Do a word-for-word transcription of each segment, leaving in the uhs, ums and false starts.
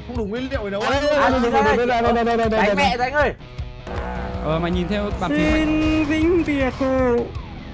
không đủ nguyên liệu để nấu À, ăn. đây, đây, đây, đây, đây, đây, đây, đây, Đánh mẹ rồi anh ơi. Ờ mày nhìn theo bàn phím mày. Xin vĩnh biệt hồ.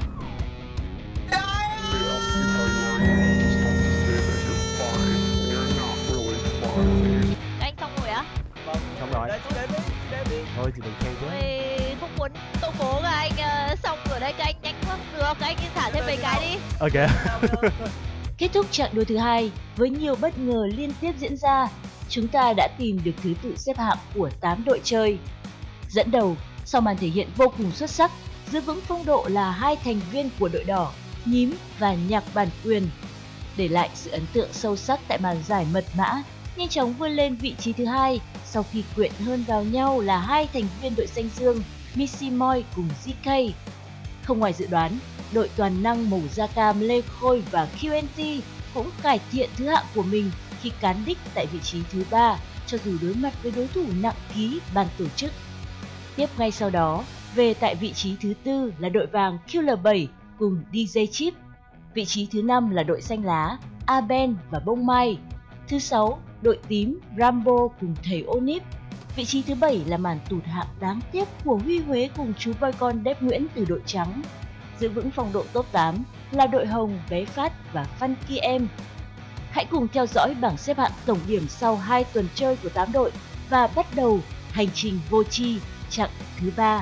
Anh xong rồi á? Xong rồi. Thôi thì đừng khen chứ. Ôi, không muốn công bố các anh uh, xong rồi đây, các anh nhanh quá. Được, các anh thả thêm mấy cái đi. Ok. Kết thúc chặng đua thứ hai với nhiều bất ngờ liên tiếp diễn ra, chúng ta đã tìm được thứ tự xếp hạng của tám đội chơi. Dẫn đầu, sau màn thể hiện vô cùng xuất sắc, giữ vững phong độ là hai thành viên của đội đỏ, Nhím và Nhạc Bản Quyền. Để lại sự ấn tượng sâu sắc tại màn giải mật mã, nhanh chóng vươn lên vị trí thứ hai sau khi quyện hơn vào nhau là hai thành viên đội xanh dương, Missy Moi cùng giê ca. Không ngoài dự đoán, đội toàn năng màu da cam Lê Khôi và quy en tê cũng cải thiện thứ hạng của mình khi cán đích tại vị trí thứ ba, cho dù đối mặt với đối thủ nặng ký ban tổ chức. Tiếp ngay sau đó, về tại vị trí thứ tư là đội vàng Q L bảy cùng đê gi Chip. Vị trí thứ năm là đội xanh lá Aben và Bông Mai. Thứ sáu, đội tím Rambo cùng thầy Onip. Vị trí thứ bảy là màn tụt hạng đáng tiếc của Huy Huế cùng chú voi con Đép Nguyễn từ đội trắng. Giữ vững phong độ top tám là đội hồng Bé Phát và Funky Em. Hãy cùng theo dõi bảng xếp hạng tổng điểm sau hai tuần chơi của tám đội và bắt đầu hành trình vô tri chặng thứ ba.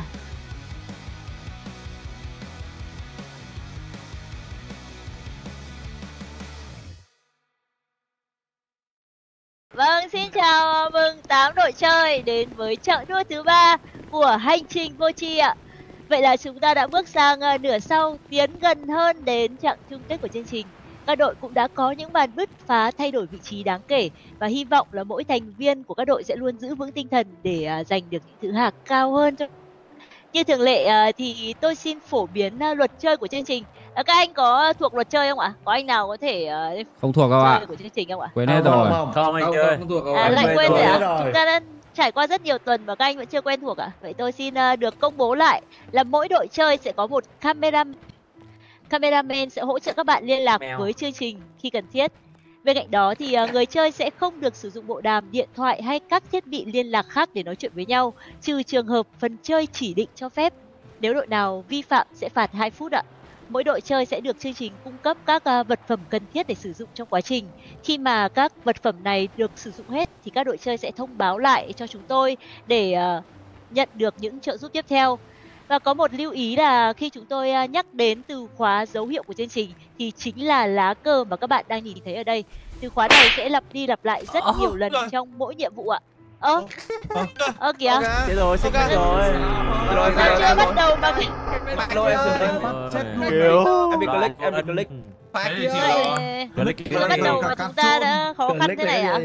Vâng, xin chào mừng tám đội chơi đến với chặng đua thứ ba của hành trình vô tri ạ. Vậy là chúng ta đã bước sang uh, nửa sau, tiến gần hơn đến chặng chung kết của chương trình. Các đội cũng đã có những màn bứt phá thay đổi vị trí đáng kể và hy vọng là mỗi thành viên của các đội sẽ luôn giữ vững tinh thần để uh, giành được những thứ hạng cao hơn. Cho... Như thường lệ uh, thì tôi xin phổ biến uh, luật chơi của chương trình. Uh, các anh có thuộc luật chơi không ạ? Có anh nào có thể uh, không thuộc đâu ạ? của chương trình không ạ? Quên hết rồi. Không, Không anh chơi. không thuộc đâu. À, lại quên rồi ạ? Rồi. Chúng ta đã trải qua rất nhiều tuần mà các anh vẫn chưa quen thuộc ạ? Vậy tôi xin uh, được công bố lại là mỗi đội chơi sẽ có một camera cameraman sẽ hỗ trợ các bạn liên lạc Mèo. với chương trình khi cần thiết. Bên cạnh đó thì uh, người chơi sẽ không được sử dụng bộ đàm, điện thoại hay các thiết bị liên lạc khác để nói chuyện với nhau, trừ trường hợp phần chơi chỉ định cho phép. Nếu đội nào vi phạm sẽ phạt hai phút ạ. Mỗi đội chơi sẽ được chương trình cung cấp các uh, vật phẩm cần thiết để sử dụng trong quá trình. Khi mà các vật phẩm này được sử dụng hết thì các đội chơi sẽ thông báo lại cho chúng tôi để uh, nhận được những trợ giúp tiếp theo. Và có một lưu ý là khi chúng tôi uh, nhắc đến từ khóa dấu hiệu của chương trình thì chính là lá cờ mà các bạn đang nhìn thấy ở đây. Từ khóa này sẽ lặp đi lặp lại rất nhiều lần trong mỗi nhiệm vụ ạ. Ơ, ơ kìa. Thế rồi, xin okay. rồi. Rồi, Mà chưa bắt đầu mà cái... Rồi em sửa đánh phát chết luôn. Em bị click, em bị click. Phát chưa? Chưa bắt đầu mà chúng ta đã khó khăn thế này à?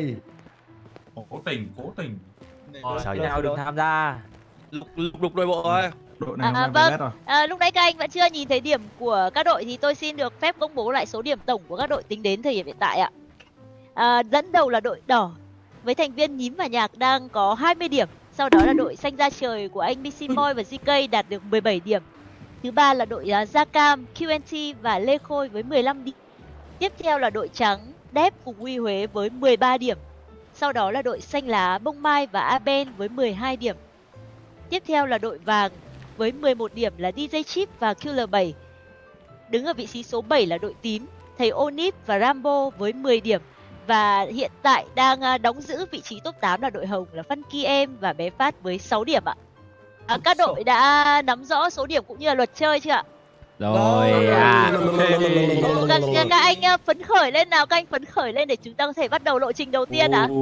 Cố tình, cố tình. Sao nào đừng tham gia. Lục lục đội bộ rồi. Đội này À, vâng, à, lúc nãy các anh vẫn chưa nhìn thấy điểm của các đội thì tôi xin được phép công bố lại số điểm tổng của các đội tính đến thời điểm hiện tại ạ. À, dẫn đầu là đội đỏ với thành viên Nhím và Nhạc đang có hai mươi điểm. Sau đó là đội xanh da trời của anh Missy Moi và giê ca đạt được mười bảy điểm. Thứ ba là đội uh, da cam, quy en tê và Lê Khôi với mười lăm điểm. Tiếp theo là đội trắng, Đép cùng Huy Huế với mười ba điểm. Sau đó là đội xanh lá, Bông Mai và Aben với mười hai điểm. Tiếp theo là đội vàng với mười một điểm là đê gi Chip và Q L bảy. Đứng ở vị trí số bảy là đội tím, thầy Onip và Rambo với mười điểm. Và hiện tại đang đóng giữ vị trí top tám là đội hồng là Funky Em và Bé Phát với sáu điểm ạ. À, các đội đã nắm rõ số điểm cũng như là luật chơi chưa ạ? Rồi à. Các, các anh phấn khởi lên nào, các anh phấn khởi lên để chúng ta có thể bắt đầu lộ trình đầu tiên ạ.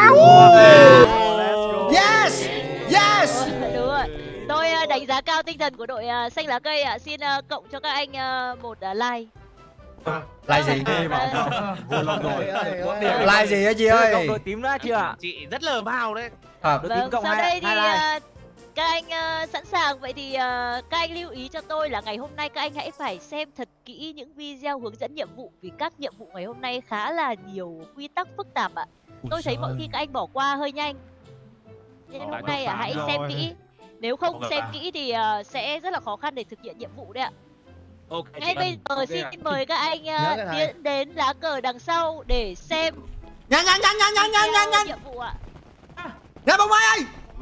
Yes! Yes! Đúng rồi. Tôi đánh giá cao tinh thần của đội xanh lá cây ạ. Xin cộng cho các anh một like. Like gì? Like gì á chị ơi? Đội tím đã chưa ạ? Chị rất lờ vào đấy. Đội Vâng, tím cộng sau hai, đây thì hai like. uh, các anh uh, sẵn sàng. Vậy thì uh, các anh lưu ý cho tôi là ngày hôm nay các anh hãy phải xem thật kỹ những video hướng dẫn nhiệm vụ, vì các nhiệm vụ ngày hôm nay khá là nhiều quy tắc phức tạp ạ. Tôi thấy mọi khi các anh bỏ qua hơi nhanh. Nên hôm nay à, hãy xem kỹ. Nếu không xem kỹ thì uh, sẽ rất là khó khăn để thực hiện nhiệm vụ đấy ạ. Okay, ngay bây giờ xin mời các anh uh, tiến đến lá cờ đằng sau để xem Nhanh nhanh nhanh nhanh nhanh nhanh nhanh nhanh. Nhiệm vụ ạ. Nhanh bóng mai ơi.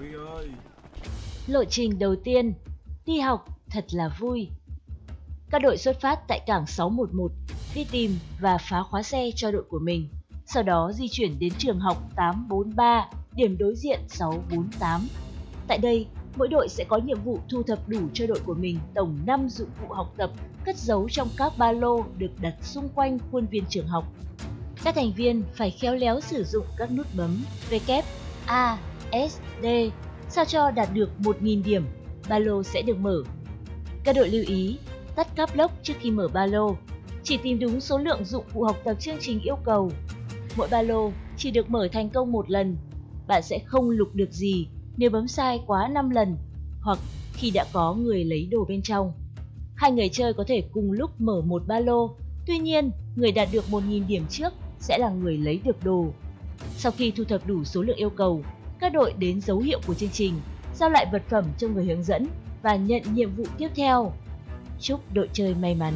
Lộ trình đầu tiên, đi học thật là vui. Các đội xuất phát tại cảng sáu một một, đi tìm và phá khóa xe cho đội của mình. Sau đó di chuyển đến trường học tám bốn ba, điểm đối diện sáu bốn tám. Tại đây, mỗi đội sẽ có nhiệm vụ thu thập đủ cho đội của mình tổng năm dụng cụ học tập cất giấu trong các ba lô được đặt xung quanh khuôn viên trường học. Các thành viên phải khéo léo sử dụng các nút bấm W, A, S, D sao cho đạt được một nghìn điểm, ba lô sẽ được mở. Các đội lưu ý, tắt cáp lốc trước khi mở ba lô, chỉ tìm đúng số lượng dụng cụ học tập chương trình yêu cầu. Mỗi ba lô chỉ được mở thành công một lần, bạn sẽ không lục được gì nếu bấm sai quá năm lần hoặc khi đã có người lấy đồ bên trong. Hai người chơi có thể cùng lúc mở một ba lô, tuy nhiên người đạt được một nghìn điểm trước sẽ là người lấy được đồ. Sau khi thu thập đủ số lượng yêu cầu, các đội đến dấu hiệu của chương trình, giao lại vật phẩm cho người hướng dẫn và nhận nhiệm vụ tiếp theo. Chúc đội chơi may mắn.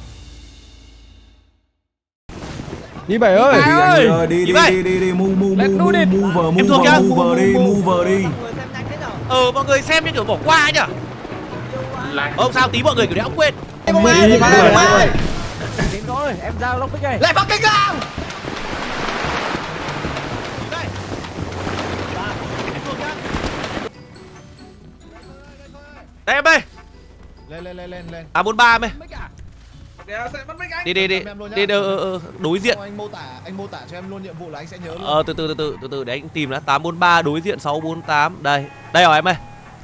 Đi bảy ơi. Đi anh ơi, đi đi đi đi đi đi mu mu Let's mu do it. mu vờ mu Em thuộc vờ chưa? mu vờ đi mu vờ đi. Ờ mọi người xem như kiểu bỏ qua ấy nhở. Ờ, không sao tí mọi người kiểu đấy không quên. Em bóng mai. Đi, Bóng mai. Đến rồi, em ra lốc này. Lại bắt kích làm. Đây em ơi. Lên lên lên lên lên. tám bốn ba em ơi. Đi đi đi. Đi ờ ờ đối diện. Anh mô tả, anh mô tả cho em luôn nhiệm vụ là anh sẽ nhớ luôn. Ờ từ từ từ từ từ từ để anh tìm đã. tám bốn ba đối diện sáu bốn tám. Đây. Đây rồi em ơi.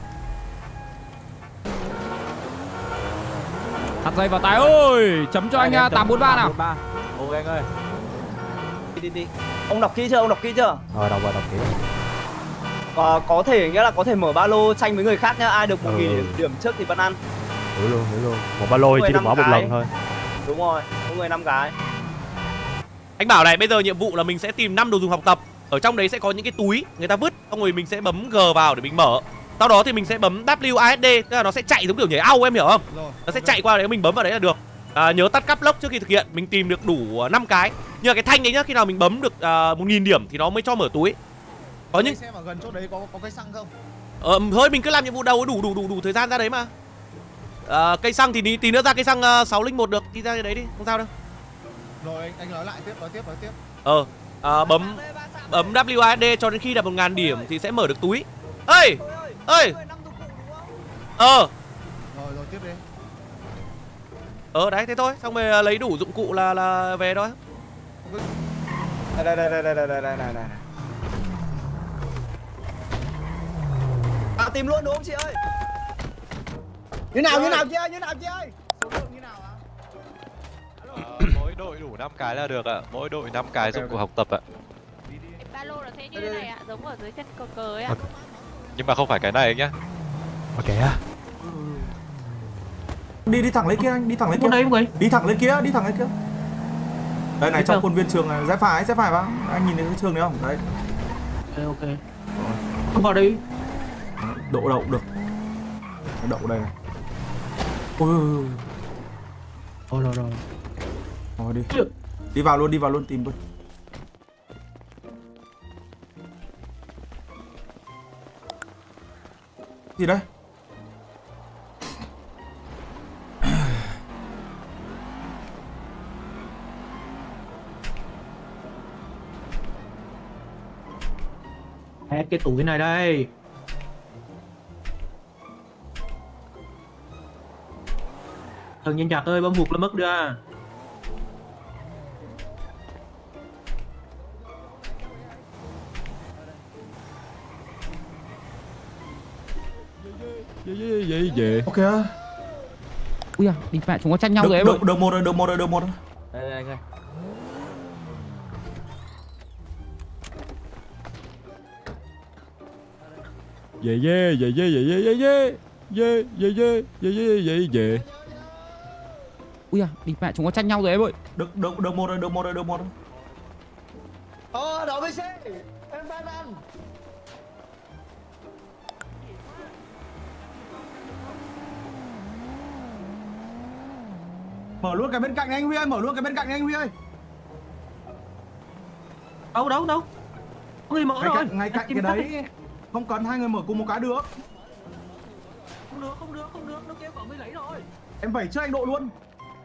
Thắt dây vào tay ơi. Chấm cho anh tám bốn ba nào. Ok anh ơi. Đi đi đi. Ông đọc kỹ chưa? Ông đọc kỹ chưa? Rồi đọc vào đọc kỹ. Có, có thể nghĩa là có thể mở ba lô tranh với người khác nhá. Ai được một nghìn điểm, điểm trước thì vẫn ăn. Hiểu luôn, hiểu luôn. Một ba lô chỉ được mở một lần thôi. Đúng rồi, có người năm cái. Anh bảo này, bây giờ nhiệm vụ là mình sẽ tìm năm đồ dùng học tập. Ở trong đấy sẽ có những cái túi người ta vứt, xong rồi mình sẽ bấm G vào để mình mở. Sau đó thì mình sẽ bấm W A S D, tức là nó sẽ chạy giống kiểu nhảy au, em hiểu không? Nó sẽ chạy qua đấy, mình bấm vào đấy là được. À, nhớ tắt cáp lốc trước khi thực hiện. Mình tìm được đủ năm cái. Nhưng mà cái thanh đấy nhá, khi nào mình bấm được uh, một nghìn điểm thì nó mới cho mở túi. Có những xem ở gần chỗ đấy có có cây xăng không? Ờ thôi mình cứ làm nhiệm vụ đầu đủ đủ đủ đủ thời gian ra đấy mà. À, cây xăng thì tí nữa ra cây xăng uh, sáu linh một được, đi ra cái đấy đi, không sao đâu. Rồi anh anh nói lại tiếp, nói tiếp, nói tiếp. Ờ à, bấm bấm W A S D cho đến khi đạt một nghìn điểm thì sẽ mở được túi. Ơi ơi ờ Rồi rồi tiếp đi. ờ đấy thế thôi, xong rồi lấy đủ dụng cụ là là về thôi. Đây đây đây đây đây đây đây đây. À, tìm luôn đúng không chị ơi? Như nào như nào chị ơi, như nào chị ơi? Số lượng như nào ạ? Ờ, mỗi đội đủ năm cái là được ạ. Mỗi đội năm cái dụng cụ học tập ạ. Ba lô là thế như thế này ạ, giống ở dưới chân cờ cờ ấy ạ. Nhưng mà không phải cái này anh nhá. Ok á. Đi đi thẳng lên kia anh, đi thẳng lên kia. đấy mọi người. Đi thẳng lên kia, đi thẳng lên kia. Đây này, trong khuôn viên trường này, rẽ phải, rẽ phải vào. Anh nhìn thấy cái trường này không? Đấy. Ok ok. Không vào đây. Đậu đậu được. Đậu đây này. Ôi ôi ôi. Rồi rồi rồi. Rồi đi. Đi vào luôn, đi vào luôn tìm luôn. Gì đây? Hết cái túi này đây. Thần nhân chặt ơi, bấm hụt là mất ra. Về về về về. Ok á. Ui à, đi mẹ chúng có tranh nhau rồi em ơi. Được được một rồi, được một rồi, được một rồi. Đây đây anh ơi. Về về về về về về về về về về về về về về. Ui à, đi mẹ chúng có tranh nhau rồi em ơi. Được được được một rồi, được một rồi, được một rồi. Ờ, đó với xe. Em ban ăn. Mở luôn cái bên cạnh anh Huy ơi, mở luôn cái bên cạnh anh Huy ơi. Đâu đâu đâu. Có người mở Ngay rồi. cạnh, ngay cạnh cái đấy. Không cần hai người mở cùng một cái được. Không được, không được, không được, nó kêu cậu mới lấy rồi. Em phải trước anh Độ luôn.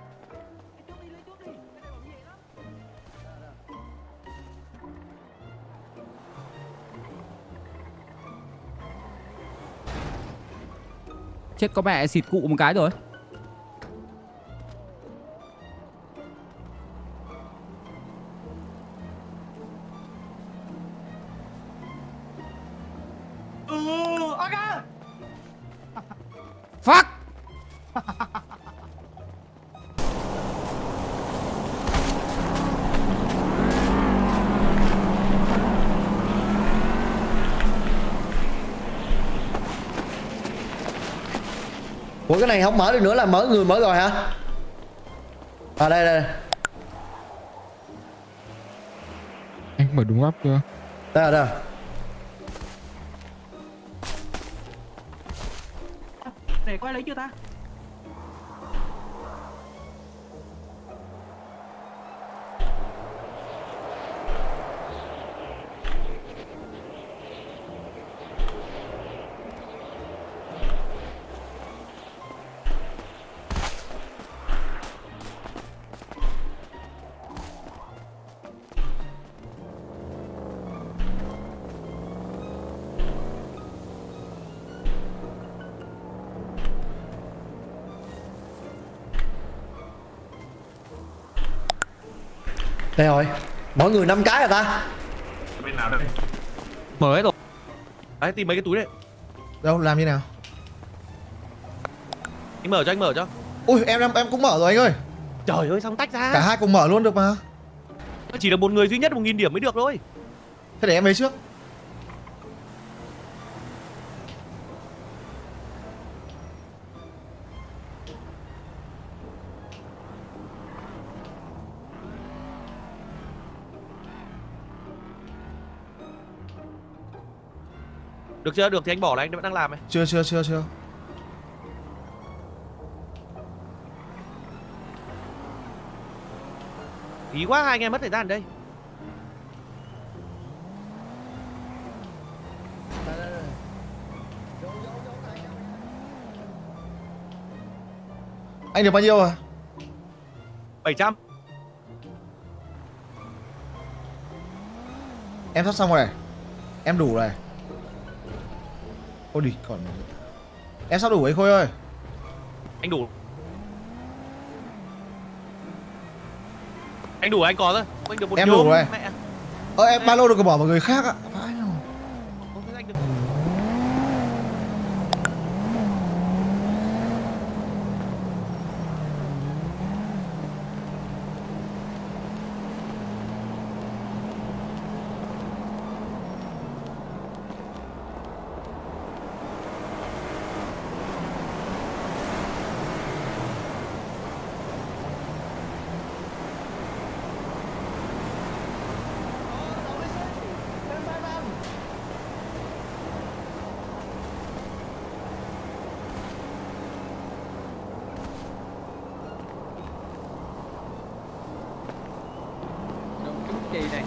Chết có mẹ xịt cụ một cái rồi. Ừ, ok. Fuck. Ủa cái này không mở được nữa là mở người mở rồi hả? À đây đây. Anh mở đúng áp chưa? Đây rồi, đây rồi. Để coi lấy chưa ta? Đây rồi. Mỗi người năm cái rồi ta. Bên nào đây? Mở hết rồi. Đấy, tìm mấy cái túi đấy. Đâu làm như nào? Anh mở cho, anh mở cho. Ui em em em cũng mở rồi anh ơi. Trời ơi, xong tách ra. Cả hai cùng mở luôn được mà. Chỉ được một người duy nhất một nghìn điểm mới được thôi. Thế để em lấy trước. Được chưa? Được thì anh bỏ này, anh vẫn đang làm này. Chưa chưa chưa chưa. Ý quá, hai anh em mất thời gian ở đây. Anh được bao nhiêu à? bảy trăm. Em sắp xong rồi này. Em đủ này. Ôi đi còn. Em sắp đủ ấy Khôi ơi. Anh đủ. Anh đủ anh có thôi. Anh được một Em nhôm, đủ rồi. mẹ. Ơ em ba lô được bỏ vào người khác ạ. Vãi rồi. Không thấy anh được. Kỳ này.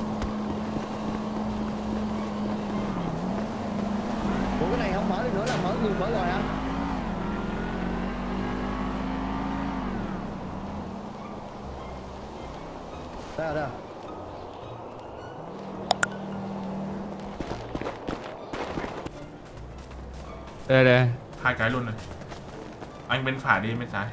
Ủa cái này không mở được nữa là mở người mở rồi hả? Đây rồi, đây rồi. Đây đây. Hai cái luôn này. Anh bên phải đi, bên trái.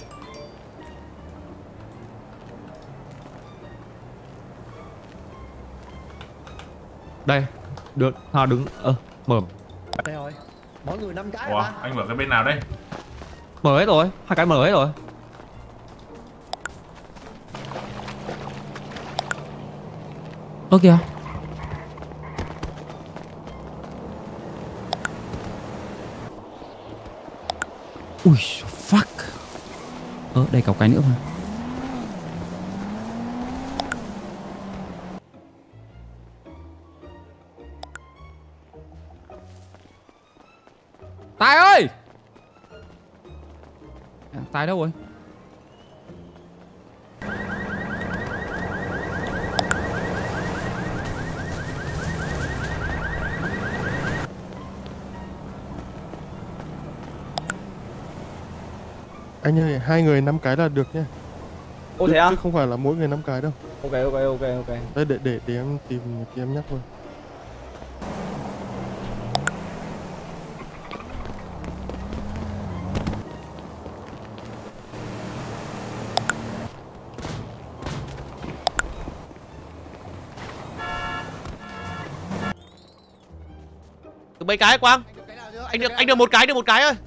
Đây, được, Hòa đứng, ơ, mở. Đây rồi. Mỗi người năm cái Ủa, rồi ta. anh mở cái bên nào đây? Mở hết rồi, hai cái mở hết rồi. Ơ kìa. Ui, fuck. Ơ, đây có cái nữa mà. Tài ơi! À, Tài đâu rồi? Anh ơi, hai người năm cái là được nhá. Ô thế à? Chứ không phải là mỗi người năm cái đâu. Ok ok ok ok. Đây để để để em tìm thì em nhắc thôi. Được mấy cái Quang? Anh được anh được một cái, được một cái thôi.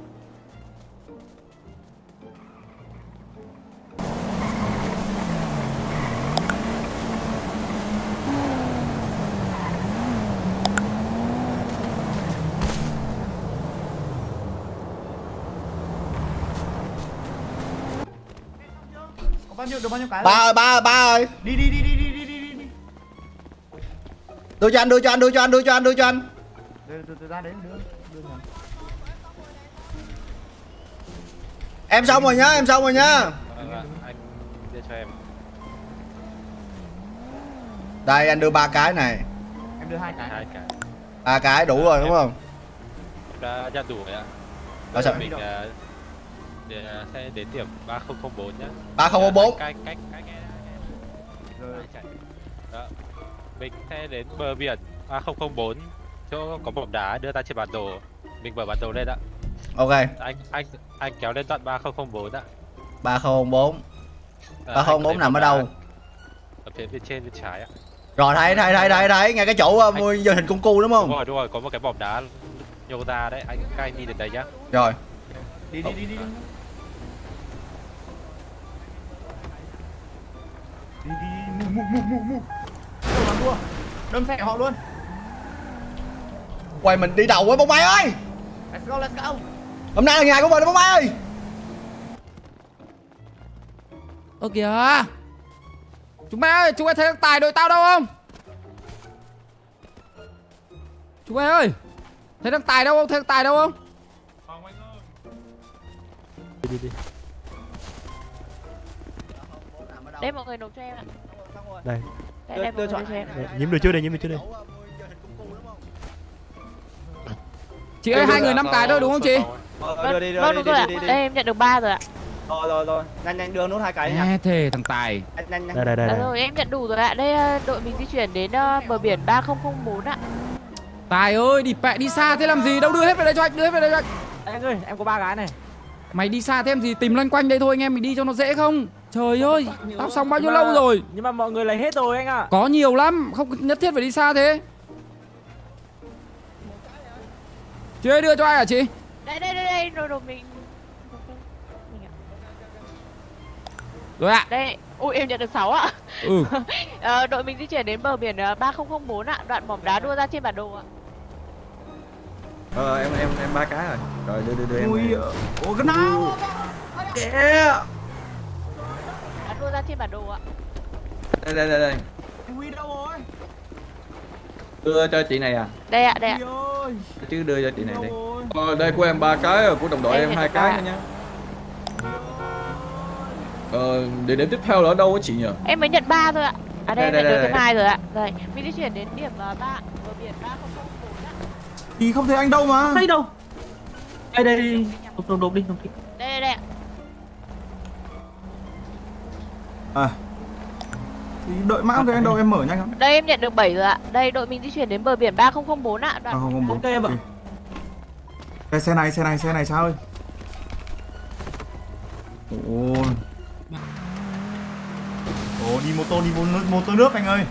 Có bao nhiêu được bao nhiêu cái? Ba ơi, ba ơi, ba ơi. Đi đi đi đi đi đi đi đi. Đưa cho anh, đưa cho anh, đưa cho anh, đưa cho anh, đưa cho anh. Từ từ từ ra đấy đưa. Đưa nhầm. Em xong rồi nhá, em xong rồi nhá. Vâng ạ, anh đưa cho em. Đây anh đưa ba cái này. Em đưa hai cái. Hai cái. Ba cái đủ rồi đúng không? Em đã nhận đủ rồi ạ. Rồi sao? Mình uh, để, uh, sẽ đến điểm ba không không bốn nhá. ba không không bốn. Cách cách cách nghe. Rồi chạy. Đó. Mình sẽ đến bờ biển ba không không bốn, chỗ có bóng đá đưa ta trên bản đồ. Mình mở bản đồ lên ạ. Ok. Anh anh anh kéo lên đoạn ba không không bốn ạ. ba không không bốn. À, ba không không bốn nằm ở đâu? Ở phía bên trên bên trái ạ. Rồi thấy thấy thấy thấy thấy ngay cái chỗ uh, mua giờ hình cung cu đúng không? Đúng rồi đúng rồi, có một cái bóng đá nhô ra đấy, anh các anh đi đến đây nhá. Rồi. Đi đi đi đi. Đi đi mu mu mu mu. Đâu mà mua. Đâm xe họ luôn. Quay mình đi đầu với bông bay ơi. Let's go let's go. Hôm nay là ngày của mình bông bay ơi. Ơ kìa. Chúng mày ơi, chúng mày thấy thằng Tài đội tao đâu không? Chúng mày ơi, thấy thằng Tài đâu không? Thấy thằng Tài đâu không? Đi đi đi. Đây mọi người nộp cho em ạ. Đây. Đây, đây mọi người cho em. Nhím được chưa đây, nhím được chưa đây. Chị ơi, hai người năm cái thôi đúng không chị? Ờ, đưa đi đưa Vâng đi đúng đi rồi ạ. đi đi. Đây em nhận được ba rồi ạ. Rồi rồi rồi. Nhanh nhanh đưa nốt hai cái nha. Nghe thề thằng Tài. Nhanh nhanh. Đây đây đây. Dạ đây. rồi em nhận đủ rồi ạ. Đây ờ, đội mình di chuyển đến ờ, bờ biển ba không không bốn ạ. Tài ơi, đi pẹ đi xa thế làm gì? Đâu đưa hết về đây cho anh, đưa hết về đây cho anh. Anh ơi, em có ba cái này. Mày đi xa thêm gì, tìm loanh quanh đây thôi anh em mình đi cho nó dễ không? Trời ơi, tao xong bao nhiêu lâu rồi. Nhưng mà mọi người lấy hết rồi anh ạ. Có nhiều lắm, không nhất thiết phải đi xa thế. Chị ơi, đưa cho ai hả chị? Đây đây đây đây rồi rồi mình. Rồi ạ. Đây, ui em nhận được sáu ạ. Ừ. Ờ, đội mình di chuyển đến bờ biển ờ, ba không không bốn ạ, đoạn bóng đá đua ra trên bản đồ ạ. Ờ em em em ba cái rồi. Rồi đưa đưa đưa em. Ui, ủa cái nào? Yeah. Đá đua ra trên bản đồ ạ. Đây đây đây đây. Ui đâu rồi? Đưa cho chị này à? Đây ạ, đây ạ. Ui ơi. Chứ đưa cho chị này đi. Đâu Ờ đây của em ba cái rồi, của đồng đội Em em nhận hai được cái ba. nữa nha. Ờ địa điểm tiếp theo là ở đâu á chị nhỉ? Em mới nhận ba thôi ạ. À đây, Đây, em đây, nhận được đây, thêm hai rồi ạ. Đây, mình di chuyển đến điểm uh, ba bờ biển ba không không bốn ạ. Thì không thấy anh đâu mà. Thấy đâu? Đây đây đi. Đột đột đột đi, đột đi. Đây đây đây ạ. À. Thì đợi mãi không thấy anh đâu, em mở nhanh không? Đây em nhận được bảy rồi ạ. Đây đội mình di chuyển đến bờ biển ba không không bốn ạ. À không không bốn. Ok em ạ. Đây xe này, xe này, xe này sao ơi? Ôi. Ồ đi mô tô, đi mô, mô tô nước anh ơi.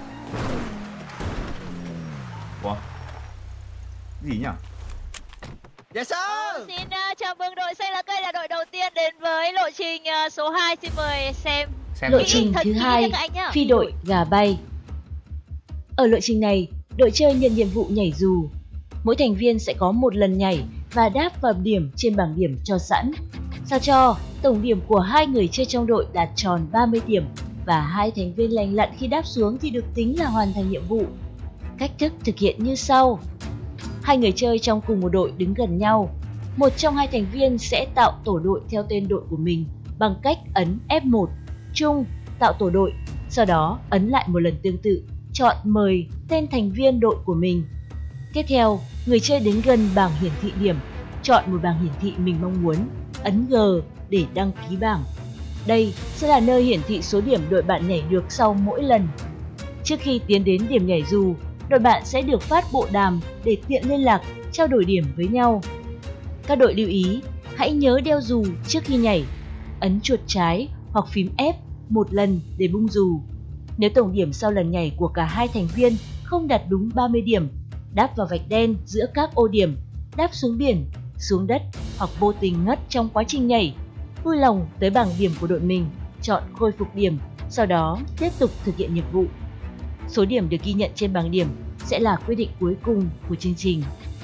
Ủa? Gì nhỉ? Yes sir. Ờ, xin uh, chào mừng đội Xanh Lá Cây là đội đầu tiên đến với lộ trình uh, số hai. Xin mời xem. Xem Lộ thử. trình thật thứ kỹ hai, cho các anh nhá. phi đội gà bay. Ở lộ trình này, đội chơi nhận nhiệm vụ nhảy dù. Mỗi thành viên sẽ có một lần nhảy và đáp vào điểm trên bảng điểm cho sẵn. Sao cho tổng điểm của hai người chơi trong đội đạt tròn ba mươi điểm và hai thành viên lành lặn khi đáp xuống thì được tính là hoàn thành nhiệm vụ. Cách thức thực hiện như sau. Hai người chơi trong cùng một đội đứng gần nhau. Một trong hai thành viên sẽ tạo tổ đội theo tên đội của mình bằng cách ấn F một, chung, tạo tổ đội. Sau đó ấn lại một lần tương tự, chọn mời tên thành viên đội của mình. Tiếp theo, người chơi đến gần bảng hiển thị điểm, chọn một bảng hiển thị mình mong muốn, ấn G để đăng ký bảng. Đây sẽ là nơi hiển thị số điểm đội bạn nhảy được sau mỗi lần. Trước khi tiến đến điểm nhảy dù, đội bạn sẽ được phát bộ đàm để tiện liên lạc, trao đổi điểm với nhau. Các đội lưu ý, hãy nhớ đeo dù trước khi nhảy. Ấn chuột trái hoặc phím F một lần để bung dù. Nếu tổng điểm sau lần nhảy của cả hai thành viên không đạt đúng ba mươi điểm, đáp vào vạch đen giữa các ô điểm, đáp xuống biển, xuống đất hoặc vô tình ngất trong quá trình nhảy, vui lòng tới bảng điểm của đội mình, chọn khôi phục điểm, sau đó tiếp tục thực hiện nhiệm vụ. Số điểm được ghi nhận trên bảng điểm sẽ là quyết định cuối cùng của chương trình.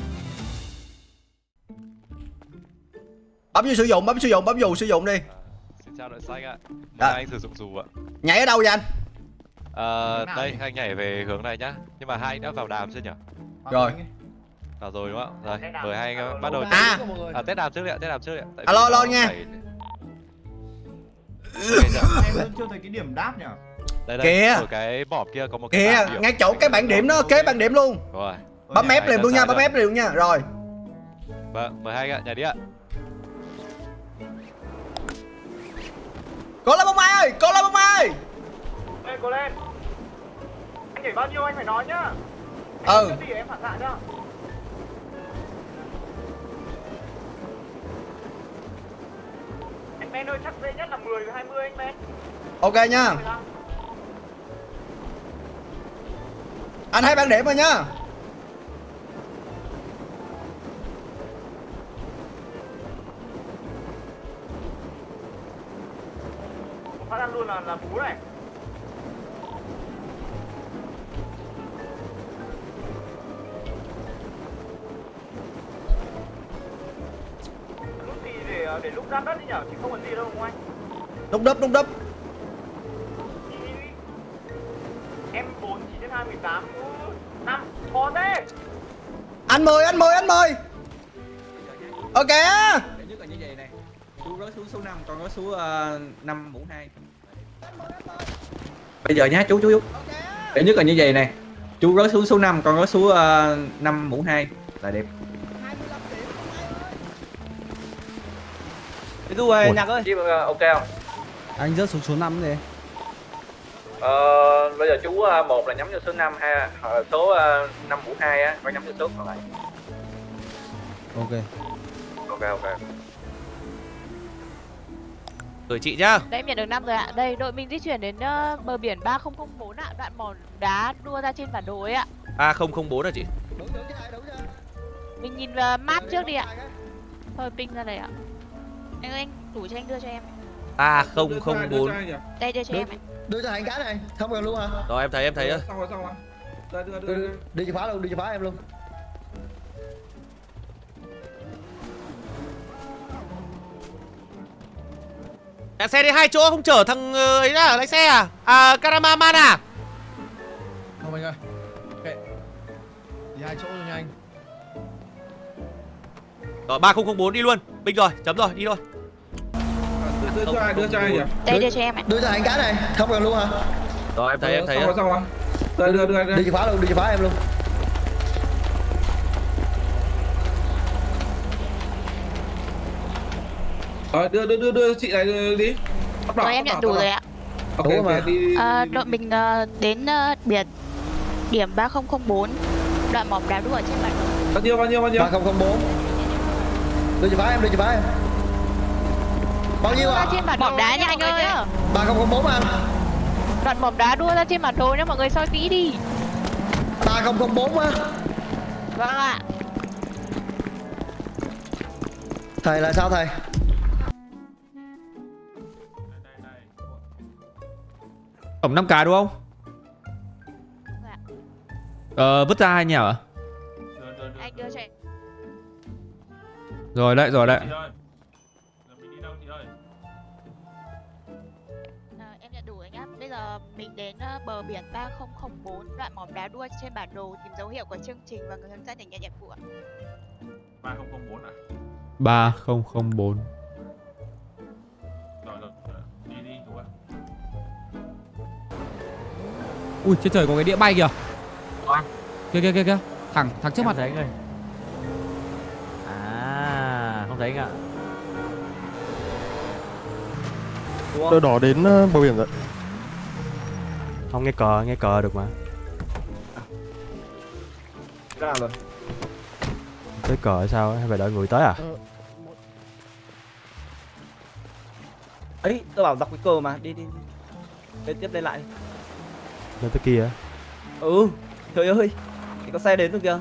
Bấm vô sử dụng, bấm sử dụng, bấm dù sử dụng đi. Xin chào đội xanh ạ. Dạ. Anh sử dụng dù ạ. Nhảy ở đâu vậy anh? Ờ, đây anh nhảy về hướng này nhá. Nhưng mà hai anh đã vào đàm chưa nhỉ? Rồi. Vào rồi đúng không? Rồi, mời hai anh bắt đầu. À, à test đàm trước đi ạ, test đàm trước đi ạ. Tại alo vì alo nó nha. phải- Em vẫn chưa thấy cái điểm đáp nhỉ? Đây Kìa. đây, ở cái bọp kia có một cái Kìa, bảng điểm. ngay chỗ cái bảng điểm đó, kế bảng điểm luôn. Rồi. Bấm Nhảy ép liền ra luôn nha, sai bấm rồi. ép liền luôn nha. Rồi. Vâng, mời hai anh ạ, nhảy đi ạ. Cố lên bông mai ơi, cố lên bông mai. Ê, cố lên. Anh nhảy bao nhiêu anh phải nói nhá. Ừ. Cái gì em phản xạ nhá. Anh Ben ơi, chắc dễ nhất là mười với hai mươi anh Ben. Ok nha. Anh thấy bảng điểm rồi nhá. Phát ăn luôn là là bú này. Lúc gì để để lúc giáp đất đi nhở, chứ không còn gì đâu đúng không anh? Đúc đúp, đúc đúp. Em bốn chín đến hai mười tám năm khó thế. Anh mười, anh mười, anh mười. Ok á. Đệ nhất là như vậy này. Chú rớt xuống số năm, con rớt xuống uh, năm mũ hai. Bây giờ nhá chú chú chú. Đệ nhất là như vậy này. Chú rớt xuống số năm, con rớt xuống uh, năm mũ hai là đẹp. Cái du ơi, Nhạc ơi. Chứ uh, ok không? Anh rớt xuống số năm rồi. Ờ, bây giờ chú uh, một là nhắm vô số năm, hai uh, số uh, năm mũ hai á, con nhắm vô số còn lại. Ok. Ok ok. Gửi chị nhá. Đây em nhận được năm rồi ạ. Đây đội mình di chuyển đến uh, bờ biển ba không không bốn ạ, đoạn mỏ đá đua ra trên bản đồ ấy ạ. ba không không bốn à chị? Mình nhìn uh, map trước đi ạ. Thôi ping ra đây ạ. Anh ơi anh đủ cho anh đưa cho em. ba không không bốn. Đây đưa cho em ạ. Đưa cho anh cái này, không cần luôn hả? Rồi em thấy em thấy á. Xong rồi xong rồi. Đưa đưa Đưa, đưa, đi chìa khóa luôn, đi chìa khóa em luôn. À, xe đi hai chỗ không chở thằng ờ, ấy à, lái xe à? À Karamaman à? Không anh ơi. Ok. Đi hai chỗ rồi nha anh. Rồi ba không không bốn đi luôn. Bình rồi, chấm rồi, đi thôi. Đưa cho ai, đưa cho ai nhỉ? Đây đưa cho em ạ. Đưa cho anh cái này, không cần luôn hả? Rồi em thấy em thấy Xong á. rồi xong rồi. Đưa đưa đưa đưa. Đi chìa khóa luôn, đi chìa khóa em luôn. Rồi đưa đưa đưa đưa chị này đưa đi. Tóc đỏ, Rồi em tóc nhận đỏ, đủ tóc rồi đỏ. ạ. Ok, Đúng ok, mà. đi. À, đội mình uh, đến uh, biển điểm ba không không bốn, đoạn mỏm đá đua ở trên bản đồ. Bao nhiêu bao nhiêu bao nhiêu? ba không không bốn. Đưa chìa khóa em, đưa chìa khóa em. Bao nhiêu Đua ạ? ra trên bản mỏm đá nha anh ơi. ba không không bốn anh. Đoạn mỏm đá đua ra trên bản đồ nha mọi người, soi kỹ đi. ba không không bốn á. Vâng ạ. Thầy là sao thầy? Tổng năm cái đúng không? Dạ. Ờ, vứt ra hai nhỉ ạ? Anh đưa cho em. Rồi đấy, rồi đấy. À, em nhận đủ rồi nhá. Bây giờ mình đến uh, bờ biển ba không không bốn, đoạn mỏm đá đua trên bản đồ, tìm dấu hiệu của chương trình và người hướng dẫn để nhận nhiệm vụ ạ. ba không không bốn à? ba không không bốn. Rồi rồi. Đi đi đúng không? Ui, trên trời có cái đĩa bay kìa. Kìa kìa kìa kìa. Thẳng, thẳng trước mặt. Thấy rồi. À, không thấy anh ạ. Đỡ đỏ đến uh, bờ biển rồi. Không nghe cờ, nghe cờ được mà. Cái nào rồi? Tới cờ hay sao hay phải đợi người tới à? Ấy, tôi bảo dọc cái cờ mà, đi đi. Lên tiếp lên lại đi. Lên tới kia. Ừ, trời ơi. Thì có xe đến rồi kìa.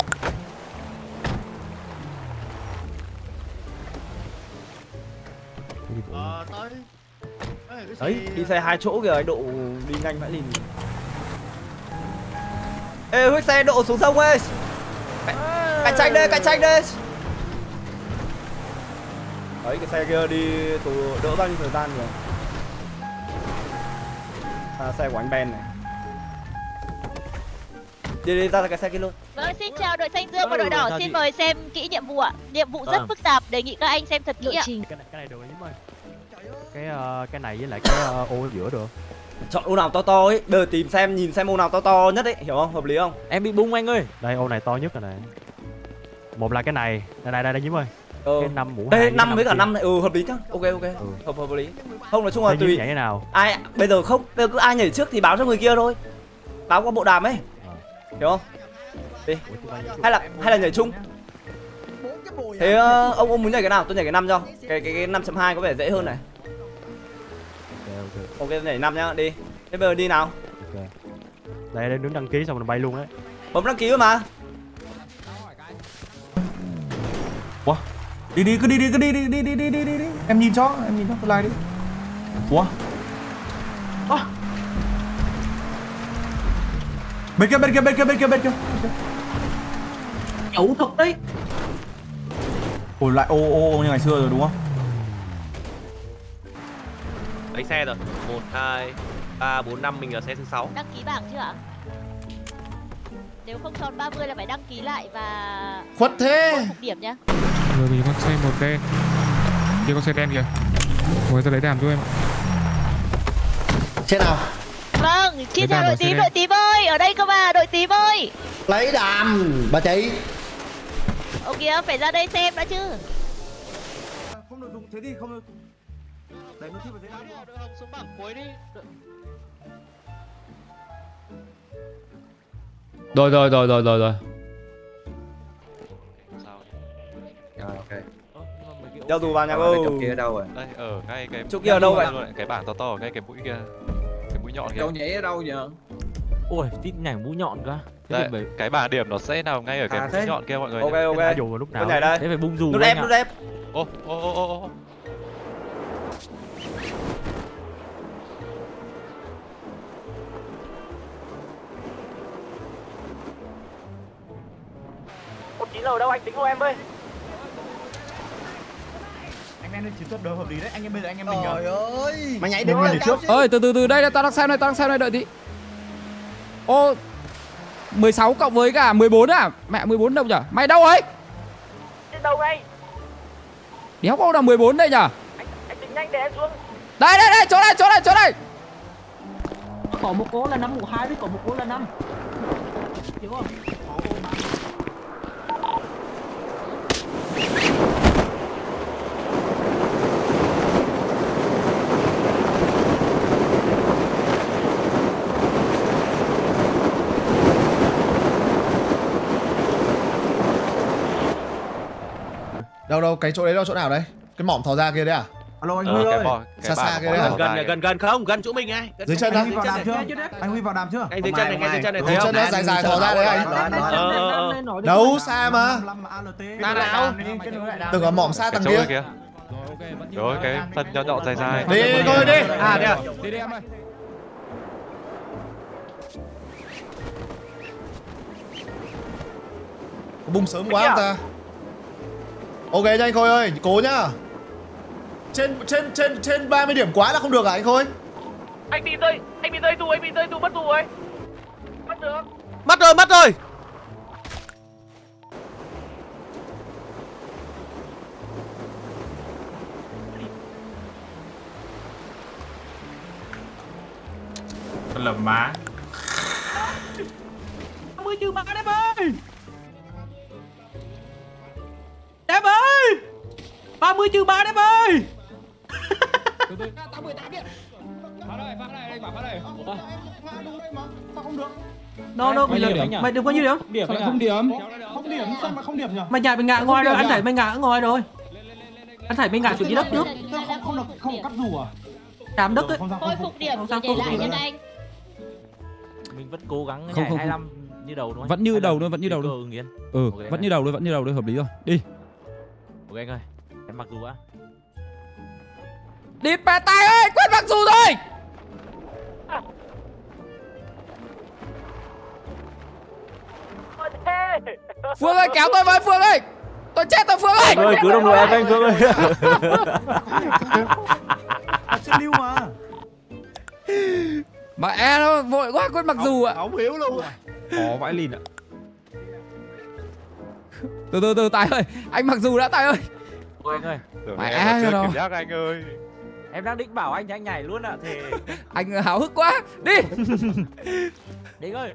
Ờ, tới. Đấy, đi xe hai chỗ kìa, độ đi nhanh vãi lìn. Ê, huyết xe độ xuống sông ơi. Cạnh tranh đây, cạnh tranh đây. Đấy, cái xe kia đi từ đỡ bao nhiêu thời gian rồi. À, xe của anh Ben này. Đi đi ra cái xe kia luôn. Vâng, xin chào đội xanh dương và đội đỏ, xin mời xem kỹ nhiệm vụ ạ. Nhiệm vụ rất phức tạp, đề nghị các anh xem thật kỹ ạ. Cái này, cái này được Nhím ơi. Cái uh, cái này với lại cái uh, ô giữa được. Chọn ô nào to to ấy, bây giờ tìm xem nhìn xem ô nào to to nhất ấy, hiểu không? Hợp lý không? Em bị bung anh ơi. Đây ô này to nhất rồi này. Một là cái này, đây đây đây, đây Nhím ơi. Ừ. Cái năm mũ đây năm với cả năm này, ừ hợp lý nhá. Ok ok. Ừ. Hợp hợp lý. Không nói chung là tùy. Nhảy thế nào? Ai bây giờ không, bây giờ cứ ai nhảy trước thì báo cho người kia thôi. Báo qua bộ đàm ấy. Hiểu không? Đi. Hay là hay là nhảy chung. Thế uh, ông ông muốn nhảy cái nào? Tôi nhảy cái năm cho. Cái cái cái năm chấm hai có vẻ dễ hơn này. Ok, okay nhảy năm nhá, đi. Thế bây giờ đi nào? Ok. Đây đây đứng đăng ký xong rồi bay luôn đấy. Bấm đăng ký mà. Ủa? Đi đi cứ đi đi cứ đi đi đi đi đi đi đi đi. Em nhìn cho, em nhìn cho tôi like đi. Ủa? À. Bên kia bên kia bên kia bên kia bên kia. Ẩu thật đấy. Ủa lại ô ô ô như ngày xưa rồi đúng không? Lấy xe rồi. một, hai, ba, bốn, năm, mình ở xe thứ sáu. Đăng ký bảng chưa ạ? Nếu không tròn ba mươi là phải đăng ký lại và khuất thế. Phục điểm nhá. Rồi mình con xe một đen. Kia con xe đen kìa. Ngồi ra lấy đàm cho em. Xe nào? Vâng, xin chào đội tím, đội tím ơi, ở đây cơ mà, đội tím ơi. Lấy đàm, bà chị. Ô kìa, phải ra đây xem đã chứ. Không được dùng thế thì không được. Đấy nó thích vào thế nào? Đội hồng xuống bảng cuối đi. Rồi rồi rồi rồi rồi rồi. Rồi ok. Đeo tù vào nhà cô. cô. Chỗ kia ở đâu rồi? Đây ở ngay cái chỗ kia ở đâu vậy? Cái bảng to to ở ngay cái mũi kia. Cái mũi nhọn kia. Câu nhảy ở đâu giờ? Ôi, tít nhảy mũi nhọn cơ. Đây, cái bảng điểm nó sẽ nằm ngay ở cái à, mũi nhọn kia mọi người. Ok ok. Cái dù vào lúc nào? Nhảy đây. Thế phải bung dù. Nút ép nút ép. Ô ô ô ô ô. một chín lầu đâu anh tính hộ em ơi. Anh em nên chiến thuật đồ hợp lý đấy, anh em bây giờ anh em mình. Trời ơi. Mày nhảy đến lên trước. Ơi từ từ từ đây tao đang xem này, tao đang xem này, đợi tí. Ô mười sáu cộng với cả mười bốn à? Mẹ mười bốn đâu nhỉ? Mày đâu ấy? Trên đâu đây? Đéo có là mười bốn đây nhỉ? Anh anh tính nhanh để em xuống. Đây đây đây, chỗ này chỗ này chỗ này. Có một cố là năm mũ hai với có một cố là năm. Hiểu không? Đâu đâu, cái chỗ đấy đâu, chỗ nào đấy? Cái mỏm thò ra kia đấy à? Alo anh Ờ, Huy cái ơi. bò- cái Xa xa bảng kia bò đấy à? to Gần dài gần gần không, gần chỗ mình ngay. Gần Dưới chân Anh á? Huy vào đàm chưa? Anh Huy vào đàm chưa? Ngay dưới chân này, ngay dưới chân này thấy Dưới không? chân nó dài dài thò ra đấy anh. Ờ ờ ờ. Đâu xa mà. Ta nào? Tưởng ở mỏm xa cái tầng chỗ kia. kia. Rồi cái thân nhọn nhọn dài dài. Đi thôi đi. À thế à? Đi đi em ơi. Có bung sớm quá không ta? Ok nha anh Khôi ơi, cố nhá. Trên trên trên trên ba mươi điểm quá là không được à anh Khôi? Anh bị rơi, anh bị rơi tù, anh bị rơi tù, mất tù rồi. Mất được. Mất rồi, mất rồi. Thật là má. ba mươi trừ ba đép ơi. Đép ơi. ba mươi trừ ba đép ơi. Từ từ. tám mười tám điện. Phát đây, phát đây, anh bảo phát đây. Sao không được? Đâu đâu, Bao nhiêu điểm? mày được bao nhiêu điểm? Điểm anh không điểm. Không điểm, sao mà không điểm nhỉ? Mày nhảy mày ngã ngoài rồi, anh thảy mày ngã ở ngoài rồi. Anh thảy mày ngã xuống dưới đất trước. Không không được, không được cắt dù à? Chạm đất ấy. Khôi phục điểm rồi để lại cho anh. Mình vẫn cố gắng Không, nhảy không, hai không. năm như đầu đúng không? Vẫn như đầu thôi, vẫn như đầu thôi. Ừ, Ok, vẫn anh như đầu thôi, vẫn như đầu thôi, hợp lý rồi. Đi. Ok anh ơi, em mặc dù á. Đi bè tay ơi, quên mặc dù rồi. Phương ơi, kéo tôi với Phương ơi. Tôi chết rồi Phương ơi. Phương ơi, cứu đồng đội em anh Phương ơi. Trên lưu mà. Mẹ nó vội quá, quên mặc dù ạ. Không hiểu luôn. Khó vãi lìn ạ. Từ từ từ Tài ơi, anh mặc dù đã Tài ơi. Ôi anh ơi. Mẹ cho nó. Giác anh ơi. Em đang định bảo anh thì anh nhảy luôn ạ thì. Anh háo hức quá. Đi. Đinh ơi.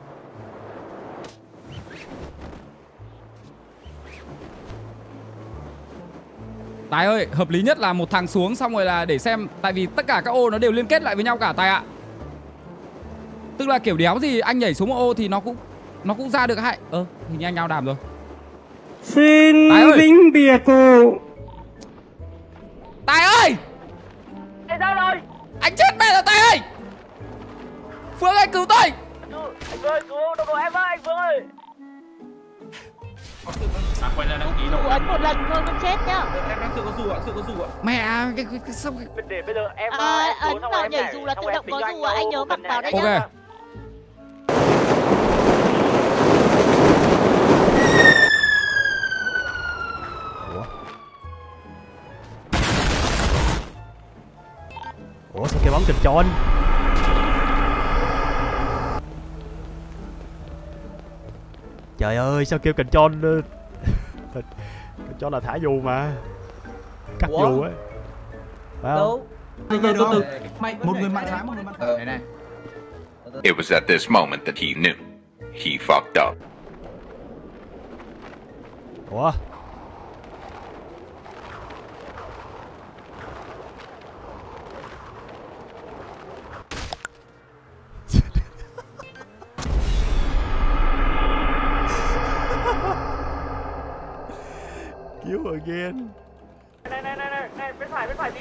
Tài ơi, hợp lý nhất là một thằng xuống xong rồi là để xem. Tại vì tất cả các ô nó đều liên kết lại với nhau cả Tài ạ. Tức là kiểu đéo gì anh nhảy xuống một ô thì nó cũng nó cũng ra được hai. Ơ, ờ, hình như anh nhau đàm rồi. Xin vĩnh biệt cụ. Tài ơi! Tại sao rồi? Anh chết mẹ rồi Tài ơi! Phương ơi cứu tôi! Anh Phương ơi, cứu đồng đội em ơi, anh Phương ơi! À, quay ra đăng ký Dù ấn một lần thôi vẫn chết nhá. Em đang tự có dù ạ, tự có dù ạ. Mẹ cái cái, cái sao cái... Để bây giờ em À, em ấn vào nhảy dù là tự động có dù, anh nhớ mặc vào đây nhá. Ok. Ủa sao kêu bắn kình tròn? Trời ơi sao kêu kình tròn? Kình tròn là thả dù mà. Cắt Ủa? dù ấy. Phải không? Đâu? Từ từ từ từ. Mày một người mặt trái, một người mặt phải. Này này. It was at this moment that he knew he fucked up. Ủa? Kill again. Này này này này, này bên phải bên phải tí.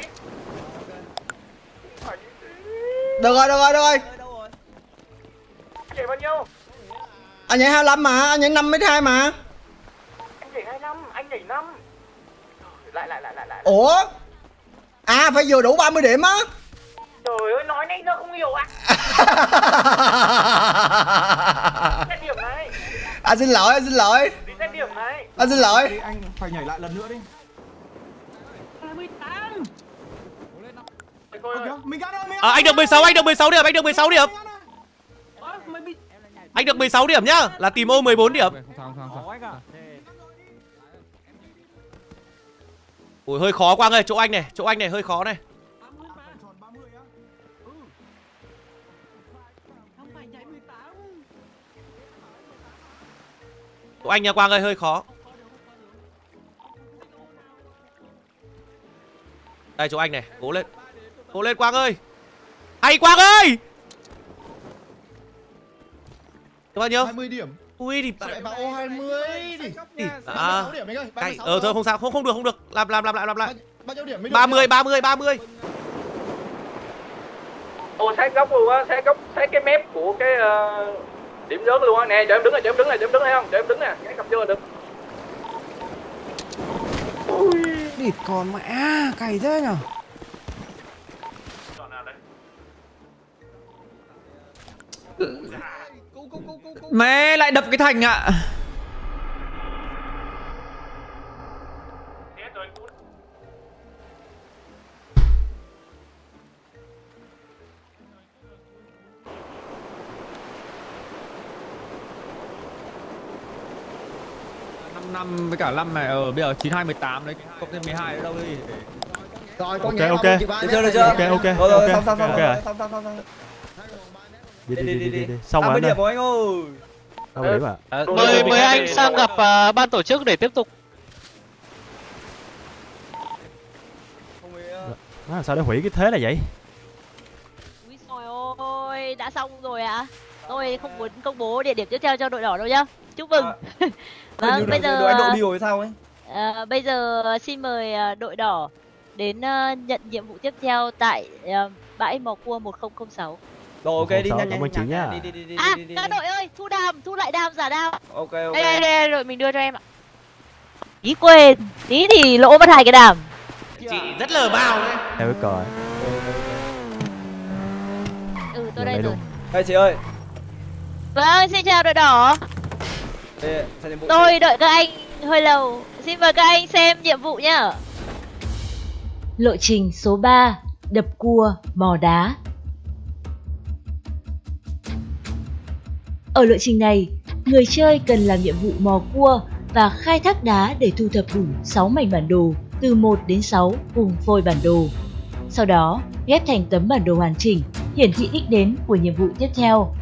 Được rồi, được rồi, được rồi. Anh nhảy bao nhiêu? Anh nhảy hai mươi lăm mà, anh nhảy năm mét hai mà. Anh nhảy hai mươi lăm, anh nhảy năm. Lại lại lại lại lại. Ủa? À phải vừa đủ ba mươi điểm á. Trời ơi, nói này nó không hiểu à. Xét điểm này. Anh xin lỗi, anh xin lỗi. Xét điểm này. Anh xin lỗi. Đi, anh phải nhảy lại lần nữa đi. hai mươi tám. Mình gắt rồi, mình À, anh được mười sáu, anh được mười sáu điểm, anh được mười sáu điểm. Anh được mười sáu điểm nhá, là tìm ô mười bốn điểm. Không sao, không sao. Ui hơi khó Quang ơi, chỗ anh này, chỗ anh này hơi khó này. Chỗ anh nha Quang ơi, hơi khó. Đây chỗ anh này, cố lên. Cố lên Quang ơi. Hay Quang ơi. Bao nhiêu? hai mươi điểm. Ui thì Lại vào ô hai mươi đi. Thì ba mươi sáu điểm anh ơi. ba mươi Cái sáu ờ thôi không sao, không không được không được. Làm làm làm lại làm lại. Bao nhiêu điểm mới được? ba mươi ba mươi ba mươi. Ồ sát góc luôn á, sát góc, sát cái mép của cái uh, điểm rớt luôn á. Nè, cho em đứng này, cho em đứng này, cho em đứng này không? Cho em đứng nè, cái cầm chưa được. Đi còn mẹ cày thế nhở. Mẹ lại đập cái thành ạ. năm năm với cả năm này ở bây giờ chín hai mười tám đấy, cộng thêm mười hai ở đâu đi. Rồi con Ok nhảy ok. vào chị ba Được nhé. chưa, được chưa? Ok ok. Rồi rồi, ok, xong xong xong ok rồi, rồi. xong xong xong xong. Đi đi Đi đi đi đi đi. đi. Xong năm rồi mươi anh điểm ơi. của anh ơi. năm mươi điểm à? À, Mời mời anh sang gặp uh, ban tổ chức để tiếp tục. Nó làm sao để hủy cái thế này vậy? Úi trời ơi, đã xong rồi ạ. À? Tôi không muốn công bố địa điểm tiếp theo cho đội đỏ đâu nhá. Chúc mừng. À. Vâng, bây giờ đội anh độ đi rồi sao ấy? À, bây giờ xin mời đội đỏ đến uh, nhận nhiệm vụ tiếp theo tại uh, bãi mò cua một không không sáu. Rồi ok đi nhanh nhanh. Cảm ơn chị nhá. Đi đi đi đi. À, đi, đi, các đi. đội ơi, thu đàm, thu lại đàm giả đao. Ok ok. Đây đây đây, đội mình đưa cho em ạ. Ý quên, tí thì lỗ mất hai cái đàm. Chị rất lờ bao đấy. Theo cái cờ. Ừ, tôi đây rồi. Đây chị ơi. Vâng, xin chào đội đỏ. Đây, tôi đợi các anh hơi lâu. Xin mời các anh xem nhiệm vụ nhá. Lộ trình số ba, đập cua, mò đá. Ở lộ trình này, người chơi cần làm nhiệm vụ mò cua và khai thác đá để thu thập đủ sáu mảnh bản đồ từ một đến sáu cùng phôi bản đồ. Sau đó, ghép thành tấm bản đồ hoàn chỉnh, hiển thị đích đến của nhiệm vụ tiếp theo.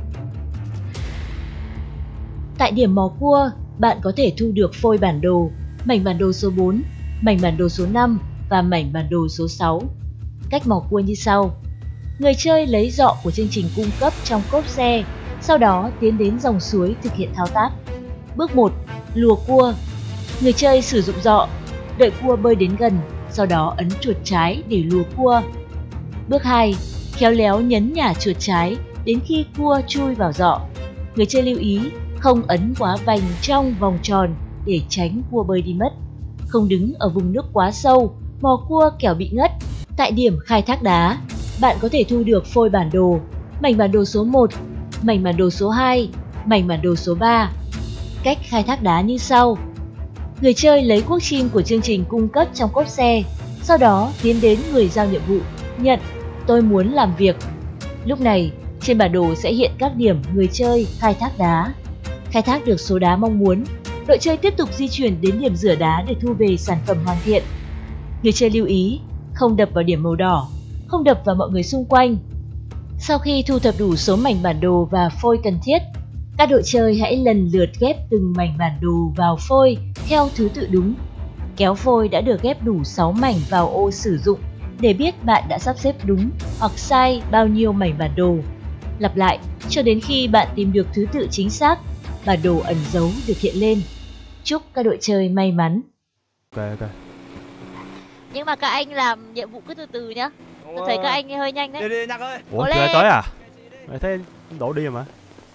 Tại điểm mò cua, bạn có thể thu được phôi bản đồ, mảnh bản đồ số bốn, mảnh bản đồ số năm và mảnh bản đồ số sáu. Cách mò cua như sau. Người chơi lấy dọ của chương trình cung cấp trong cốp xe, sau đó tiến đến dòng suối thực hiện thao tác. Bước một. Lùa cua. Người chơi sử dụng dọ, đợi cua bơi đến gần, sau đó ấn chuột trái để lùa cua. Bước hai. Khéo léo nhấn nhả chuột trái đến khi cua chui vào dọ. Người chơi lưu ý không ấn quá vành trong vòng tròn để tránh cua bơi đi mất. Không đứng ở vùng nước quá sâu, mò cua kẻo bị ngất. Tại điểm khai thác đá, bạn có thể thu được phôi bản đồ, mảnh bản đồ số một, mảnh bản đồ số hai, mảnh bản đồ số ba. Cách khai thác đá như sau. Người chơi lấy cuốc chim của chương trình cung cấp trong cốp xe, sau đó tiến đến người giao nhiệm vụ, nhận, tôi muốn làm việc. Lúc này, trên bản đồ sẽ hiện các điểm người chơi khai thác đá. Khai thác được số đá mong muốn, đội chơi tiếp tục di chuyển đến điểm rửa đá để thu về sản phẩm hoàn thiện. Người chơi lưu ý, không đập vào điểm màu đỏ, không đập vào mọi người xung quanh. Sau khi thu thập đủ số mảnh bản đồ và phôi cần thiết, các đội chơi hãy lần lượt ghép từng mảnh bản đồ vào phôi theo thứ tự đúng. Kéo phôi đã được ghép đủ sáu mảnh vào ô sử dụng để biết bạn đã sắp xếp đúng hoặc sai bao nhiêu mảnh bản đồ. Lặp lại cho đến khi bạn tìm được thứ tự chính xác, bản đồ ẩn dấu được hiện lên. Chúc các đội chơi may mắn. Ok ok. Nhưng mà các anh làm nhiệm vụ cứ từ từ nhá. Tôi thấy các anh hơi nhanh đấy. Đi đi nhắc ơi. Ủa chưa tới à? Mày thấy đổ đi rồi mà.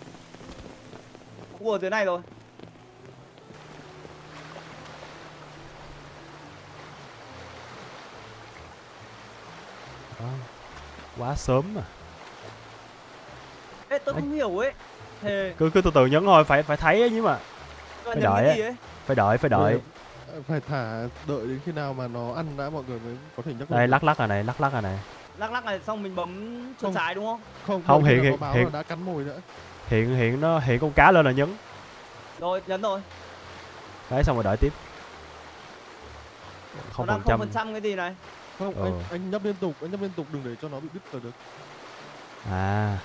Cua dưới này rồi. À, quá sớm mà. Ê, tôi không hiểu ấy. Thề. Cứ cứ từ từ nhấn thôi, phải phải thấy ấy nhưng mà. Phải đợi ấy. Phải đợi, phải đợi. Phải thả đợi đến khi nào mà nó ăn đã mọi người mới có thể nhấc. Đây lắc lắc này này, lắc lắc này này. Lắc lắc này xong mình bấm chuột trái đúng không? Không, không hiện hiện hiện đã cắn mồi nữa. Hiện hiện nó hiện con cá lên là nhấn. Rồi, nhấn rồi. Đấy xong rồi đợi tiếp. Không phần trăm. phần trăm cái gì này? Không, ừ. anh anh nhấp liên tục, anh nhấp liên tục đừng để cho nó bị đứt là được. À.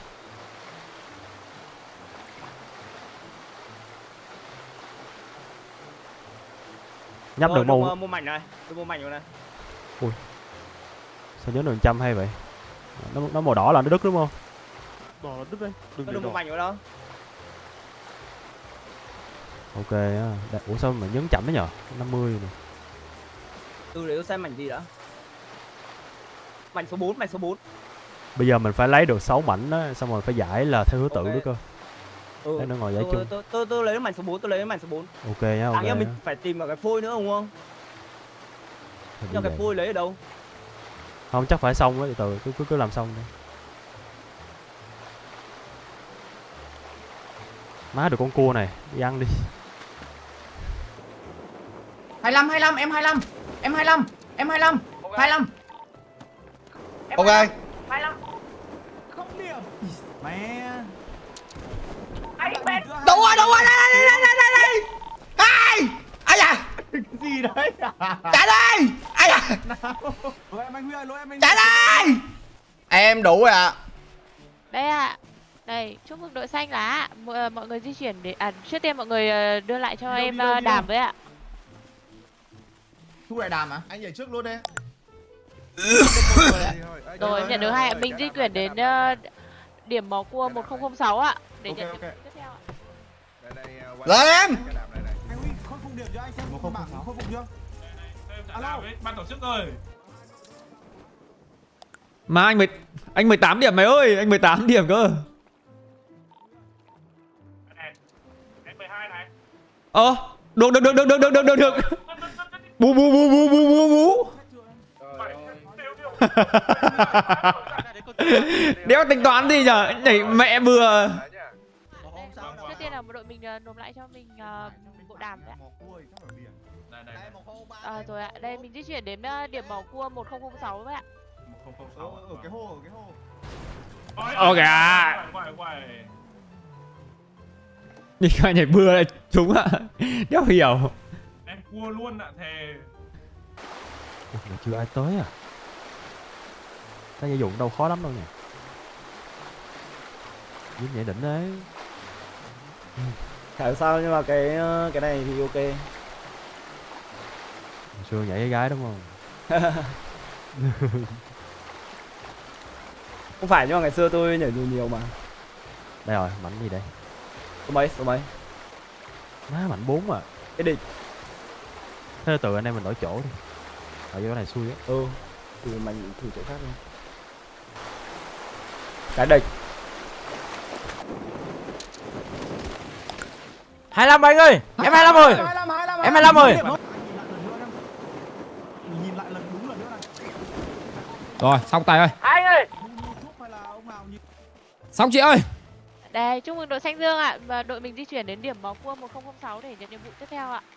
Nhấp được màu. Mua mảnh này, tôi mua mảnh rồi này. Ui. Sao nhớ được trăm hay vậy? Nó nó màu đỏ là nó đứt đúng không? Đỏ là đứt đây, đừng để đỏ. Mua mảnh rồi đâu? Ok á. Ủa sao mà nhấn chậm thế nhờ? năm mươi nè. Ừ để tôi xem mảnh gì đã. Mảnh số bốn, mảnh số bốn. Bây giờ mình phải lấy được sáu mảnh đó, xong rồi phải giải là theo thứ tự nữa cơ. Ừ. Để nó ngồi giải tôi, chung. Tôi, tôi, tôi lấy mảnh số bốn, tôi lấy mảnh số bốn. Ok nhá, ok. À, mình phải tìm vào cái phôi nữa không không? Nhưng cái phôi lấy ở đâu? Không chắc phải xong á, từ từ cứ cứ cứ làm xong đi. Má được con cua này, đi ăn đi. hai lăm, hai lăm, em hai lăm. Em hai lăm, em hai lăm. hai lăm. Ok. hai lăm. Không điểm. Mẹ. Đâu rồi, đâu rồi, đây, đây, đây, đây, đây. Hai. Ai da. Cái gì đấy? Trả đây. Ai da. Lỗi em anh Huy ơi, lỗi em anh. Trả đây. Em đủ rồi ạ. Đây ạ. À. Đây, chúc mừng đội xanh lá. M mọi người di chuyển để à trước tiên mọi người đưa lại cho đi em đâu, đi đàm đâu. Với ạ. Thu lại đàm à? Anh nhảy trước luôn đi. Rồi em nhận được hai ạ. Mình di chuyển đến uh, điểm mỏ cua một không không sáu ạ. Để Ok, nhận ok. tiếp theo ạ. Lên em. Khôi phục điểm cho anh xem một bảng khôi phục chưa? Alo, ban tổ chức ơi. Mà anh mười anh mười tám điểm mày ơi, anh mười tám điểm cơ. Ờ, được được được được được được được được được. Bú bú bú bú bú bú bú. Đéo tính toán gì nhở, nhảy mẹ bừa. Trước tiên là đội mình uh, nộp lại cho mình uh, bộ đàm đấy ạ. À, rồi ạ, đây mình di chuyển đến uh, điểm mỏ cua một không không sáu vậy ạ. một không không sáu ở cái hồ, ở cái hồ. Ok. Nhìn coi nhảy bừa này chúng ạ. Đéo hiểu. Em cua luôn ạ thề. Mà chưa ai tới à? Cái dây dụng đâu khó lắm đâu nhỉ. Dính nhảy đỉnh đấy. Chả sao nhưng mà cái cái này thì ok. Hồi xưa nhảy với gái đúng không? Không phải nhưng mà ngày xưa tôi nhảy nhiều nhiều mà. Đây rồi, mảnh gì đây? Số mấy, số mấy? Má mảnh bốn à. Cái địch. Thế từ anh em mình đổi chỗ đi. Ở chỗ này xui á. Ừ. Thì mình thử chỗ khác đi. Cái địch. hai lăm anh ơi, em hai lăm rồi. Em hai lăm rồi. Rồi, xong tay ơi. Anh ơi. Xong chị ơi. Đây, chúc mừng đội xanh dương ạ. Và đội mình di chuyển đến điểm mỏ cua một không không sáu để nhận nhiệm vụ tiếp theo ạ.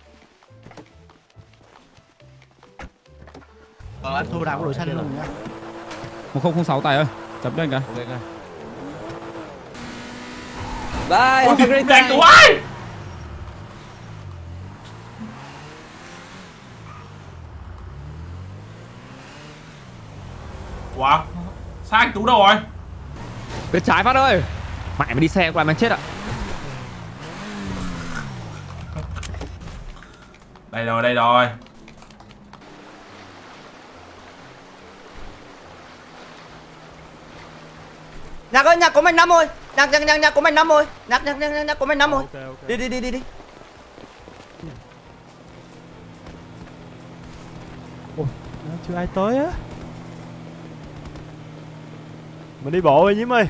Ờ, anh thu đàm của đội xanh luôn nhá. một không không sáu tay ơi. Chấm lên kìa. Ok ok. Bye, have a great time. Ủa? Sao anh Tú đâu rồi? Bên trái Phát ơi. Mẹ mày đi xe qua mày chết ạ. Đây rồi, đây rồi. Nhạc ơi, nhạc có mình năm rồi. Nhạc nhạc nhạc nhạc có mình năm rồi. Nhạc nhạc nhạc nhạc, nhạc có mình năm rồi. Okay, okay. Đi đi đi đi đi. Ôi, chưa ai tới á. Mình đi bộ rồi Nhiễm ơi.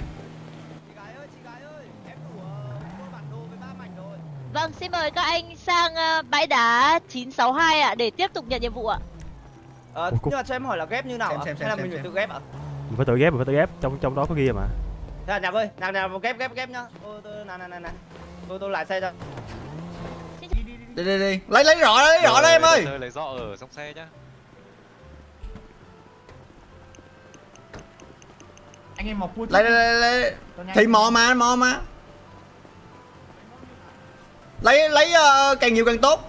Vâng, xin mời các anh sang uh, bãi đá chín sáu hai ạ để tiếp tục nhận nhiệm vụ ạ. Ờ, Ủa, nhưng mà cho em hỏi là ghép như nào Xem, ạ? xem, Hay là xem, mình phải xem. tự ghép ạ? Mình phải tự ghép, mình phải tự ghép. Trong trong đó có ghi mà. Thế là Nhạc ơi, Nhạc nào ghép ghép ghép nhá. Tôi tôi này này này này. Tôi tôi lại xe cho. Đi đi đi. Lấy lấy rõ lấy rõ đây em ơi. Lấy rõ ở trong xe nhá. Anh em mọc cua. Lấy lấy lấy. Thì mò mà, mò mà. Lấy lấy uh, càng nhiều càng tốt.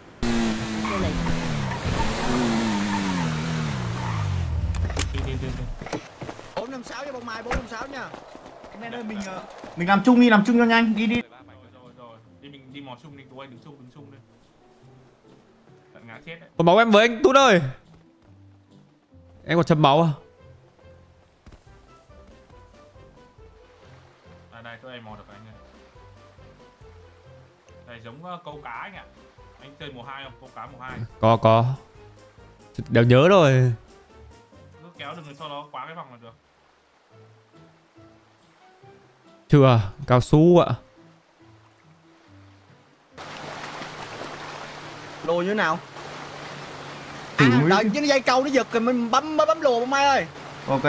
bốn năm sáu cho bông mai, bốn năm sáu nha. Anh ơi mình mình làm chung đi, làm chung cho nhanh, đi đi. Rồi rồi rồi. Đi mình đi mò chung đi, Tú anh đứng chung, đứng chung đi. Tận ngã chết đấy. Còn máu em với anh Tút ơi. Em còn chấm máu à? Đây đây, tôi em mò được anh ơi. Đây giống uh, câu cá anh ạ. Anh chơi mùa hai không? Câu cá mùa hai. Có có. Đều nhớ rồi. Cứ kéo đừng cho nó quá cái vòng là được. Chưa, cao su ạ. Lùi như thế nào? À, đợi cái dây câu nó giật rồi mình bấm mới bấm lùa bông mai ơi. Ok.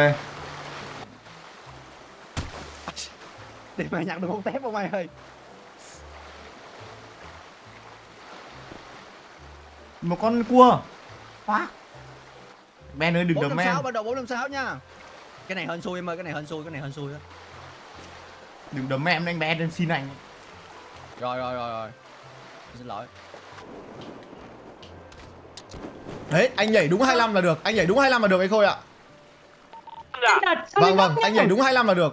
Để mà nhặt được một tép bông mai ơi. Một con cua. Quá. Ben ơi đừng đấm em. Bắt đầu bốn năm sáu nha. Cái này hên xui em ơi, cái này hên xui, cái này hên xui á. Đừng đấm em anh Ben, xin anh. Rồi rồi rồi rồi. Xin lỗi. Đấy, anh nhảy đúng hai lăm là được, anh nhảy đúng hai lăm là được anh Khôi ạ. Vâng vâng, anh nhảy đúng hai lăm là được.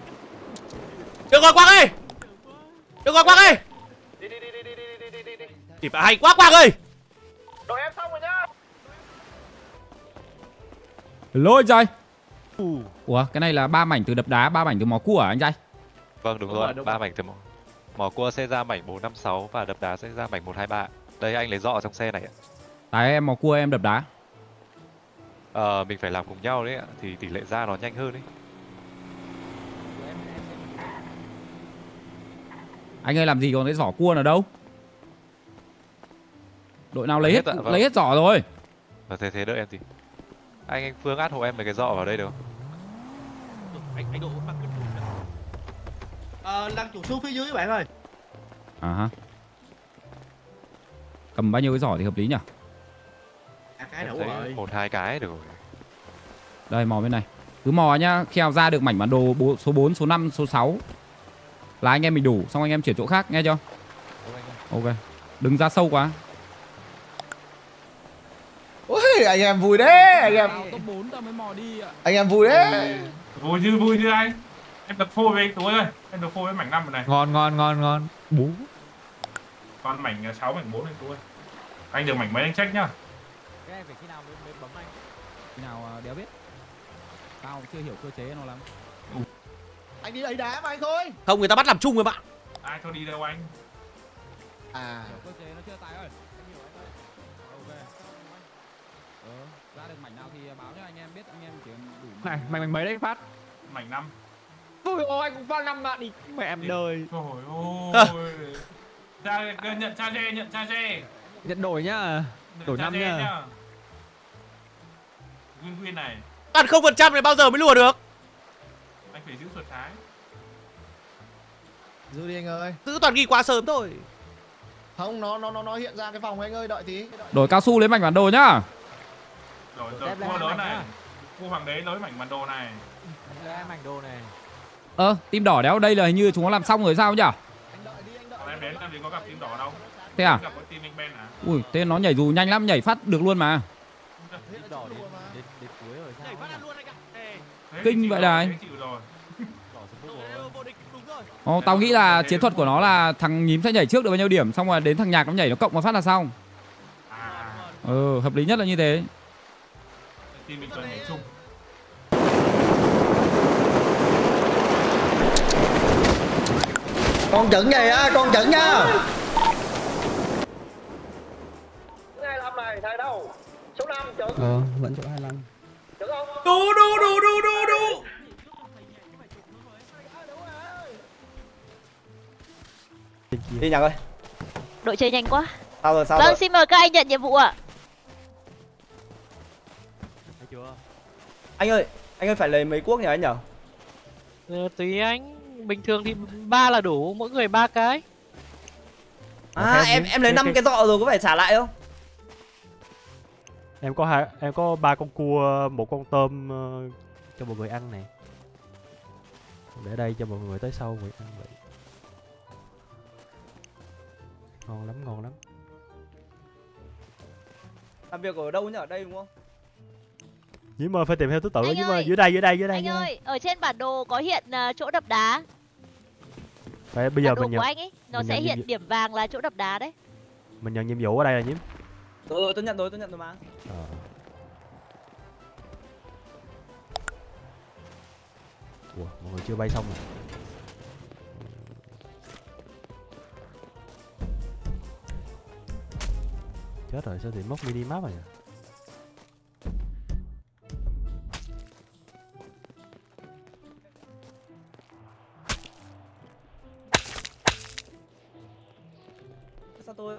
Được rồi Quang ơi. Được rồi Quang ơi. Đi đi đi đi đi đi đi đi đi. Kịp à, hay quá Quang ơi. Đội em xong rồi nhá. Lôi anh trai. Ủa cái này là ba mảnh từ đập đá, ba mảnh từ mỏ cua à anh trai? Vâng đúng rồi, ba mảnh từ mỏ. Mỏ cua sẽ ra mảnh bốn năm sáu và đập đá sẽ ra mảnh một hai ba. Đây anh lấy dọ ở trong xe này ạ. Tại em mỏ cua em đập đá. Ờ mình phải làm cùng nhau đấy ạ, thì tỷ lệ ra nó nhanh hơn đấy. Anh ơi làm gì còn cái giỏ cua nào đâu? Đội nào lấy hết, hết ạ, vâng. lấy hết giỏ rồi. Và thế thế đợi em thì. Anh anh Phương át hộ em mấy cái dọ vào đây được không? Anh anh Độ mặc cái thùng. Ờ làm chủ xuống phía dưới các bạn ơi. À ha. Cầm bao nhiêu cái giỏ thì hợp lý nhỉ? À, cái đủ rồi. rồi. Một hai cái được rồi. Đây mò bên này. Cứ mò nhá, kheo ra được mảnh bản đồ số bốn, số năm, số sáu là anh em mình đủ, xong anh em chuyển chỗ khác nghe chưa? Ok. Đừng ra sâu quá. Ôi anh em vui đấy, anh em. Top bốn ta mới mò đi ạ. Anh em vui đấy. Vui chứ vui chứ anh. Em đập phôi với anh Tú ơi. Em đập phôi với mảnh năm rồi này. Ngon ngon ngon ngon. Bú. Còn mảnh sáu mảnh bốn anh Tú ơi. Anh được mảnh mấy anh check nhá. Cái này phải khi nào mới bấm anh? Khi nào đéo biết. Tao chưa hiểu cơ chế nó lắm. Anh đi lấy đá mà anh thôi. Không, người ta bắt làm chung rồi bạn. Ai cho đi đâu anh? À. Cơ chế nó chưa tài ơi. Anh hiểu anh ơi. Ok. Ờ, ra được mảnh nào thì báo cho anh em biết, anh em chỉ đủ. Này, mảnh mảnh mấy đấy phát? Mảnh năm. Ôi ôi anh cũng phát năm bạn đi mẹ em đời. Trời ơi. Ra nhận cha dê, nhận cha dê. Nhận đổi nhá. Đổi năm nhá. nhá. Win win này. Toàn không phần trăm này bao giờ mới lùa được. Anh phải giữ chuột trái. Giữ đi anh ơi. Giữ toàn ghi quá sớm thôi. Không, nó nó nó nó hiện ra cái phòng anh ơi, đợi tí. Đổi cao su lấy mảnh bản đồ nhá. Rồi rồi cua đó này. Cua hoàng đế lấy mảnh bản đồ này. Lấy mảnh đồ này. Ờ, team đỏ đéo đây là hình như chúng nó làm xong rồi sao nhỉ? Còn em đến làm gì có gặp team đỏ đâu. Thế à? Gặp team anh Ben à? Ui, thế nó nhảy dù nhanh lắm, nhảy phát được luôn mà. Đỏ đến đến đến cuối rồi sao? Kinh vậy này. Ồ, tao nghĩ là chiến thuật của nó là thằng nhím sẽ nhảy trước được bao nhiêu điểm, xong rồi đến thằng nhạc nó nhảy nó cộng một phát là xong. Ừ, hợp lý nhất là như thế. Team mình cần nhảy chung. Con chẩn vậy á, con chẩn nha. hai mươi lăm này, thay đâu? Số năm chẩn. Ờ, vẫn chỗ hai mươi lăm. Chẩn không? Đủ đủ đủ đủ đủ đủ. Đi Nhạc ơi. Đội chơi nhanh quá. Sao rồi, sao Vâng, rồi? xin mời các anh nhận nhiệm vụ ạ. Thấy chưa? Anh ơi, anh ơi phải lấy mấy cuốc nhỉ anh nhỉ? Ờ, tùy anh, bình thường thì ba là đủ, mỗi người ba cái. À em em lấy năm cái dọ rồi có phải trả lại không? Em có hai, em có ba con cua, một con tôm uh, cho mọi người ăn này. Để đây cho mọi người tới sau người ăn vậy. Ngon lắm, ngon lắm. Làm việc ở đâu nhỉ? Ở đây đúng không? Nhím ơi, phải tìm theo thứ tự. Anh Nhím ơi, ơi, dưới đây, dưới đây, dưới đây. Anh dưới đây. ơi, ở trên bản đồ có hiện uh, chỗ đập đá. Phải bây giờ Bản đồ mình nhận của anh ấy, nó mình sẽ nhận hiện nhiệm, điểm vàng là chỗ đập đá đấy. mình nhận nhiệm vụ ở đây là Nhím. Rồi rồi tôi nhận rồi, tôi nhận rồi mà. Ờ. Ủa, mọi người chưa bay xong rồi. Chết rồi, sao thì móc mini map rồi nhỉ? Sao tôi...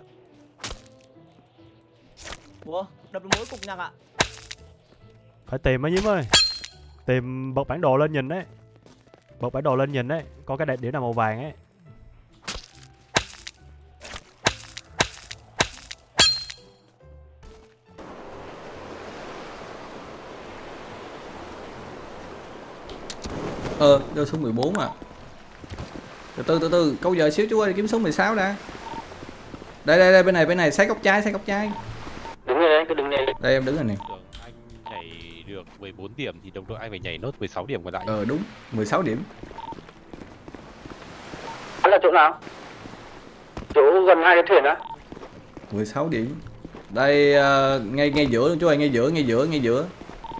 Ủa, đập được mỗi cục Nhạc ạ. Phải tìm á Nhím ơi. Tìm bật bản đồ lên nhìn đấy. Bật bản đồ lên nhìn đấy, có cái đẹp điểm nào màu vàng ấy. Ờ, đâu số mười bốn à. Từ từ từ từ, câu giờ xíu chú ơi, kiếm số mười sáu đã. Đây đây đây, bên này bên này, sát góc trái, sát góc trái. Đứng đây, cứ đứng đây. Đây em đứng rồi nè. Anh nhảy được mười bốn điểm thì đồng đội anh phải nhảy nốt mười sáu điểm còn lại. Ờ đúng, mười sáu điểm. Là chỗ nào? Chỗ gần hai cái thuyền á? mười sáu điểm. Đây uh, ngay ngay giữa luôn chú ơi, ngay giữa, ngay giữa, ngay giữa.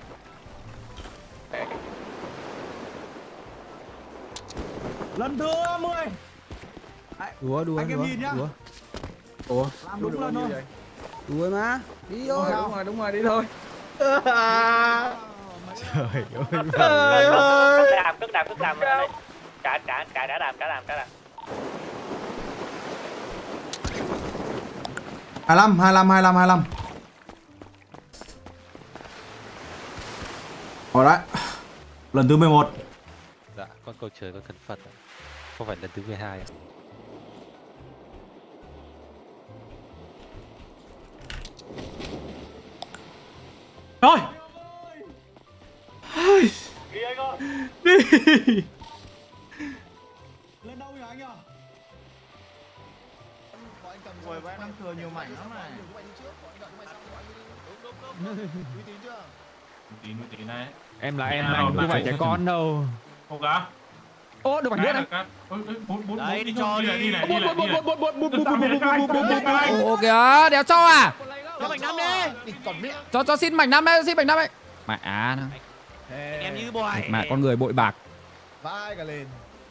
Lần thứ mười. Đùa đùa anh em đùa. nhìn nhá. Đùa. Ủa? Làm đúng lần thôi. Đùa mà. Đi thôi. Đúng rồi, đúng rồi, đi thôi. Trời ơi. Trời ơi. Đàm, cất đàm, cất đàm. Cả cả cả đã đàm, cả đàm, cả đàm. hai lăm, hai lăm, hai lăm, hai lăm. Rồi đấy. Lần thứ mười một. Dạ, con cầu trời con thần Phật ạ. Không phải lần thứ mười hai ạ. Rồi. Đi anh ơi. Đi. Lên đâu rồi anh ạ? Ngồi với năm thừa nhiều mảnh lắm này. Uy tín chưa? Uy tín, uy tín này. Em là em anh, không phải trẻ con đâu. Không cá. Ô, được bánh nước này. Đấy, đi cho đi. Đi này, đi này, đi này. Ồ kìa, đéo cho à? Cho mảnh năm đi. Cho cho xin mảnh năm đây, xin mảnh năm đây. Mẹ á nó. Anh em như bòi. Mẹ con người bội bạc. Vai cả lên.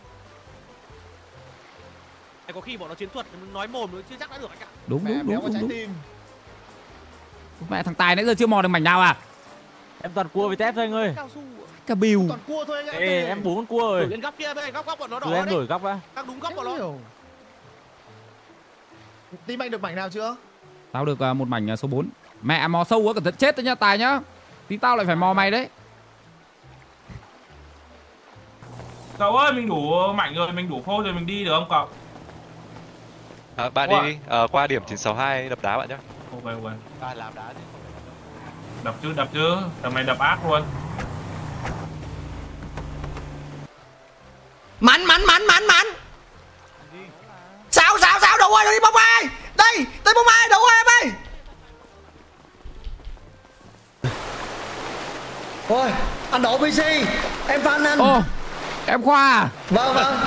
Có khi bọn nó chiến thuật nói mồm nó chưa chắc đã được anh ạ. Đúng đúng đúng đúng. đúng. Tim. Mẹ thằng Tài nãy giờ chưa mò được mảnh nào à? Em toàn cua với tép thôi anh ơi. Cả bìu. Toàn cua thôi anh ạ. Ê, em bốn con cua rồi. Đổi lên góc kia bên góc góc bọn nó đỏ. Em đổi góc á. Các đúng góc bọn nó. Tim anh được mảnh nào chưa? Tao được uh, một mảnh uh, số bốn. Mẹ mò sâu quá cẩn thận chết đấy nha Tài nhá. Tí tao lại phải mò mày đấy. Cậu ơi, mình đủ mảnh rồi, mình đủ phôi rồi, mình đi được không cậu? À, bạn đi đi, à, qua điểm chín sáu hai đập đá bạn nhé. Ok ok. Bạn làm đá đi. Đập chứ, đập chứ, tầm này đập ác luôn. Mạnh mạnh mạnh mạnh mạnh. Sao sao sao đâu ơi, đi bóng ai. Đây, tới bóng ai, đâu ơi em ơi. Thôi, anh đổ pê xê. Em fan anh. Ồ, em Khoa à? Vâng vâng.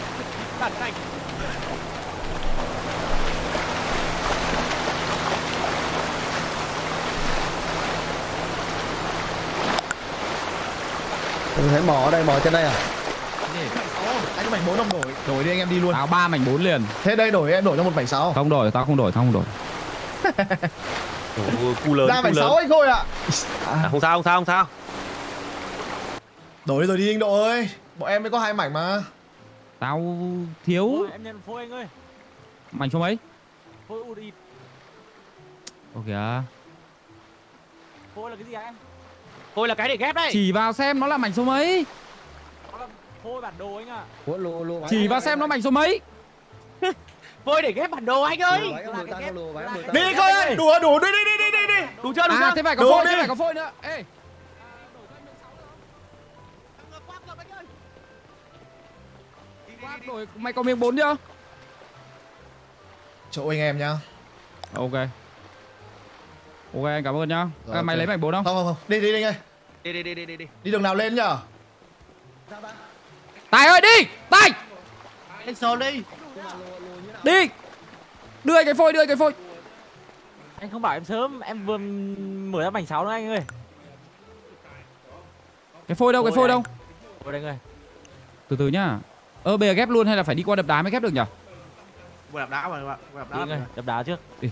Mình phải mò ở đây, mò trên đây à? Anh có mảnh bốn không đổi? Đổi đi anh em đi luôn. Tao ba mảnh bốn liền. Thế đây đổi em đổi cho một mảnh sáu. Không đổi, tao không đổi, tao không đổi. Cu lớn, ra mảnh sáu anh Khôi ạ. À, không sao, không sao, không sao. Đổi rồi đi anh Độ ơi. Bọn em mới có hai mảnh mà. Tao thiếu. Ôi, em nhận phôi anh ơi. Mảnh số mấy? Phôi u đi. Ồ kìa. Phôi là cái gì hả em? Phôi là cái để ghép đấy. Chỉ vào xem nó là mảnh số mấy. Nó là phôi bản đồ anh ạ. Ủa, lù, lù, Chỉ vào xem nó mảnh số mấy. Phôi để ghép bản đồ anh ơi. Đi Khôi ơi, đủ đủ đi đi đi đi đi đi. Đủ chưa, đủ chưa? À thế phải có phôi, thế phải có phôi nữa. Ê. Đổi, mày có miếng bốn chưa? Chỗ anh em nhá. Ok. Ok anh cảm ơn nhá. Rồi, à, mày okay. lấy mảnh bốn không? Không không không. Đi đi đi anh ơi. Đi đi đi đi đi đi. Đi đường nào lên nhở? Tài ơi đi! Tài! Anh sờ đi. Đi! Đưa cái phôi, đưa cái phôi. Anh không bảo em sớm, em vừa mở ra mảnh sáu nữa anh ơi. Cái phôi đâu, cái phôi đâu? Phôi đây anh ơi. Từ từ nhá. Ơ bây giờ ghép luôn hay là phải đi qua đập đá mới ghép được nhỉ? Vừa đập đá mà, vừa đập đá. Đi anh ơi, đập đá trước. Đi.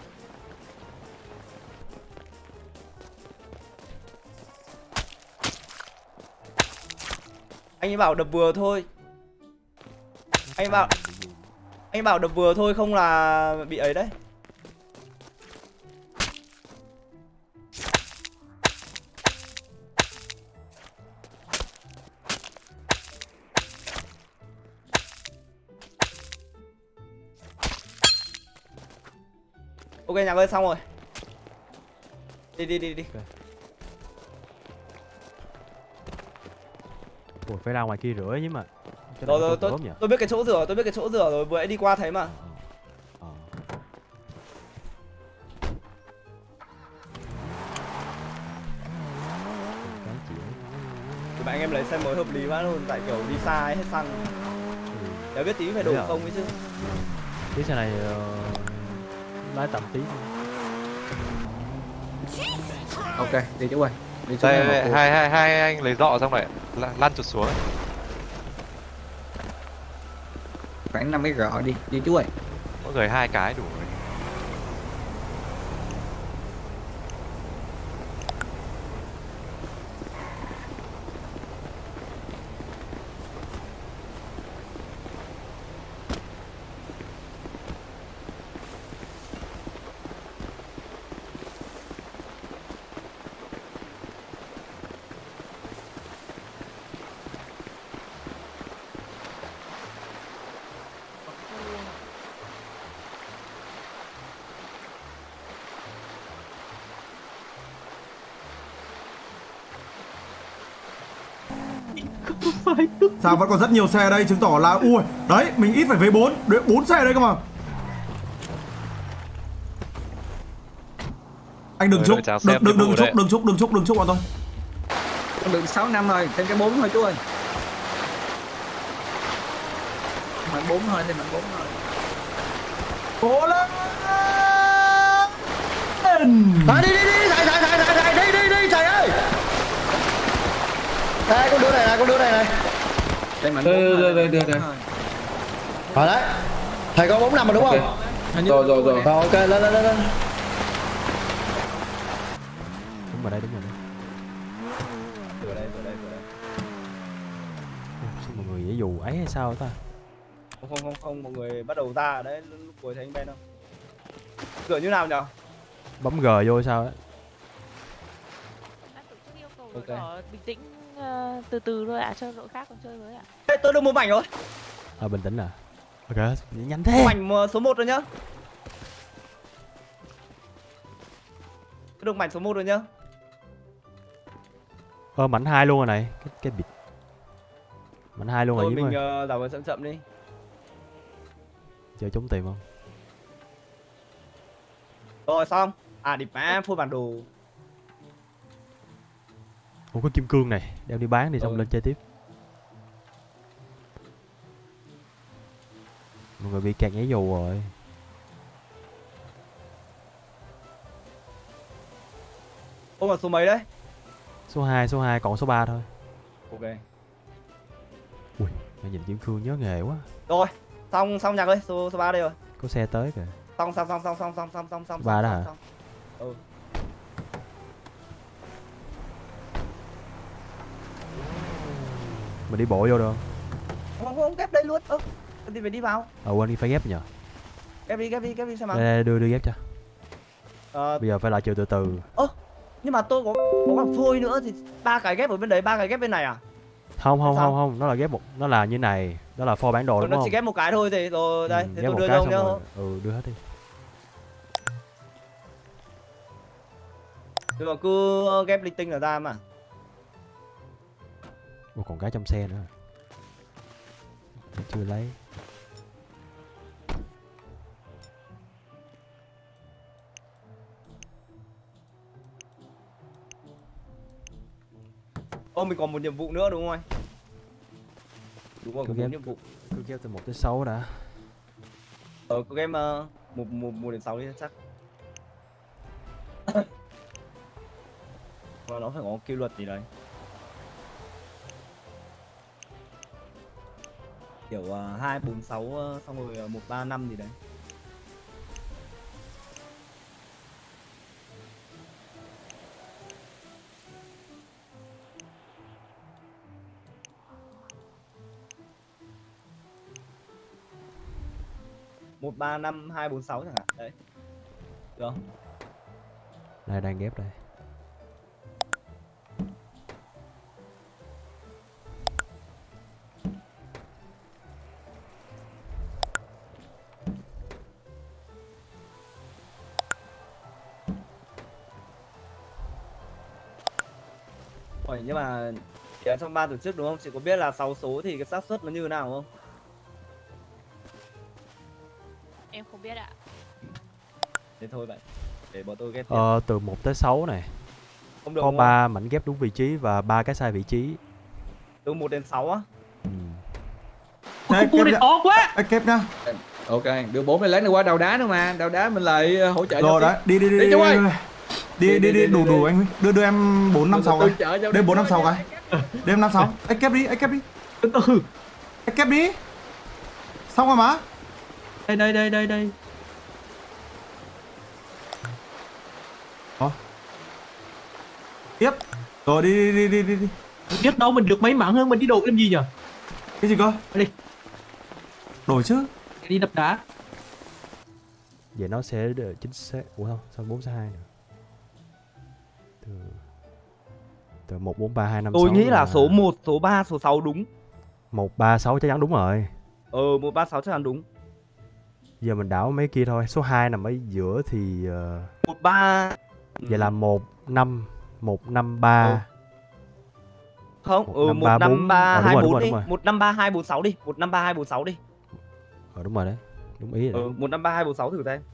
Anh ấy bảo đập vừa thôi. Anh ấy bảo Anh ấy bảo đập vừa thôi không là bị ấy đấy. Ok Nhạc ơi, xong rồi. Đi đi đi đi. Ủa, phải ra ngoài kia rửa chứ mà. Rồi rồi tôi, tôi biết cái chỗ rửa, tôi biết cái chỗ rửa rồi, vừa nãy đi qua thấy mà. Ờ. Thì bạn anh em lấy xe mới hợp lý quá luôn, tại kiểu đi xa ấy, hết xăng. Để biết tí phải đổ không ấy chứ. Cái xe này lái tầm tí. Ok, đi chú ơi. Đi chú Đây, ơi, đây, một hai, hai, hai anh lấy dọ xong rồi la- lăn trụt xuống. khoảng năm cái gọ đi, đi chú ơi. Mỗi người hai cái đủ rồi. Sao vẫn còn rất nhiều xe ở đây, chứng tỏ là ui đấy mình ít phải với bốn bốn xe ở đây cơ mà. Anh đừng Rồi, chúc, đội chào đừng xem đừng nhiệm đừng vụ chúc, đấy. đừng chúc, đừng chúc, đừng chúc bọn tôi. Con đường sáu năm rồi, thêm cái bốn thôi chú ơi. Mình bốn thôi thì mình bốn thôi. Cố lên. À, đi đi đi, chạy chạy chạy chạy chạy đi đi đi chạy ơi. Đây con đứa này này, con đứa này này. Đây mình Đưa đưa đưa đưa đưa. Rồi đấy. Thầy có bốn năm mà đúng không? Rồi rồi rồi. Rồi ok, lên lên lên lên. Đúng rồi đây, đúng rồi đây. Từ đây, từ đây, từ đây. Sao mọi người dễ dù ấy hay sao ta? Không, không, không, không, mọi người bắt đầu ra ở đấy, lúc cuối thấy anh Ben không? Cửa như nào nhở? Bấm G vô sao á? Ok. Ở bình tĩnh ờ, từ từ thôi ạ, cho đội khác còn chơi với ạ. Ê, tôi được một mảnh rồi. À bình tĩnh à. Ok, nhanh Một thế. mảnh ờ, số một rồi nhá. Tôi được mảnh số một rồi nhá. Ờ mảnh hai luôn rồi này, cái cái bịt. Mảnh hai luôn rồi Thôi Diễm mình ơi. uh, đảo chậm chậm đi. Chơi trốn tìm không? Rồi xong. À địch má phôi bản đồ. Ủa có kim cương này, đem đi bán đi xong Ừ. lên chơi tiếp. Mọi người bị kẹt nhảy dù rồi. Ô mà số mấy đấy? Số hai, số hai còn số ba thôi. Ok. Ui, mày nhìn kim cương nhớ nghề quá. Rồi, xong xong nhạc ơi, số số ba đây rồi. Có xe tới kìa. Xong xong xong xong xong xong xong xong xong. Ba đó hả? xong. Ừ. Mình đi bộ vô được không? Không không ghép đây luôn. Ơ, ừ, thì phải đi vào. Ờ quên đi phải ghép nhờ. Ghép đi, ghép đi, ghép đi xem nào. Đây, đây, đưa đưa ghép cho. Ờ, Bây giờ phải lại chiều từ từ. ơ, nhưng mà tôi có có cả phôi nữa thì ba cái ghép ở bên đấy, ba cái ghép bên này à? Không không Sao? không không, nó là ghép một, nó là như này, đó là for bản đồ Còn đúng nó không? chỉ ghép một cái thôi thì rồi đây, Ừ, thì ghép tôi một đưa cái cho xong ông nhá. rồi. Ừ đưa hết đi. Nhưng mà cứ ghép linh tinh là ra mà. Ủa còn cái trong xe nữa. Chưa lấy. Ô mình còn một nhiệm vụ nữa đúng không anh? Đúng rồi, Cứ có một ghép, nhiệm vụ. cứ ghép từ một tới sáu đã. Ờ, có game uh, một, một, một đến sáu đi chắc. Và nó phải có kỷ luật gì đấy. Kiểu uh, hai, bốn, sáu uh, xong rồi uh, một, ba, năm gì đấy. một, ba, năm, hai, bốn, sáu chẳng hạn. Đấy. Được không? Đây đang ghép đây. Ôi, nhưng mà ở trong ban tổ chức đúng không? Chị có biết là sáu số thì cái xác suất nó như thế nào không? Em không biết ạ. Thế thôi vậy. Để bọn tôi ghép tiếp. Ờ từ một tới sáu này. Không được Có đúng ba mảnh ghép đúng vị trí và ba cái sai vị trí. Từ một đến sáu á. Ừ. Đấy, Cu này to quá. Ê, kép nhá. Ok, đưa bốn này lấy này qua đầu đá nữa mà, đầu đá mình lại hỗ trợ. Rồi đấy, đi đi đi đi chú ơi. Đi đi đi đủ đủ anh Huy. Đưa đưa em bốn năm sáu cái. Đưa bốn năm sáu cái. Đưa em năm sáu. Anh kép đi, anh kép đi. Từ từ. Anh kép đi. Xong rồi má. Đây đây đây đây đây. Đó. Tiếp. Rồi đi đi đi đi đi. Biết đâu mình được mấy mạng hơn, mình đi đổ cái gì nhỉ? Cái gì cơ? Đi. Đổi chứ. Đi đập đá. Vậy nó sẽ chính xác. Ủa không? Sao bốn sáu hai nữa? Từ từ một bốn ba hai năm sáu. Tôi nghĩ là số một, số ba, số sáu đúng. một ba sáu chắc chắn đúng rồi. Ờ một ba sáu chắc chắn đúng. Giờ mình đảo mấy kia thôi. Số hai nằm ở giữa thì uh... một ba. Vậy là một năm một năm ba. Không, ừ một năm ba hai bốn đi. một năm ba hai bốn sáu đi. một năm ba hai bốn sáu đi. Ờ đúng rồi đấy. Đúng ý rồi. Ừ một năm ba hai bốn sáu thử xem.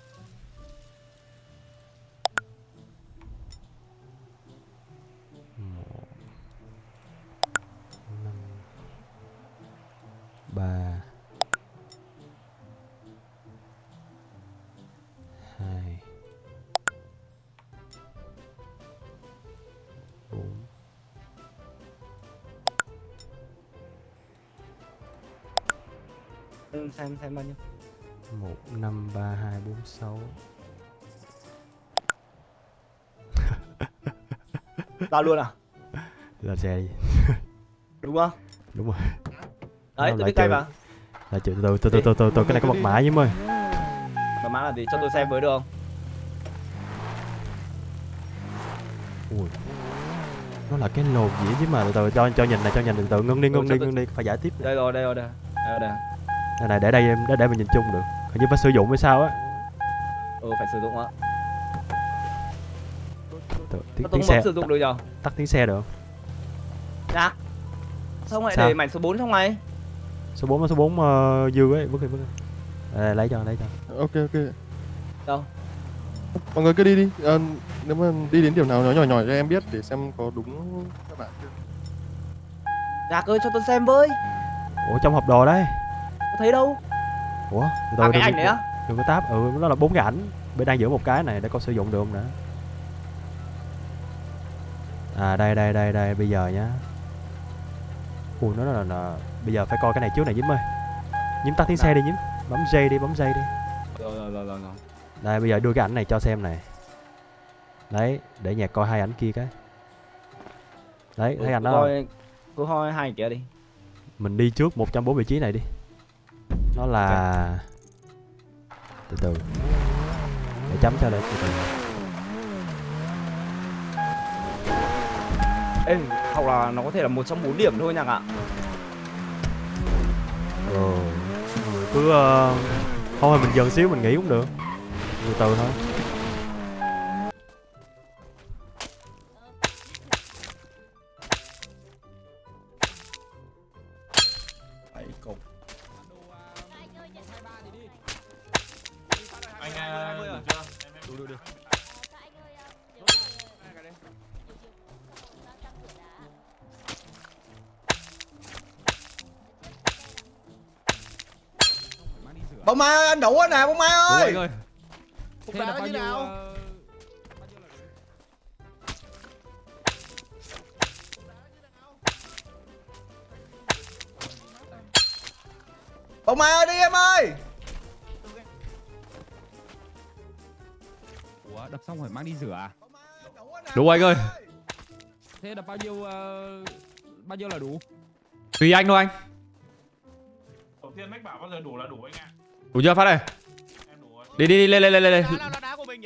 ba hai bốn ừ, xem xem bao nhiêu. một năm ba hai bốn sáu. Tao luôn à? Lên xe đi. Đúng không? Đúng rồi. Đấy, tôi biết cây mà. Là chữ từ từ từ từ từ từ cái này có mật mã với ơi. Mật mã là gì? Cho tôi xem với được không? Ui. Nó là cái lồn gì chứ mà từ từ cho cho nhìn này, cho nhìn từ từ ngưng đi ngưng đi ngưng đi phải giải tiếp. Đây rồi, đây rồi, đây. Đây rồi, đây. Đây này để đây em để để mình nhìn chung được. Hình như phải sử dụng hay sao á. Ừ phải sử dụng á. Tiếng, tiếng xe sử dụng được rồi. Tắt tiếng xe được không? Dạ. Sao lại sao? để mảnh số bốn trong này? Số bốn số bốn uh, dư ấy, bước đi bước đi. À, lấy cho lấy cho. Ok ok. Đâu? Mọi người cứ đi đi. À, nếu mà đi đến điểm nào nhỏ nhỏ nhỏ cho em biết để xem có đúng các bạn chưa. Dạ ơi cho tôi xem với. Ủa trong hộp đồ đấy. Có thấy đâu? Ủa? À cái ảnh này á? Đừng có táp, ừ nó là bốn cái ảnh. Bên đang giữ một cái này để con sử dụng được không nữa. À đây đây đây đây bây giờ nhá. Ui nó là, là bây giờ phải coi cái này trước này Nhím ơi. Nhím tắt tiếng xe đi Nhím. Bấm dây đi, bấm dây đi. Rồi rồi rồi rồi. Đây bây giờ đưa cái ảnh này cho xem này. Đấy, để nhạc coi hai ảnh kia cái. Đấy, thấy ảnh đó không? Cứ coi hai kia đi. Mình đi trước một trăm bốn mươi vị trí này đi. Nó là okay. Từ từ. Để chấm cho đây từ từ. Ê, hoặc là nó có thể là một trong bốn điểm thôi nhạc ạ. Ừ. Cứ uh, thôi mình dần xíu mình nghỉ cũng được. Từ từ thôi. Bảy cục. Anh uh, chưa? Đủ đủ được. Bông Mai ơi, anh đủ rồi nè, Bông Mai ơi. Rồi. Phục đá như nào? Bông Mai ơi, đi em ơi. Ủa, đập xong rồi mang đi rửa à? Đủ anh ơi. Thế đập bao nhiêu uh, bao nhiêu là đủ? Tùy anh thôi anh. Đầu tiên Mách bảo bao giờ đủ là đủ anh ạ. Đủ chưa phát này? Đi đi đi lên lên lên lên. Đá là đá của mình nhỉ?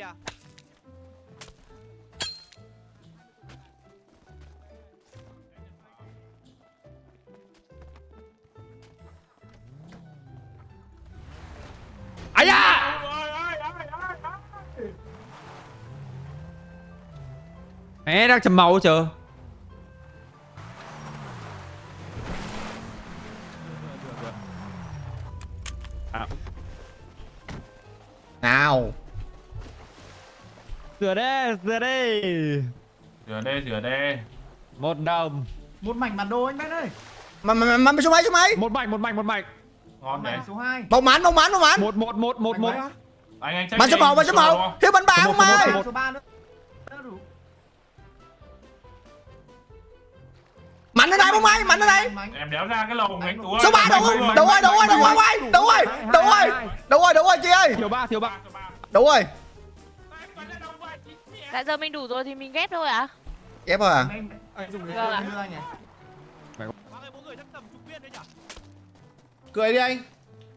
Ai da! Mẹ đang chầm màu chờ. Nào. Rửa đi, rửa đi. Rửa đây, rửa đây. Một đồng. Một mảnh bản đồ anh Mách ơi. Mà mà mà số mấy số mấy? Một mảnh, một mảnh, một mảnh. Ngon đấy. Số hai. Bóng mắn, bóng mắn, bóng mắn. Một một một một một. Anh anh check. Bắn số một, bắn số một. Hiếu bắn ba không ơi. Số ba nữa. Mắn ở đây bóng mày, mắn ở đây. Em đéo ra cái lồng anh Tú ơi. Số ba đâu rồi, đâu rồi, đâu rồi, đâu rồi, đâu rồi, đâu rồi, đâu rồi, đâu rồi chị ơi. Thiếu ba, thiếu ba. Đâu rồi. Tại giờ mình đủ rồi thì mình ghép thôi à? Ghép rồi à? Vâng ạ. Cười đi anh.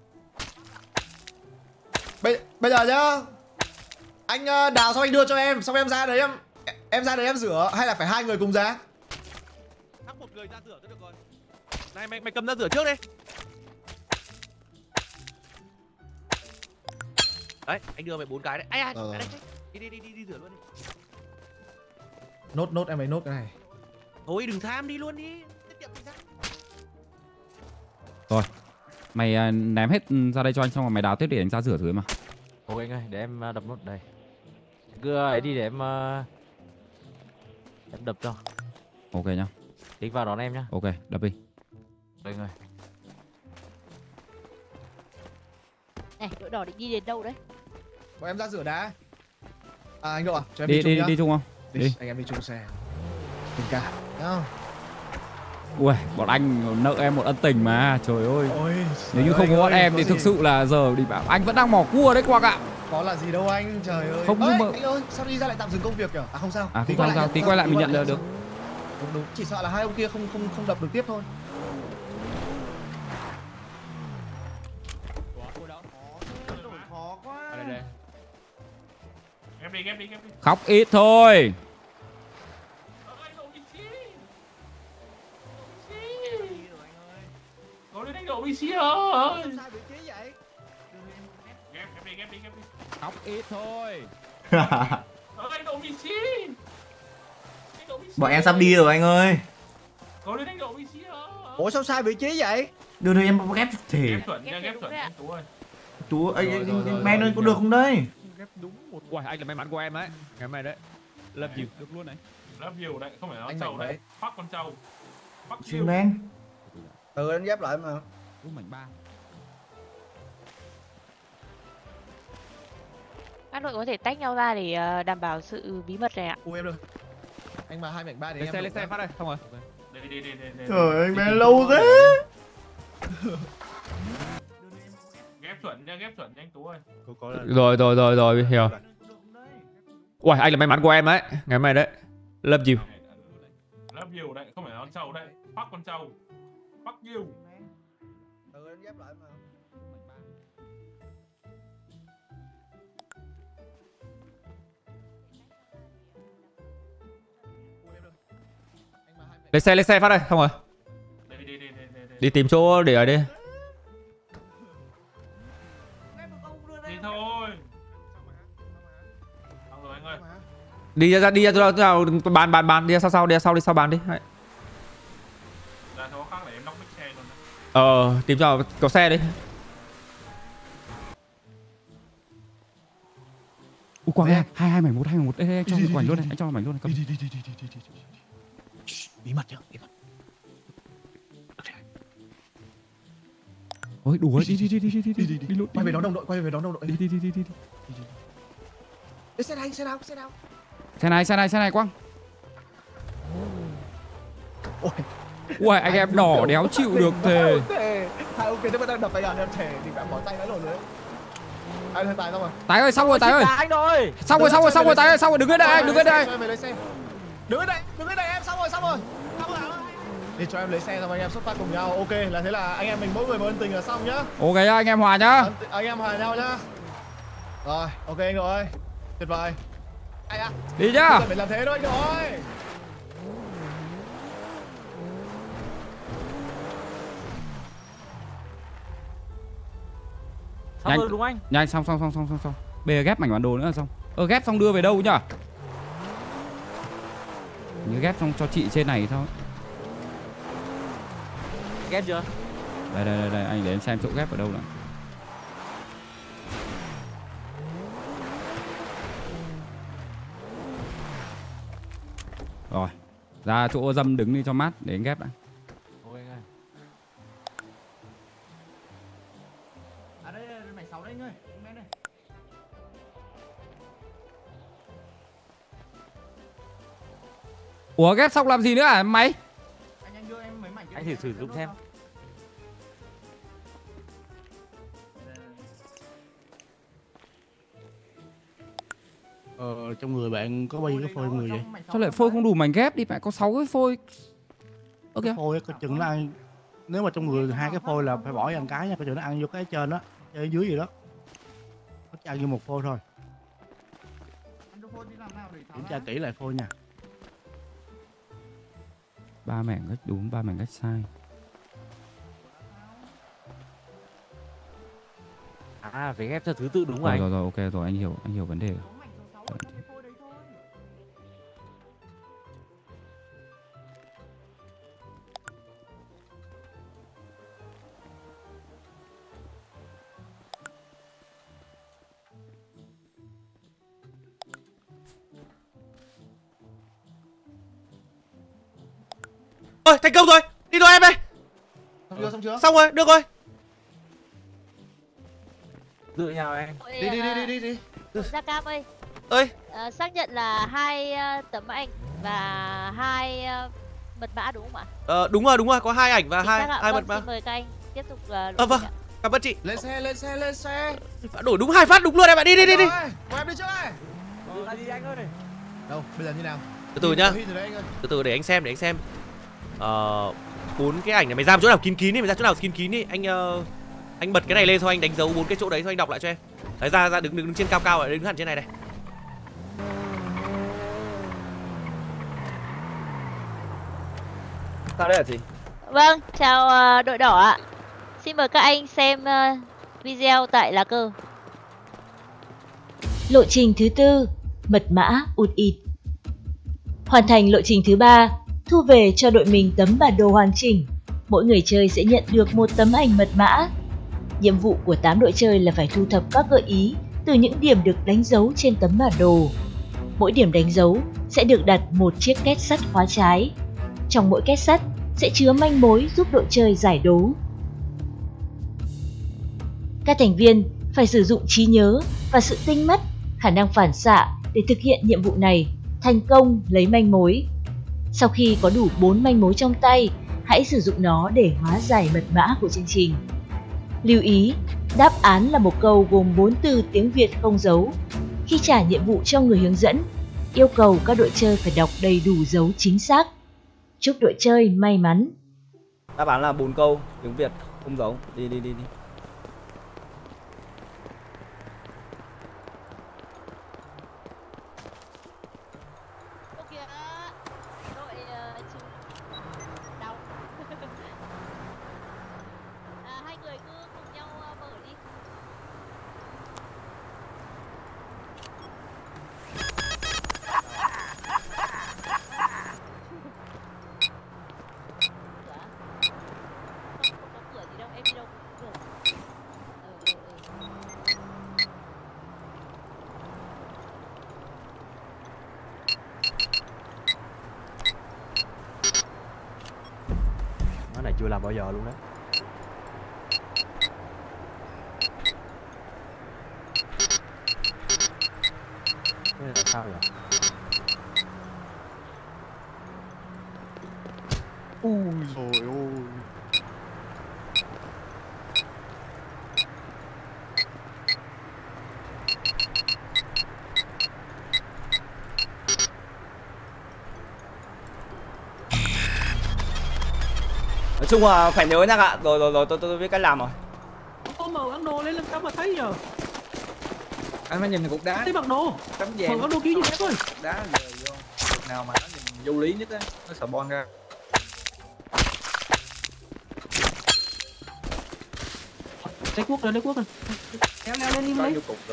Bây, bây giờ nhá. Anh uh, đào xong anh đưa cho em, xong em ra đấy em em ra đấy em rửa hay là phải hai người cùng ra? Thắc một người ra rửa được rồi. Này mày mày cầm ra rửa trước đi. Đấy, anh đưa mày bốn cái đấy. Ai ai, ờ. đây, đi đi đi đi đi rửa luôn đi. Nốt nốt em ấy nốt cái này. Thôi đừng tham đi luôn đi. Rồi. Mày uh, ném hết ra đây cho anh xong rồi mày đào tiếp để anh ra rửa thử mà. Ok anh ơi, để em uh, đập nốt đây. Cứ ấy đi để em uh, em đập cho. Ok nhá. Tính vào đón em nhá. Ok, đập đi. Đây anh ơi. Này, đội đỏ định đi đến đâu đấy? Bọn em ra rửa đá. À anh Độ à? Cho em đi đi, đi chung đi, đi chung không? Đi. Đi. Anh em đi chung xe. Tình cảm. Không? Ui, bọn anh nợ em một ân tình mà, trời ơi. Ôi, nếu như không có bọn em thì thực sự là giờ đi bảo anh vẫn đang mò cua đấy Quang ạ. Có là gì đâu anh, trời ơi. Không nhưng mà anh ơi, sao đi ra lại tạm dừng công việc nhỉ? À không sao. À không sao sao, tí quay lại mình nhận được được. Đúng đúng, chỉ sợ là hai ông kia không không không đập được tiếp thôi. Khó quá. Đây đây. Ghép đi, ghép đi, ghép đi. Khóc ít thôi. Có đến đánh độ bê xê ơi. Sai vị trí vậy? Ghép, ghép đi, ghép đi, ghép đi. Khóc ít thôi. Đánh độ bê xê. Bọn em sắp đi rồi anh ơi. Có đến đánh độ bê xê ơi. Ủa sao sai vị trí vậy? Đưa đưa em ghép thể. Ghép chuẩn nha, ghép chuẩn anh Tú ơi. Tú ơi, men ơi có được không đây? Ghép đúng một. Uầy, anh là may mắn của em đấy. Ngày hôm nay đấy. Love you được luôn đấy. Love you đấy, không phải nó trâu đấy. Phát con trâu. Phát Siêu đen. Ừ anh ghép lại mà. Đúng mảnh ba. Các đội có thể tách nhau ra để đảm bảo sự bí mật này ạ. Ui em được. Anh mà hai mảnh ba để lấy em. xe lấy xe phát đây, không rồi. Đi đi đi đi. Trời anh bé lâu thế. Ghép chuẩn nha, ghép chuẩn nha anh Tú ơi. Rồi rồi rồi rồi hiểu. Uầy, anh là may mắn của em đấy. Ngày hôm nay đấy. Love you. Love you đấy, không phải con trâu đấy. Phát con trâu. Phát you. Ừ anh ghép lại mà. Lấy xe lấy xe phát đây, không rồi. Đi đi đi đi đi. Đi tìm chỗ để ở đây. Đi thôi. Xong rồi anh ơi. Đi ra ra đi ra ra bàn bàn bàn đi ra sau sau đi ra sau đi sau bàn đi. Ra chỗ khác để em knock bích xe luôn. Ờ, tìm cho có xe đi. Ui Quang ơi, hai hai mảnh một hai mảnh một đây, đây cho một mảnh luôn này, anh cho một mảnh luôn này. Cầm. Đi đi đi đi đi đi. Bí mật nhá, bí mật. Ôi đủ rồi, đi đi đi đi đi đi đi đi luôn. Quay về đón đồng đội, quay về đón đồng đội. Đi đi đi đi đi. Đi xe này, xe nào, xe nào? Xe này, xe này, xe này Quang. Ôi. Ui anh em đỏ đéo chịu được thề. Hai ông kia nó vẫn đang đập tay à, em thể thì phải bỏ tay nó lộn nữa. Anh hơi tài xong rồi. Tài ơi, xong rồi Tài ơi. Anh rồi. Xong rồi, xong rồi, xong rồi Tài ơi, xong rồi, đứng lên đây, đứng lên đây. Cho em lấy xe. Đứng lên đây, đứng lên đây em, xong rồi, xong rồi. Xong rồi. Đi cho em lấy xe xong anh em xuất phát cùng nhau. Ok, là thế là anh em mình mỗi người một ân tình là xong nhá. Ok anh em hòa nhá. Anh, anh em hòa nhau nhá. Rồi, ok anh rồi. Tuyệt vời. Ai à? Đi nhá. Phải làm thế thôi anh rồi. Xong rồi đúng anh. Nhanh xong xong xong xong xong xong. Bây giờ ghép mảnh bản đồ nữa là xong. Ơ ghép xong đưa về đâu nhỉ? Như ghép xong cho chị trên này thôi. Ghép chưa? Đây đây đây, đây. Anh để em xem chỗ ghép ở đâu nào. Rồi. Ra chỗ dâm đứng đi cho mát để anh ghép đã. Ok anh ơi. À đây mảnh sáu đây anh ơi, anh đây. Ủa ghép xong làm gì nữa hả mày? Anh anh đưa em mấy mảnh. Anh thử sử dụng xem. Ờ, trong người bạn có bao nhiêu cái phôi trong người vậy? Sao lại phôi không đủ mảnh ghép đi, phải có sáu cái phôi. Ok. Cái phôi có chừng nó ăn, nếu mà trong người hai cái phôi là phải bỏ ăn cái nha, coi chừng nó ăn vô cái trên đó, ở dưới gì đó. Nó chỉ ăn vô một phôi thôi. Kiểm tra kỹ lại phôi nha. Ba mảnh cách đúng, ba mảnh cách sai. À, phải ghép theo thứ tự đúng Rồi rồi. rồi rồi, ok rồi, anh hiểu, anh hiểu vấn đề rồi. Ôi, thành công rồi. Đi thôi em ơi. Xong chưa, xong chưa? Xong rồi, được rồi. Dựa nhau em. Đi đi đi đi đi đi. Gia Cam ơi. Ơi. À, xác nhận là hai uh, tấm ảnh và hai uh, mật mã đúng không ạ? Ờ đúng rồi, đúng rồi, có hai ảnh và Chính hai xác ạ. hai Vâng, mật mã. xin mời các anh tiếp tục uh, Ờ vâng. Cảm ơn chị. Lên xe, lên xe, lên xe. Bạn đổi đúng hai phát đúng luôn em bạn, đi đi đi đi. Của em đi trước đây. Đi đi anh ơi này. Đâu, bây giờ như nào? Từ từ nhá. Từ từ để anh xem, để anh xem. Ờ bốn cái ảnh này mày ra chỗ nào kín kín đi, mày ra chỗ nào kín kín đi. Anh uh, anh bật cái này lên thôi, anh đánh dấu bốn cái chỗ đấy thôi, anh đọc lại cho em. Đấy, ra ra đứng đứng, đứng trên cao cao, đứng hẳn trên này này. Sao đấy hả chị? Vâng, chào uh, đội đỏ ạ. Xin mời các anh xem uh, video tại lá cờ. Lộ trình thứ tư, mật mã ụt ịt. Hoàn thành lộ trình thứ ba, thu về cho đội mình tấm bản đồ hoàn chỉnh. Mỗi người chơi sẽ nhận được một tấm ảnh mật mã. Nhiệm vụ của tám đội chơi là phải thu thập các gợi ý từ những điểm được đánh dấu trên tấm bản đồ. Mỗi điểm đánh dấu sẽ được đặt một chiếc két sắt khóa trái. Trong mỗi két sắt sẽ chứa manh mối giúp đội chơi giải đố. Các thành viên phải sử dụng trí nhớ và sự tinh mắt, khả năng phản xạ để thực hiện nhiệm vụ này, thành công lấy manh mối. Sau khi có đủ bốn manh mối trong tay, hãy sử dụng nó để hóa giải mật mã của chương trình. Lưu ý, đáp án là một câu gồm bốn từ tiếng Việt không dấu. Khi trả nhiệm vụ cho người hướng dẫn, yêu cầu các đội chơi phải đọc đầy đủ dấu chính xác. Chúc đội chơi may mắn. Đáp án là bốn câu tiếng Việt không dấu. Đi đi đi đi. Cái này chưa làm bao giờ luôn đấy. Cái này là sao vậy? Ui trời ơi. Nói chung là phải nhớ nha ạ. Rồi rồi rồi tôi tôi biết cách làm rồi. Có mở bản đồ lên làm sao mà thấy giờ. Anh phải nhìn cục đá. Thấy bản đồ. Tấm Mở vàng. bản đồ kia gì hết rồi. Đá giờ vô. Cục nào mà nó nhìn vô lý nhất á, nó sợ bon ra. Lấy cuốc rồi, lấy cuốc rồi. Leo leo lên đi Có lấy. vô cục được.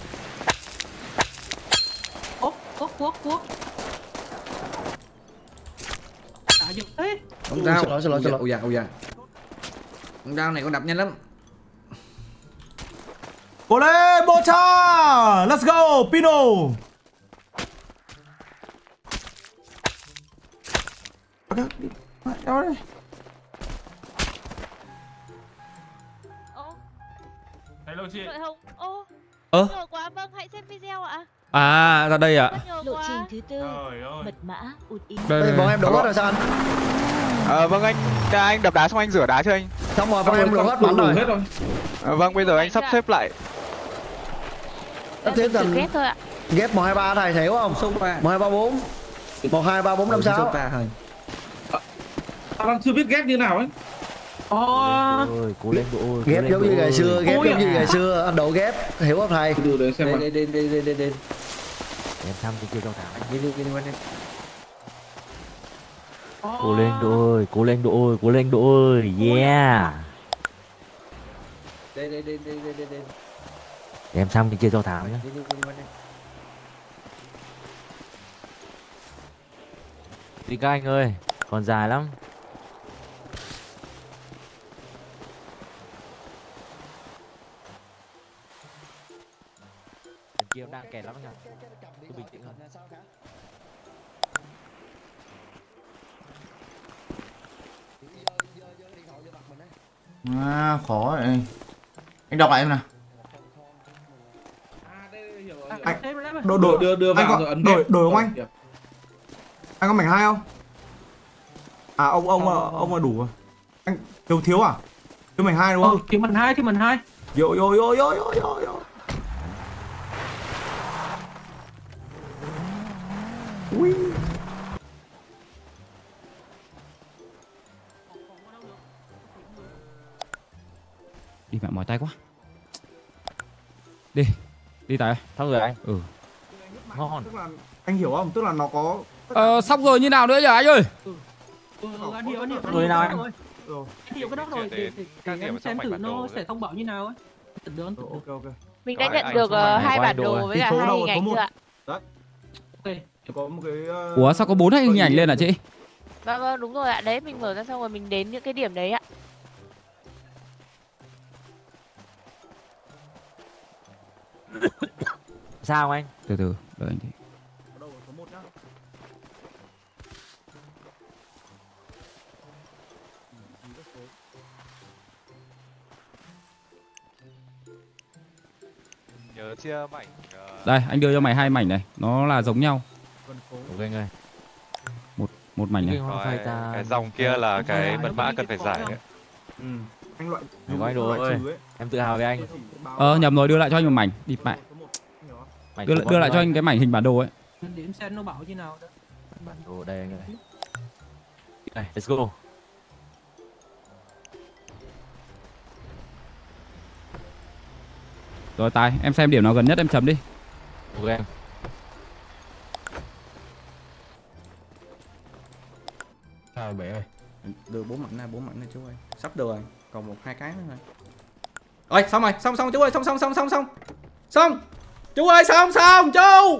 Cuốc, cuốc, cuốc, cuốc. À giật thế. Con dao. Xin lỗi, xin lỗi, xin lỗi. Ôi da, ôi da. Con dao này con đập nhanh lắm. Cố lên Bocha. Let's go Pino. Đâu đây? Hello chị. Đội Hồng. Ô. Ơ? Ngờ quá, vâng, hãy xem video ạ. À, ra đây ạ. Lộ trình thứ tư, mật mã ụt in. Đây, Bọn em đổ hết rồi sao anh? Ờ vâng anh, anh đập đá xong anh rửa đá cho anh. Xong rồi, bọn em đổ hết bắn rồi. Ờ, vâng, bây giờ anh sắp xếp lại. Sắp xếp thành ghép thôi ạ. ghép một hai ba thầy hiểu không? một hai ba bốn. một hai ba bốn năm sáu. Tao đang chưa biết ghép như nào ấy. Ôi, cố lên độ ơi. Ghép giống như ngày xưa, ghép giống như ngày xưa anh Độ ghép, hiểu không thầy? Từ đấy xem. Đây đây đây đây đây đây. Em xăm cái kia cho thảo. Đi đi đi đi. Cố lên độ ơi, cố lên độ ơi, cố lên độ ơi. Yeah. Đây đây đây đây đây đây. Em xăm cái kia cho thảo nhá. Đi đi đi đi. Đi các anh ơi, còn dài lắm. Bên kia đang kẹt lắm anh ạ. Cứ bình tĩnh hơn. À, khó vậy. Anh đọc lại em nào. Anh đổi đổi đưa đưa anh vào có, rồi ấn đổi ghép. đổi không anh? Rồi, Anh có mảnh hai không? À ông ông ông, ông là đủ rồi. Anh thiếu thiếu à? Thiếu mảnh hai đúng không? Ừ, thiếu mảnh hai, thiếu mảnh hai. Yo yo yo yo yo yo yo. Ui. Đi mẹ mỏi tay quá. Đi. Đi Tài ơi. Xong rồi anh. Ừ. Ngon. Tức là anh hiểu không? Tức là nó có Ờ, xong rồi như nào nữa nhỉ anh ơi? Ừ, anh hiểu, anh hiểu. Người nào anh? Rồi. Anh hiểu cái đó rồi, thì, thì, thì em xem thử nó sẽ thông báo như nào ấy. Từng đứa, từng đứa. Ok ok. Mình đã nhận được uh, hai bản đồ với cả hai hình ảnh chưa ạ? Đấy. Ok. Có một cái uh... Ủa sao có bốn hình ảnh lên hả chị? Vâng vâng đúng rồi ạ. Đấy mình mở ra xong rồi mình đến những cái điểm đấy ạ. Sao anh? Từ từ, đợi anh tí. Nhớ chia mảnh. Uh... Đây, anh đưa cho mày hai mảnh này, nó là giống nhau. Ok anh ơi. Một một mảnh này. Rồi, cái dòng kia là cái mật mã cần phải giải ấy. Ừ. Anh loại Có anh đồ ơi. Em tự hào với anh. Ờ nhầm rồi, đưa lại cho anh một mảnh, đi mẹ. Đưa, đưa lại cho anh cái mảnh hình bản đồ ấy. Để em xem nó bảo như nào đó. Bản đồ đây anh ơi. Này, let's go. Rồi Tài, em xem điểm nào gần nhất em chấm đi. Ok em. Sao bể ơi. Được bốn mảnh này, bốn mảnh này chú ơi. Sắp được rồi, còn một hai cái nữa thôi. Ôi, xong rồi, xong xong chú ơi, xong xong xong xong xong. Xong. Chú ơi, xong xong chú.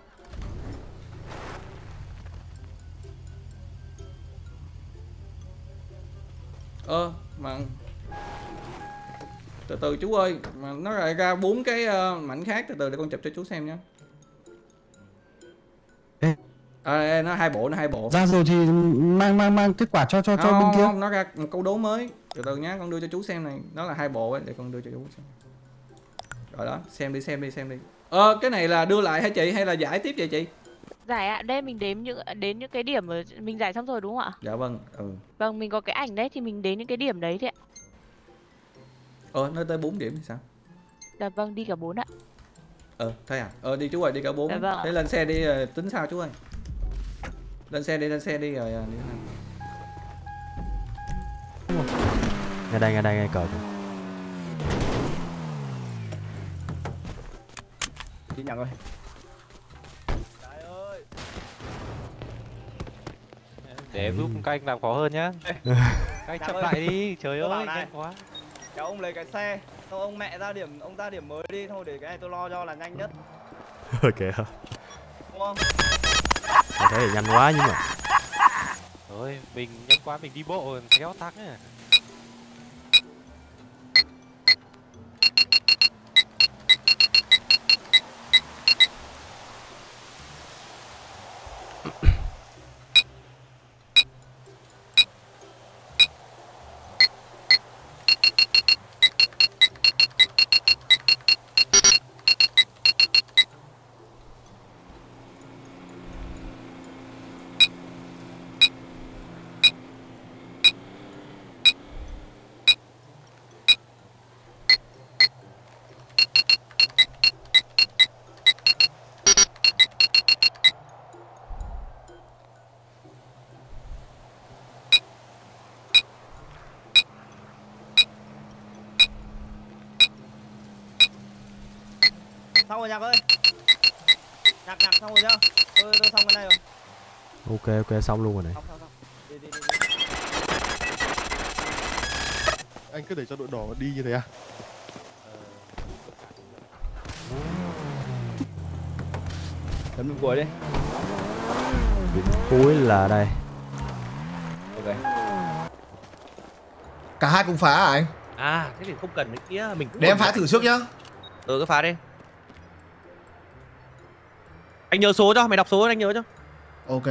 Ơ, mà từ từ chú ơi, mà nó lại ra bốn cái uh, mảnh khác, từ từ để con chụp cho chú xem nhé. À, nó hai bộ, nó hai bộ. Ra rồi thì mang mang mang kết quả cho cho cho không, bên kia. Không, nó ra một câu đố mới. Từ từ nhá, con đưa cho chú xem này, nó là hai bộ ấy, để con đưa cho chú xem. Rồi đó, xem đi xem đi xem đi. Ờ, cái này là đưa lại hả chị hay là giải tiếp vậy chị? Giải ạ, đây mình đếm những đến những cái điểm ở mình giải xong rồi đúng không ạ? Dạ vâng, ừ. Vâng, mình có cái ảnh đấy thì mình đến những cái điểm đấy thôi ạ. Ờ, nó tới bốn điểm thì sao? Dạ vâng, đi cả bốn ạ. Ờ, thôi à? Ờ, đi chú ơi, đi cả bốn. Dạ vâng. Thế lên xe đi, tính sao chú ơi? Lên xe đi, lên xe đi rồi đi. Ngay đây, ngay đây, ngay cờ. Chị nhận rồi. Để giúp các anh làm khó hơn nhá. Các anh chậm lại đi, trời ơi, nhanh quá. Cháu ông lấy cái xe, thôi ông mẹ ra điểm, ông ra điểm mới đi, thôi để cái này tôi lo cho là nhanh nhất. Ok hả? Đúng không? Tôi thấy là nhanh quá nhưng mà. Thôi, mình nhanh quá mình đi bộ kéo tắc ấy. Xong rồi Nhạc ơi. Nhạc Nhạc xong rồi chưa? Tôi tôi xong cái này rồi. Ok ok xong luôn rồi này. Xong xong xong. Đi đi đi. Anh cứ để cho đội đỏ đi như thế à? Chấm điểm cuối đi. Điểm cuối là đây. Ok. Cả hai cùng phá à anh? À, thế thì không cần cái kia, mình cũng để em phá thử trước nhá. Ừ, cứ phá đi. Anh nhớ số cho, mày đọc số anh nhớ cho. Ok.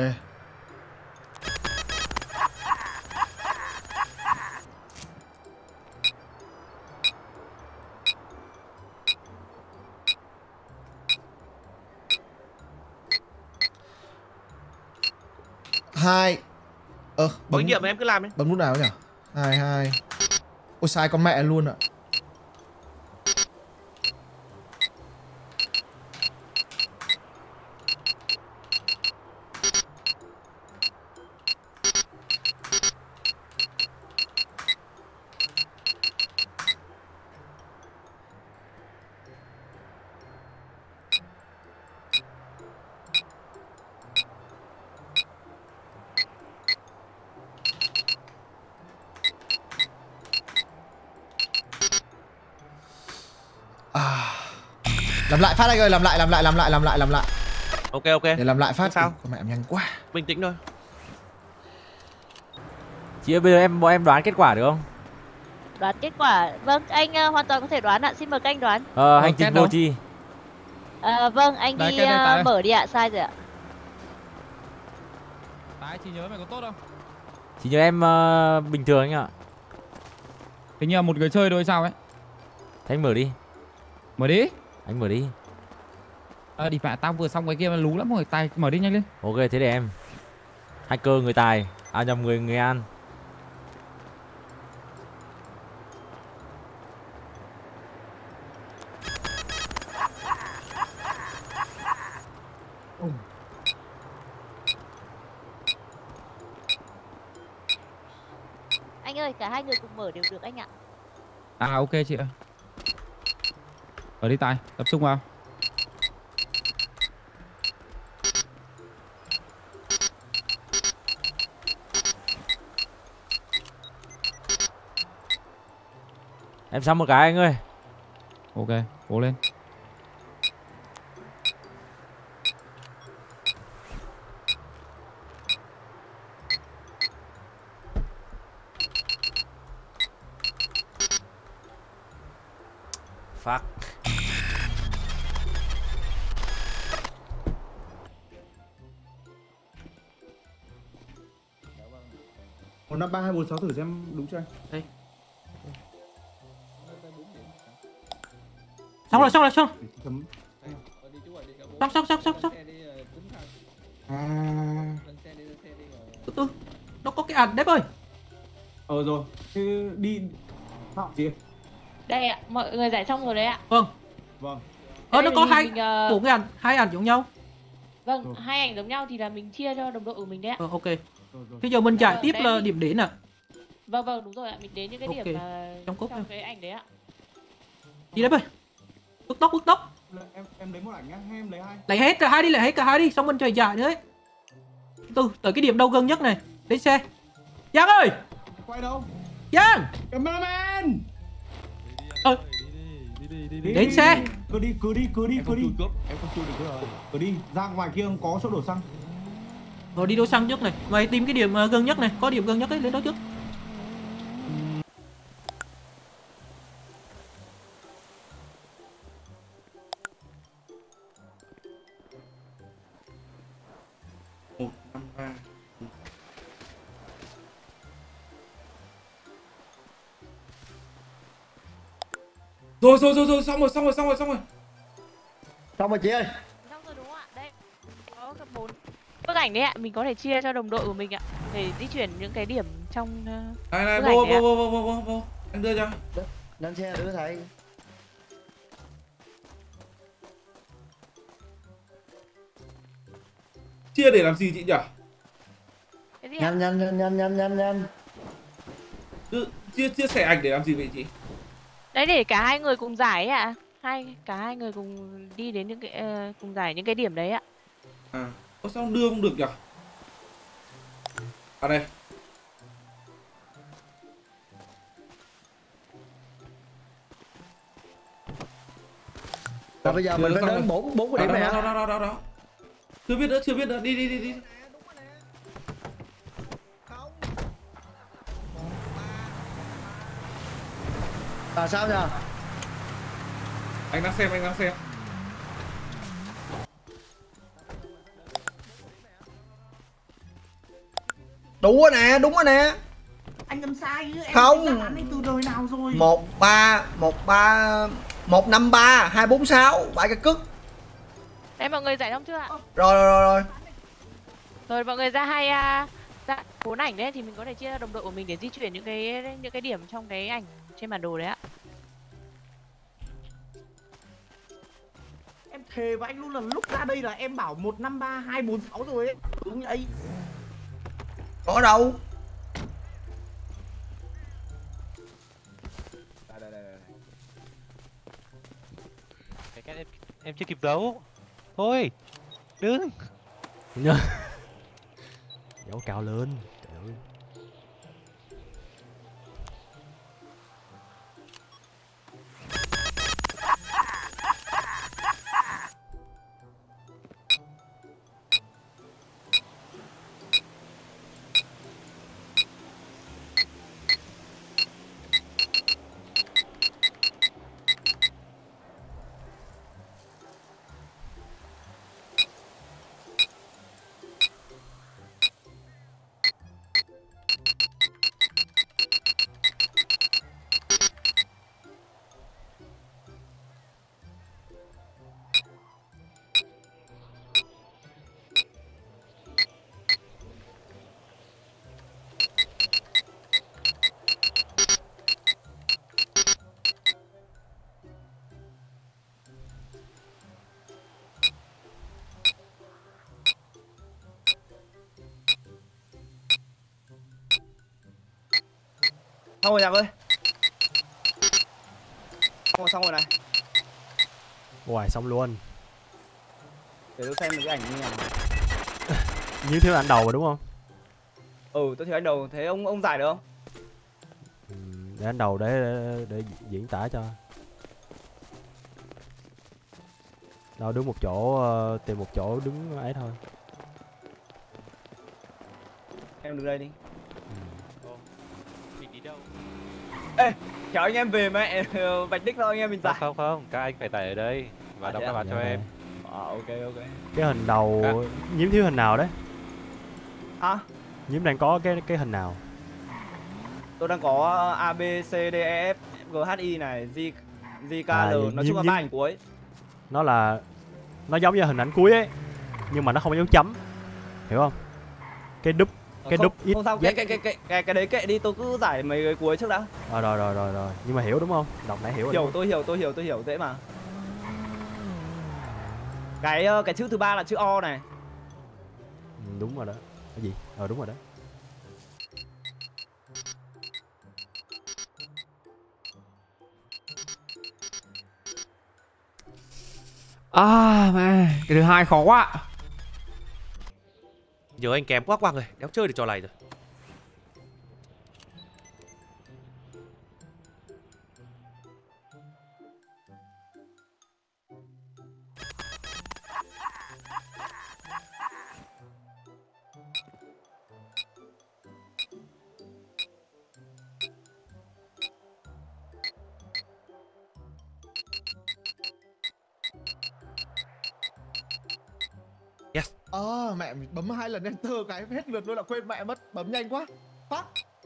Hai. Ờ, Có kinh nghiệm mà em cứ làm đi. Bấm nút nào nhỉ? Hai hai. Ôi sai con mẹ luôn ạ. Làm lại phát anh ơi, làm lại, làm lại, làm lại, làm lại, làm lại. Ok ok. Để làm lại phát. Sao? Con mẹ em nhanh quá. Bình tĩnh thôi. Chị ơi bây giờ em bọn em đoán kết quả được không? Đoán kết quả. Vâng, anh uh, hoàn toàn có thể đoán ạ. Xin mời các anh đoán. Ờ, hành trình vô tri. À, vâng, anh Đấy, đi cái này uh, mở đi ạ, sai rồi ạ. Tái chị nhớ mày có tốt không? Chị nhớ em uh, bình thường anh ạ. Hình như là một người chơi thôi sao ấy. Thế anh mở đi. Mở đi. Anh mở đi. Ờ đi mẹ, tao vừa xong cái kia mà lú lắm rồi, tài mở đi nhanh lên. Ok thế để em. Hacker người tài. À nhầm người người An. Anh ơi, cả hai người cùng mở đều được anh ạ. À ok chị ơi. Ở đi Tài, tập trung vào. Em xong một cái anh ơi. Ok, cố lên. Fuck. Một năm ba hai bốn sáu thử xem đúng chưa anh? Đây. Xong rồi, xong rồi, xong. Xong, xong, xong, xong, xong. À. Từ từ, nó có cái ẩn đấy ơi. Ờ rồi, thế đi Phạm chị. Đây ạ, mọi người giải xong rồi đấy ạ. Vâng. Vâng. Ờ, nó có hai, mình, uh... bốn cái ảnh, hai ảnh giống nhau. Vâng, ừ. hai ảnh giống nhau thì là mình chia cho đồng đội của mình đấy ạ. Ờ, ok. Bây giờ mình giải ờ, tiếp là điểm đến ạ. Vâng, vâng, đúng rồi ạ, mình đến những cái okay. điểm mà trong, cốc trong cái ảnh đấy ạ. Đi đấy ơi. Bước tốc, bước tốc. Em em lấy một ảnh nhá, hay em lấy hai. Lấy hết cả hai đi, lấy hết cả hai đi, xong mình chạy giải nữa ấy. Từ tới cái điểm đâu gần nhất này, lấy xe. Giang ơi. Quay đâu? Giang. Cameraman. Ờ. Đến xe. Cứ đi, cứ đi, cứ đi, cứ đi. Em không chui được rồi. Cứ đi, ra ngoài kia có chỗ đổ xăng. Rồi đi đổ xăng trước này. Mày tìm cái điểm gần nhất này, có điểm gần nhất ấy, lên đó trước. một năm ba. Rồi rồi rồi rồi, xong rồi, xong rồi, xong rồi, xong rồi. Xong rồi chị ơi. Xong rồi đúng không ạ? Đây. Có các bốn bức ảnh đấy ạ, mình có thể chia cho đồng đội của mình ạ để di chuyển những cái điểm trong uh, này này, vô vô vô vô vô vô vô. Em đưa cho. Lên xe đưa thầy. Chia để làm gì chị nhỉ? Nhanh nhanh nhanh nhanh nhanh nhanh nhanh. Chia chia sẻ ảnh để làm gì vậy chị? Đấy để cả hai người cùng giải ấy ạ. hai cả hai người cùng đi đến những cái ờ, cùng giải những cái điểm đấy ạ. À, ơ sao đưa không được nhỉ? À đây. Và bây giờ mình phải đến bốn bốn cái điểm này hả? Đó đó đó đó đó. Chưa biết nữa, chưa biết nữa. Đi đi đi đi. Là sao nhỉ? Anh đang xem, anh đang xem. Đúng rồi nè, đúng rồi nè. Anh làm sai chứ, em Không. đáp án anh từ đời nào rồi? Một ba một ba một năm ba hai bốn sáu bãi cái cức. Đấy mọi người giải xong chưa ạ? Rồi rồi rồi rồi. Rồi mọi người ra hai à, ra bốn ảnh đấy thì mình có thể chia ra đồng đội của mình để di chuyển những cái những cái điểm trong cái ảnh trên bản đồ đấy ạ. Em thề với anh luôn là lúc ra đây là em bảo một năm ba hai bốn sáu rồi ấy. Đúng vậy. Có đâu? Đây, đây, đây, đây. Cái cách em em chưa kịp giấu. Thôi. Đứng. Dấu cao lên. Trời ơi. Xong rồi Nhạc ơi. Xong rồi, xong rồi này. Uầy, xong luôn. Để tôi xem được cái ảnh như nào. Như thiếu anh đầu rồi đúng không? Ừ, tôi thiếu anh đầu. Thế ông ông giải được không? Ừ, để anh đầu để, để để diễn tả cho. Đâu đứng một chỗ, uh, tìm một chỗ đứng ấy thôi. Em đứng đây đi. Mình đi đâu? Ê, kéo anh em về mẹ Bạch Đích thôi anh em mình giải. Không không, các anh phải tải ở đây và À, đóng thế đáp à? án cho Dạ. em. À, ok ok. Cái hình đầu À. Nhiễm thiếu hình nào đấy? Hả? Nhiễm đang có cái cái hình nào? Tôi đang có A B C D E F G H I này, G G K À, L, vậy nói nhiễm- chung là nhiễm- ba ảnh cuối. Nó là nó giống như hình ảnh cuối ấy, nhưng mà nó không có dấu chấm, hiểu không? Cái đúp cái không, đúp ít không sao, cái cái cái cái cái cái đấy kệ đi, tôi cứ giải mấy cái cuối trước đã. à, rồi rồi rồi rồi nhưng mà hiểu đúng không? Đọc nãy hiểu rồi Hiểu, đúng không? tôi hiểu, tôi hiểu, tôi hiểu dễ mà. Cái ờ, cái chữ thứ ba là chữ O này. Ừ, đúng rồi đó. Cái gì? Ờ đúng rồi đó. À mẹ, cái thứ hai khó quá. Giờ anh kém quá Quang rồi, đéo chơi được trò này rồi. Yes. Ờ à, mẹ mình bấm hai lần enter cái hết lượt luôn là quên mẹ mất. Bấm nhanh quá. Fuck.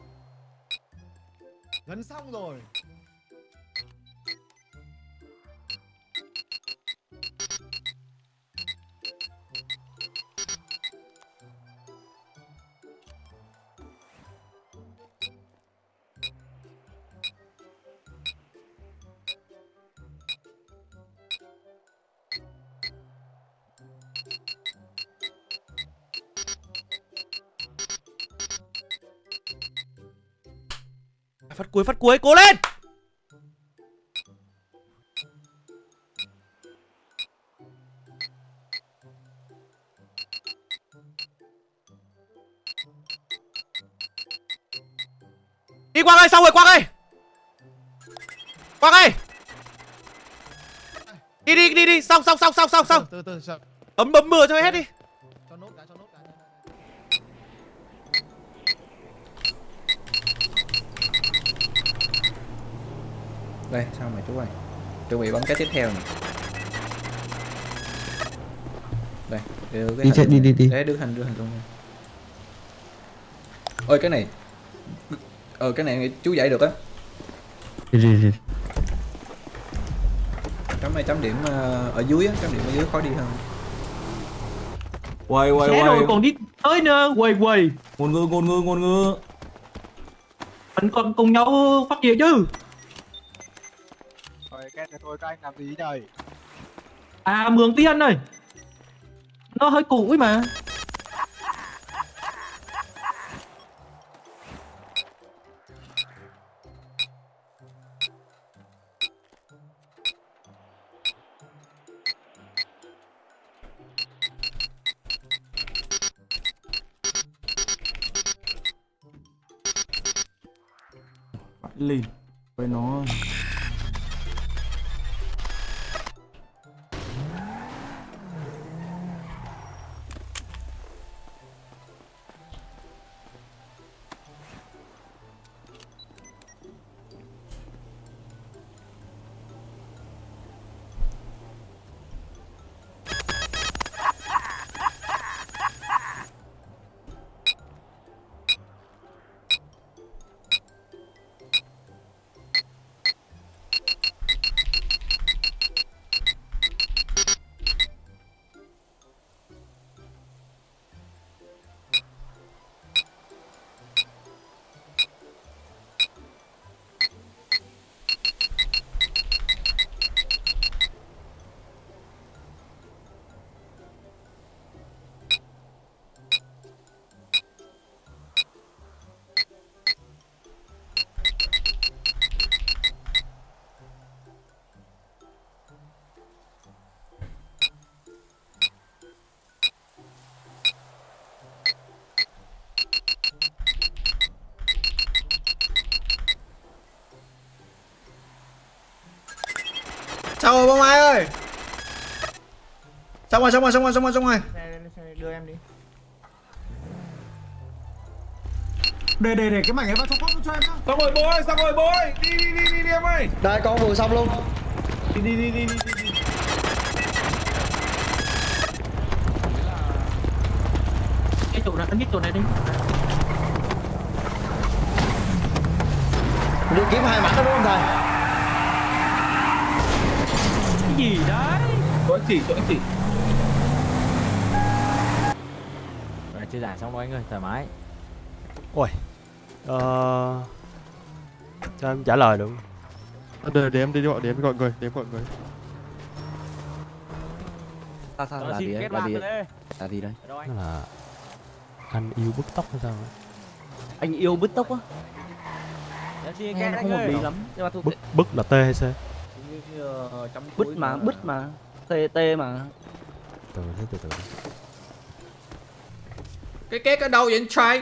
Gần xong rồi. Phát cuối, phát cuối, cố lên. Đi Quang ơi, xong rồi Quang ơi. Quang ơi. Đi đi đi đi, xong xong xong xong xong xong. Từ từ từ. Bấm bấm mưa cho hết đi. Cho nốt cái, cho nốt cái. Đây, sao mà chú ơi. Chuẩn bị bấm cái tiếp theo này. Đây, đưa cái Đi hình đi đi đi. Đấy, đưa hình đưa hình luôn. Ôi cái này. Ờ cái này chú dạy được á. Đi đi đi. Chấm này chấm điểm ở dưới á, chấm điểm ở dưới khó đi hơn. Quay quay Thế quay. rồi còn đi tới nữa, quầy quầy. Ngôn ngữ ngôn ngữ ngôn ngữ. Mình còn cùng nhau phát triển chứ. Rồi cái này thôi các anh làm gì đây? À mường tiên ơi. Nó hơi cũ ấy mà. Lìn với nó. Xong rồi bông ai ơi. Xong rồi xong rồi xong rồi xong rồi xong rồi. Đưa em đi. Để để để cái mảnh ấy vào trong cốc cho em nhá. Xong rồi bố ơi, xong rồi bố ơi. Đi đi đi đi, đi em ơi. Đây con vừa xong luôn. Đi đi đi đi đi đi. Cái chỗ này, anh biết chỗ này đi. Đi kiếm hai mảnh đó đúng không thầy? Cái gì đấy? Chỗ anh chỉ, chỗ anh chỉ. Rồi chưa giải xong đâu anh ơi, thoải mái. Ôi. Ờ... Cho em trả lời được. Để, để em đi gọi, để em gọi người, để em gọi người. Sao sao là gì đấy? Là gì đấy? Là gì đấy? Nó là anh yêu bứt tóc hay sao ấy? Anh yêu bứt tóc á? Nghe nó không hợp lý lắm. Nhưng mà Bứt, bứt là T hay C? Bứt mà, bứt mà. T T mà. Từ từ từ từ. Cái két ở đâu vậy anh trai?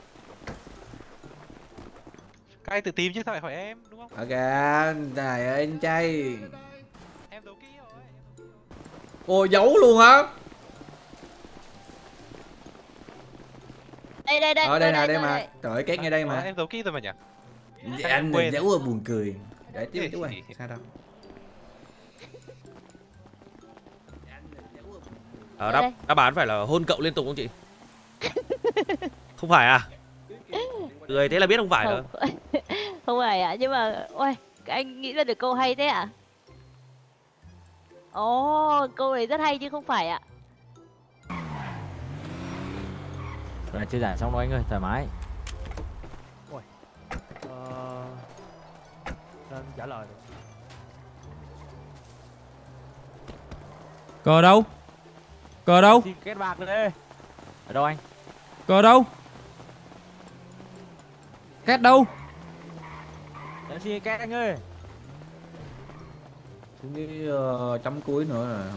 Các anh tự tìm chứ sao lại hỏi em đúng không? Ok, trời ơi anh trai. Em giấu kỹ rồi. Ồ giấu luôn hả? Đây đây đây. Ở đây nè, đây tôi mà. Trời ơi két ngay đây mà. Em giấu kỹ rồi mà nhỉ? Dạ, anh này giấu buồn cười. Để tiếp chú ơi. Sao đâu? Ờ, đáp, đáp án phải là hôn cậu liên tục không chị? Không phải à? Cười thế là biết không phải không, nữa. Không phải ạ, à, nhưng mà ôi, anh nghĩ ra được câu hay thế ạ? À? Ồ, câu này rất hay chứ không phải ạ. À? Rồi chưa giải xong đâu anh ơi, thoải mái. Ôi. Ờ... Cho em trả lời được. Cờ đâu? Cờ đâu? Kết bạc rồi đây. Ở đâu anh? Cờ đâu? Két đâu? Em xin két anh ơi. Cái uh, chấm cuối nữa là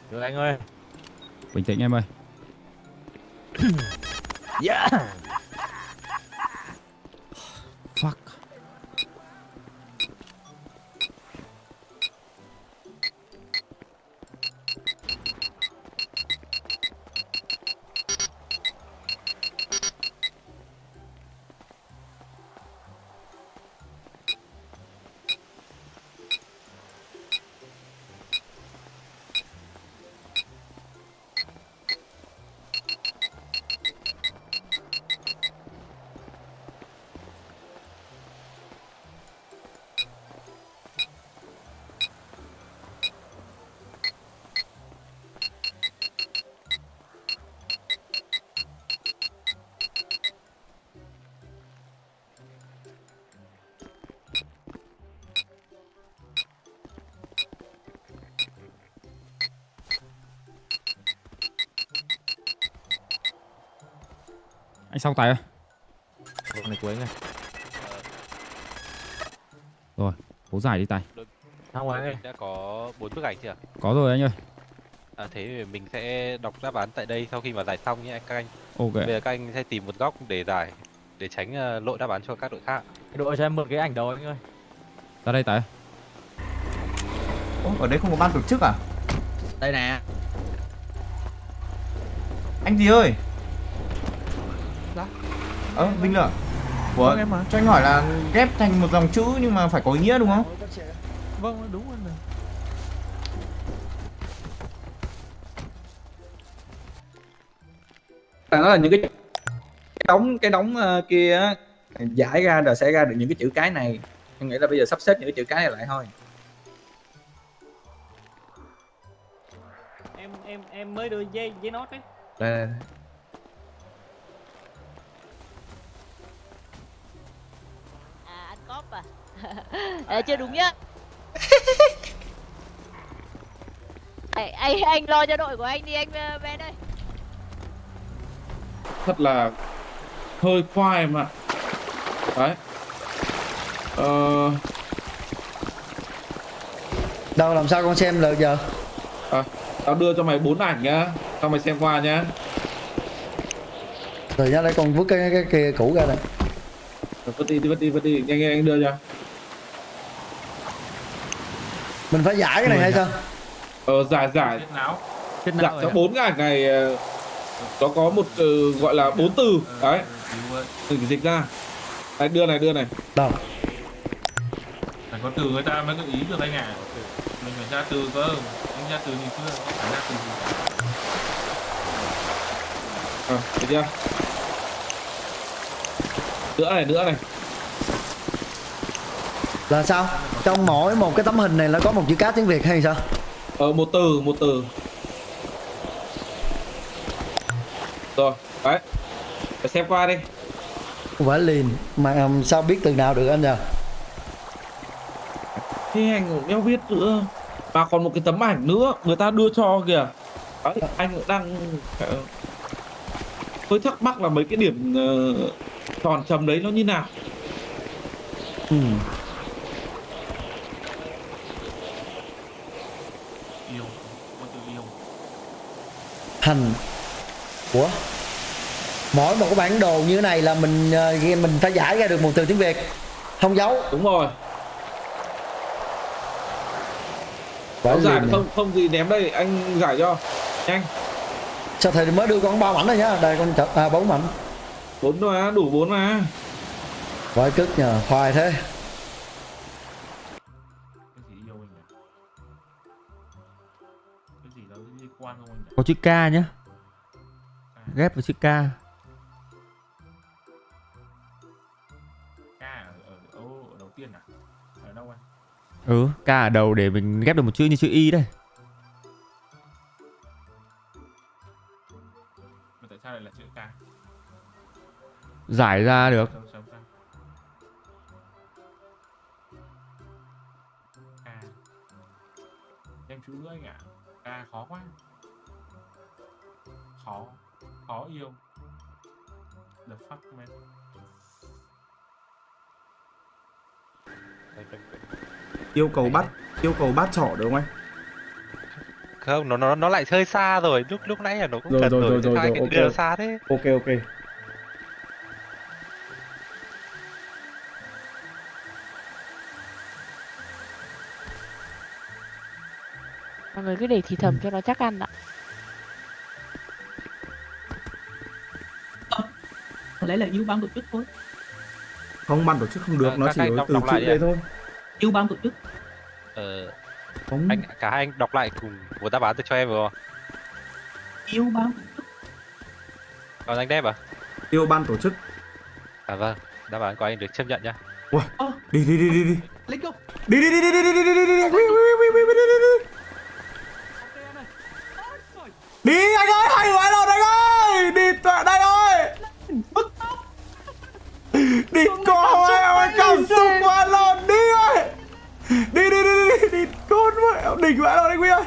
Được anh ơi. Bình tĩnh em ơi. Yeah. Fuck. Anh xong Tài ơi. Con này của anh ơi. Rồi, cố giải đi Tài. Không anh ơi. Đã có bốn bức ảnh chưa? Có rồi anh ơi. À, thế mình sẽ đọc đáp án tại đây sau khi mà giải xong nhé các anh. Ok. Bây giờ các anh sẽ tìm một góc để giải, để tránh uh, lộ đáp án cho các đội khác. Đội cho em mượn cái ảnh đầu anh ơi. Ra đây Tài. Ủa, ở đây không có ban tổ chức à? Đây nè. Anh gì ơi? Dạ. Ờ, Vinh Lợi. Ủa, vâng, em à? Cho anh hỏi là ghép thành một dòng chữ nhưng mà phải có ý nghĩa đúng không? Vâng, đúng rồi này. Nó là những cái cái đống cái đống uh, kia á, giải ra rồi sẽ ra được những cái chữ cái này. Em nghĩ là bây giờ sắp xếp những cái chữ cái này lại thôi. Em em em mới đưa dây dây nốt đấy. Đây, đây. À, ăn cóp à? À, chưa đúng nhá. anh, anh anh lo cho đội của anh đi, anh về đây. Thật là hơi khoai em ạ. Đấy. Ờ... Đâu làm sao con xem được giờ? À, tao đưa cho mày bốn ảnh nhá, cho mày xem qua nhá. Rồi nhá, đây con vứt cái cái kia cũ ra này. Vứt đi, vứt đi, vứt đi, nhanh nhanh anh đưa cho. Mình phải giải cái này hay sao? Ờ, giải giải. Giải cho bốn cái ảnh này. Nó có một uh, gọi là bốn từ. Đấy. Đừng dịch ra. Đấy, đưa này, đưa này. Đâu? Phải có từ người ta mới gợi ý được anh ạ. Mình phải ra từ cơ. Anh ra từ gì chưa? Phải ra từ gì? Ờ, được chưa? Nữa này, nữa này. Là sao? Trong mỗi một cái tấm hình này là có một chữ cái tiếng Việt hay sao? Ờ, một từ, một từ. Rồi, đấy. Phải xem qua đi. Không phải liền mà um, sao biết từ nào được anh nhờ? Thế anh cũng đeo biết nữa. Và còn một cái tấm ảnh nữa người ta đưa cho kìa. Đấy, anh cũng đang hơi thắc mắc là mấy cái điểm uh, tròn trầm đấy nó như nào. Ừ. Yêu, có từ yêu. Hành. Ủa? Mỗi một cái bản đồ như thế này là mình uh, mình phải giải ra được một từ tiếng Việt, không giấu. Đúng rồi. Không giải không không gì ném đây, anh giải cho nhanh. Sao thầy mới đưa con ba mảnh rồi nhá, đây con chật à bốn mảnh. Bốn mà đủ bốn mà. Quái cứt nhờ, khoai thế. Có chữ K nhá. Ghép với chữ K. K ở, ở, ở đầu tiên à? Ở đâu anh? Ừ, K ở đầu để mình ghép được một chữ như chữ Y đây. Mà tại sao lại là chữ K? Giải ra được. K. Em chú nữa anh ạ. K khó quá. Khó. Khó yêu. The fuck man. Yêu cầu bắt, yêu cầu bắt trỏ được không anh? Không, nó nó nó lại hơi xa rồi. Lúc lúc nãy là nó cũng Rồi cần rồi rồi. rồi rồi, Hai rồi cái ok. đưa nó xa thế. Ok ok. Mọi người cứ để thì thầm cho nó chắc ăn ạ. Có lẽ là yêu ban tổ chức thôi. Không, ban tổ chức không được, Ờ, nó các chỉ anh ở đọc- từ đọc trước lại đi đây ạ. thôi. Yêu ban tổ chức. Ờ. Không. Anh cả hai anh đọc lại cùng một đáp án tôi cho em được không? Yêu ban. Còn anh Đép à? Yêu ban tổ chức. À vâng, đáp án của anh được chấp nhận nhá. Ui, đi đi đi đi đi. Let's go. Đi đi đi đi đi đi đi đi đi đi. Ui, ui, ui, ui, ui, đi đi đi. Đi anh ơi, hay quá rồi anh ơi. Đi tại đây thôi. Đi con em ơi, cảm xúc quá lộn đi ơi. Đi đi đi đi đi con mẹ đỉnh quá rồi anh Quy ơi.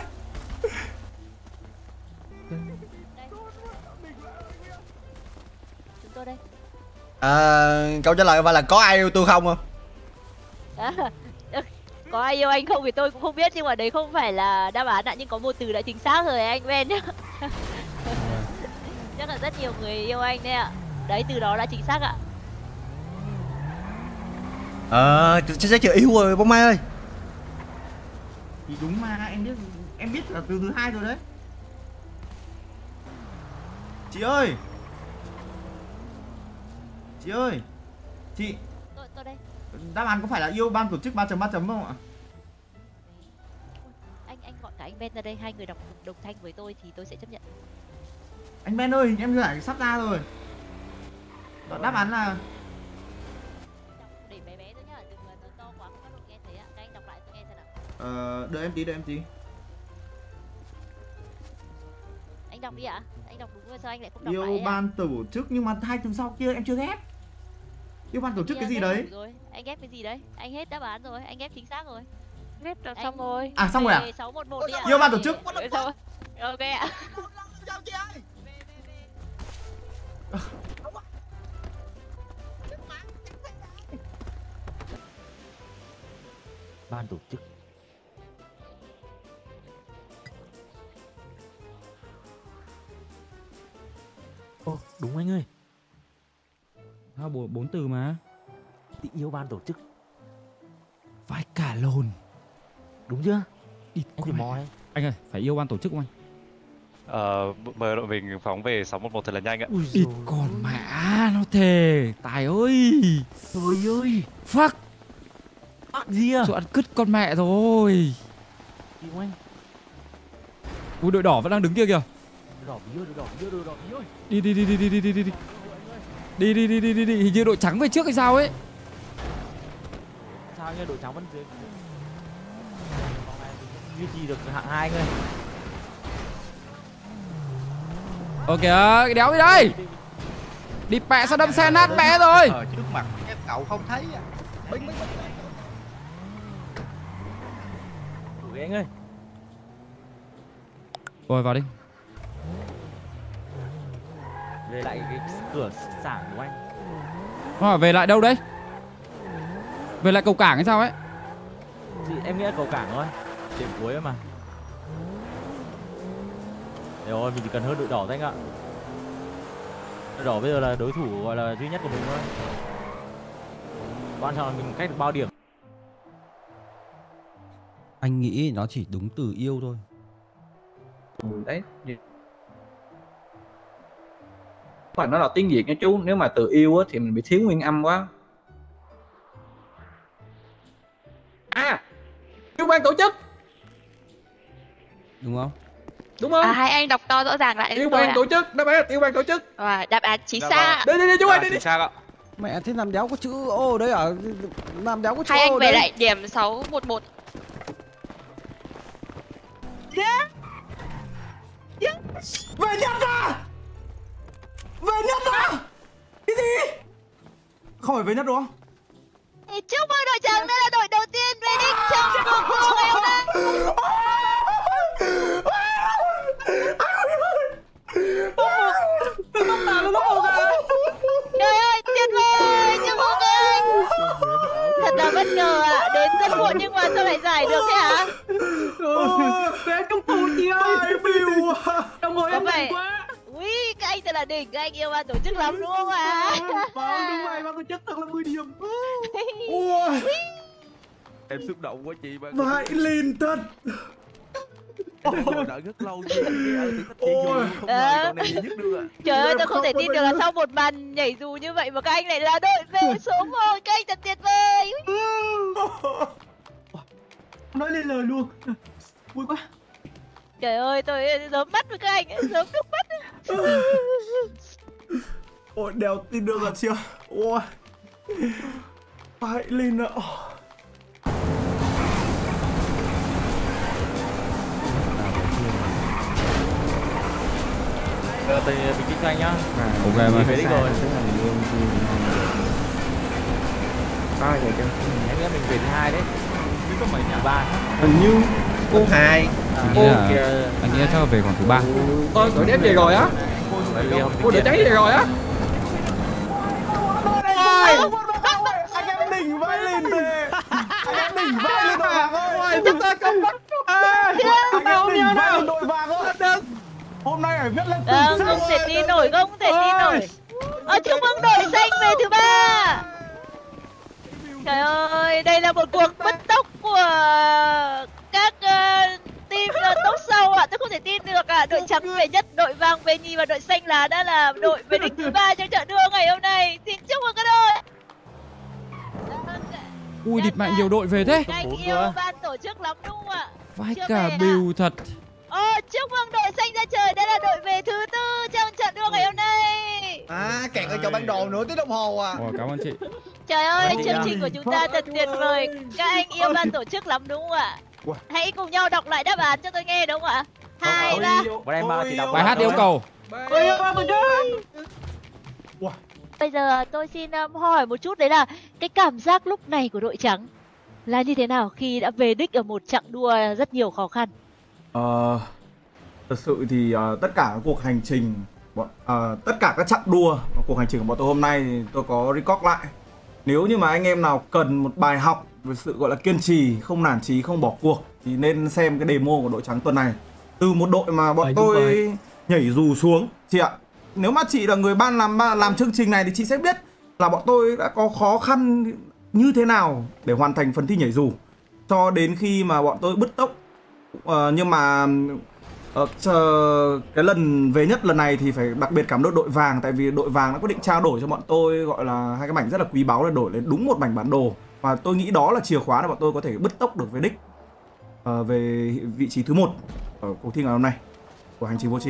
Chúng tôi đây. À, câu trả lời phải là có ai yêu tôi không không? À, có ai yêu anh không thì tôi cũng không biết, nhưng mà đấy không phải là đáp án ạ, nhưng có một từ đã chính xác rồi anh Ben nhá. Chắc là rất nhiều người yêu anh đấy ạ. Đấy, từ đó đã chính xác ạ. Ờ, chắc chắc chưa yêu rồi bông Mai ơi. Thì đúng mà, em biết em biết là từ thứ hai rồi đấy. Chị ơi. Chị ơi. Chị. Tôi, tôi đây. Đáp án có phải là yêu ban tổ chức ba chấm ba chấm không ạ? Anh anh gọi cả anh Ben ra đây, hai người đọc đồng thanh với tôi thì tôi sẽ chấp nhận. Anh Ben ơi, em giải sắp ra rồi. Đáp án là Để bé bé thôi nhá, đừng nó to quá không các đội nghe thấy ạ. Các anh đọc lại tôi nghe xem nào. ờ đợi em tí, đợi em tí. Anh đọc đi ạ. Anh đọc đúng rồi, sao anh lại không đọc Yêu lại ạ? ban tổ chức, nhưng mà hai từ sau kia em chưa ghép. Yêu ban tổ chức cái gì đấy? Rồi. Anh ghép cái gì đấy? Anh hết đáp án rồi, anh ghép chính xác rồi. Ghép được xong rồi. À xong rồi à? sáu một một đi ạ. Yêu ban tổ chức. Ok ạ. Ban tổ chức. Ô, đúng anh ơi. Ha, bốn, bốn từ mà. Tình yêu ban tổ chức. Phải cả lồn. Đúng chưa? Đi anh tìm mò đấy. Anh ơi, phải yêu ban tổ chức không anh? Ờ, mời đội mình phóng về sáu một một thật là nhanh ạ. Ui ít con mẹ nó thề. Tài ơi. Trời ơi. Fuck. Fuck gì à? Chỗ ăn cứt con mẹ rồi. Gì không anh? Ui, đội đỏ vẫn đang đứng kia kìa. Đỏ bí ơi, đỏ bí ơi, đỏ bí ơi. Đi đi đi đi đi đi đi đi đi. Đi đi đi đi đi đi, hình như đội trắng về trước hay sao ấy. Sao anh ơi, đội trắng vẫn dưới. Duy trì được hạng hai anh ơi. Ok, cái đéo đi đây. Đi mẹ sao đâm xe nát mẹ rồi. Ở trước mặt em cậu không thấy à. Binh binh binh. Ủa anh ơi. Rồi vào đi. Về lại cái cửa sảng của anh. À, về lại đâu đấy? Về lại cầu cảng hay sao ấy? Thì em nghĩ là cầu cảng thôi. Điểm cuối mà. Để rồi, mình chỉ cần hơn đội đỏ thôi anh ạ. Đội đỏ bây giờ là đối thủ gọi là duy nhất của mình thôi. Quan trọng là mình cách được bao điểm. Anh nghĩ nó chỉ đúng từ yêu thôi. Đấy. Phải nó là tiếng Việt nha chú, nếu mà từ yêu á thì mình bị thiếu nguyên âm quá. À, yêu ban tổ chức. Đúng không? Đúng không? À, hai anh đọc to rõ ràng lại. Yêu ban tổ chức, đáp án yêu ban tổ chức. À, đáp án chính xác. Đi đi đi chú ơi, đi đi. Mẹ thế làm đéo có chữ ô đấy à? Làm đéo có chữ Hai ô anh về đấy. lại điểm sáu một một. Yeah. Yeah. Về Nhật à? Về Nhật à? Cái gì? Không phải về Nhật đúng không? Chúc mừng đội trắng, đây là đội đầu tiên về đích trong cuộc đua ngày hôm nay. Trời ơi, tuyệt vời, chúc mừng anh. Thật là bất ngờ ạ, à. Đến rất muộn nhưng mà sao lại giải được thế hả? Về trong tù chị ơi. là đỉnh, các anh yêu ban tổ chức lắm đúng không ạ? Vâng, đúng vậy, ban tổ chức thật là mười điểm. Ui, Em xúc động quá chị. vãi lìn thật. Em ngồi đợi rất lâu chứ. Ôi. Không ngờ con này nhất được ạ. Trời ơi, tôi không thể tin được là sau một màn nhảy dù như vậy mà các anh lại là đội về số một. Các anh thật tuyệt vời. Nói lên lời luôn. Vui quá. Trời ơi, tôi rớm mắt với các anh ấy, rớm nước mắt. Ôi, đéo tin được là chưa. Ôi, vãi lìn ạ. Ờ, thì mình kinh doanh nhá. Ok mà. Về đích rồi. Sao vậy chứ? Em nghĩ mình về thứ hai đấy. Chứ có mấy nhà ba. Hình như cô hai. Anh nghĩ là anh nghĩ là chắc là về khoảng thứ ba. Ôi, tụi em về rồi á. Cô đỡ cháy về rồi á. Anh em đỉnh vãi lìn về. Anh em đỉnh vãi lên đội vàng ơi. Chúng ta không bắt. Anh em đỉnh vãi lên đội vàng ơi. Hôm nay phải viết lên từ Vâng, sao không thể tin nổi, không thể tin nổi. Ờ, chúc mừng đội xanh về thứ ba. Trời ơi, đây là một cuộc bứt tốc của các uh, team uh, top sau ạ. Tôi không thể tin được ạ. À. Đội trắng về nhất, đội vàng về nhì và đội xanh lá đã là đội về đích thứ ba trong trận đua ngày hôm nay. Xin chúc mừng các đội. Ui, địt mẹ nhiều đội về thế. Anh yêu ban tổ chức lắm đúng không ạ? Vãi cả bìu thật. Ồ, chúc mừng đội xanh ra trời, đây là đội về thứ tư trong trận đua ngày hôm nay. À, kẹt ở chỗ bản đồ nửa tiếng đồng hồ à. Ồ, cảm ơn chị. Trời ơi, chương trình của chúng ta thật tuyệt vời. Các anh yêu ban tổ chức lắm đúng không ạ? Hãy cùng nhau đọc lại đáp án cho tôi nghe đúng không ạ? Hai, ba. Bọn em chỉ đọc Bài hát yêu cầu. Bây giờ tôi xin um, hỏi một chút đấy là cái cảm giác lúc này của đội trắng là như thế nào khi đã về đích ở một chặng đua rất nhiều khó khăn? Ờ, thật sự thì uh, tất cả các cuộc hành trình, bọn, uh, tất cả các chặng đua, cuộc hành trình của bọn tôi hôm nay thì tôi có record lại. Nếu như mà anh em nào cần một bài học về sự gọi là kiên trì, không nản chí, không bỏ cuộc thì nên xem cái demo của đội trắng tuần này. Từ một đội mà bọn tôi nhảy dù xuống, chị ạ. Nếu mà chị là người ban làm làm chương trình này thì chị sẽ biết là bọn tôi đã có khó khăn như thế nào để hoàn thành phần thi nhảy dù. Cho đến khi mà bọn tôi bứt tốc. Uh, nhưng mà uh, cái lần về nhất lần này thì phải đặc biệt cảm ơn đội vàng. Tại vì đội vàng đã quyết định trao đổi cho bọn tôi gọi là hai cái mảnh rất là quý báu để đổi lên đúng một mảnh bản đồ. Và tôi nghĩ đó là chìa khóa để bọn tôi có thể bứt tốc được về đích, uh, về vị trí thứ một ở cuộc thi ngày hôm nay của hành trình vô tri.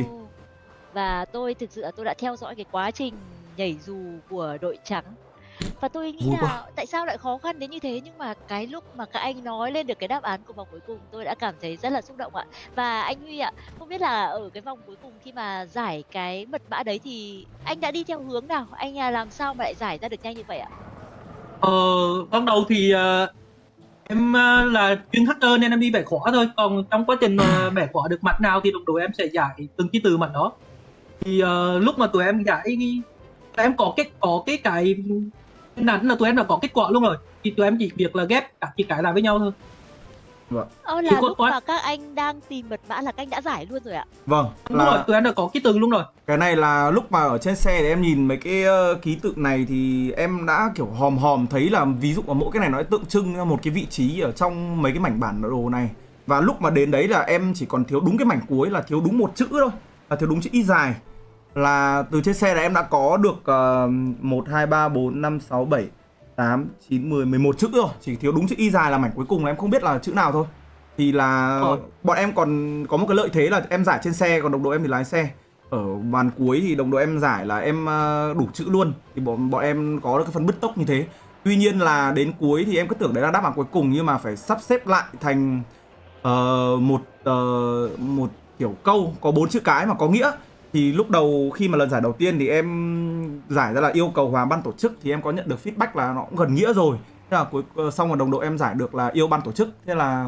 Và tôi thực sự là tôi đã theo dõi cái quá trình nhảy dù của đội trắng. Và tôi nghĩ Vui là quá. tại sao lại khó khăn đến như thế. Nhưng mà cái lúc mà các anh nói lên được cái đáp án của vòng cuối cùng, tôi đã cảm thấy rất là xúc động ạ. Và anh Huy ạ, không biết là ở cái vòng cuối cùng khi mà giải cái mật mã đấy thì anh đã đi theo hướng nào? Anh làm sao mà lại giải ra được nhanh như vậy ạ? Ờ, ban đầu thì uh, em uh, là chuyên hacker nên em đi bẻ khóa thôi. Còn trong quá trình mà bẻ khóa được mạch nào thì đồng đội em sẽ giải từng ký từ mạch đó. Thì uh, lúc mà tụi em giải em có cái có cái cái hình ảnh là tụi em đã có kết quả luôn rồi. Thì tụi em chỉ việc là ghép các chi cái lại với nhau thôi. Vâng. Ờ, là lúc mà các anh đang tìm mật mã là các anh đã giải luôn rồi ạ? Vâng, đúng rồi, tụi em đã có ký tự luôn rồi. Cái này là lúc mà ở trên xe thì em nhìn mấy cái uh, ký tự này thì em đã kiểu hòm hòm thấy là ví dụ ở mỗi cái này nó tượng trưng cho một cái vị trí ở trong mấy cái mảnh bản đồ này. Và lúc mà đến đấy là em chỉ còn thiếu đúng cái mảnh cuối là thiếu đúng một chữ thôi, là thiếu đúng chữ Y dài. Là từ trên xe là em đã có được uh, một, hai, ba, bốn, năm, sáu, bảy, tám, chín, mười, mười một chữ rồi. Chỉ thiếu đúng chữ Y dài là mảnh cuối cùng là em không biết là chữ nào thôi. Thì là ờ. bọn em còn có một cái lợi thế là em giải trên xe, còn đồng đội em thì lái xe. Ở màn cuối thì đồng đội em giải là em uh, đủ chữ luôn. Thì bọn, bọn em có được cái phần bứt tốc như thế. Tuy nhiên là đến cuối thì em cứ tưởng đấy là đáp án cuối cùng, nhưng mà phải sắp xếp lại thành uh, một, uh, một kiểu câu có bốn chữ cái mà có nghĩa. Thì lúc đầu khi mà lần giải đầu tiên thì em giải ra là yêu cầu hòa ban tổ chức, thì em có nhận được feedback là nó cũng gần nghĩa rồi. Thế là cuối xong rồi đồng đội em giải được là yêu ban tổ chức. Thế là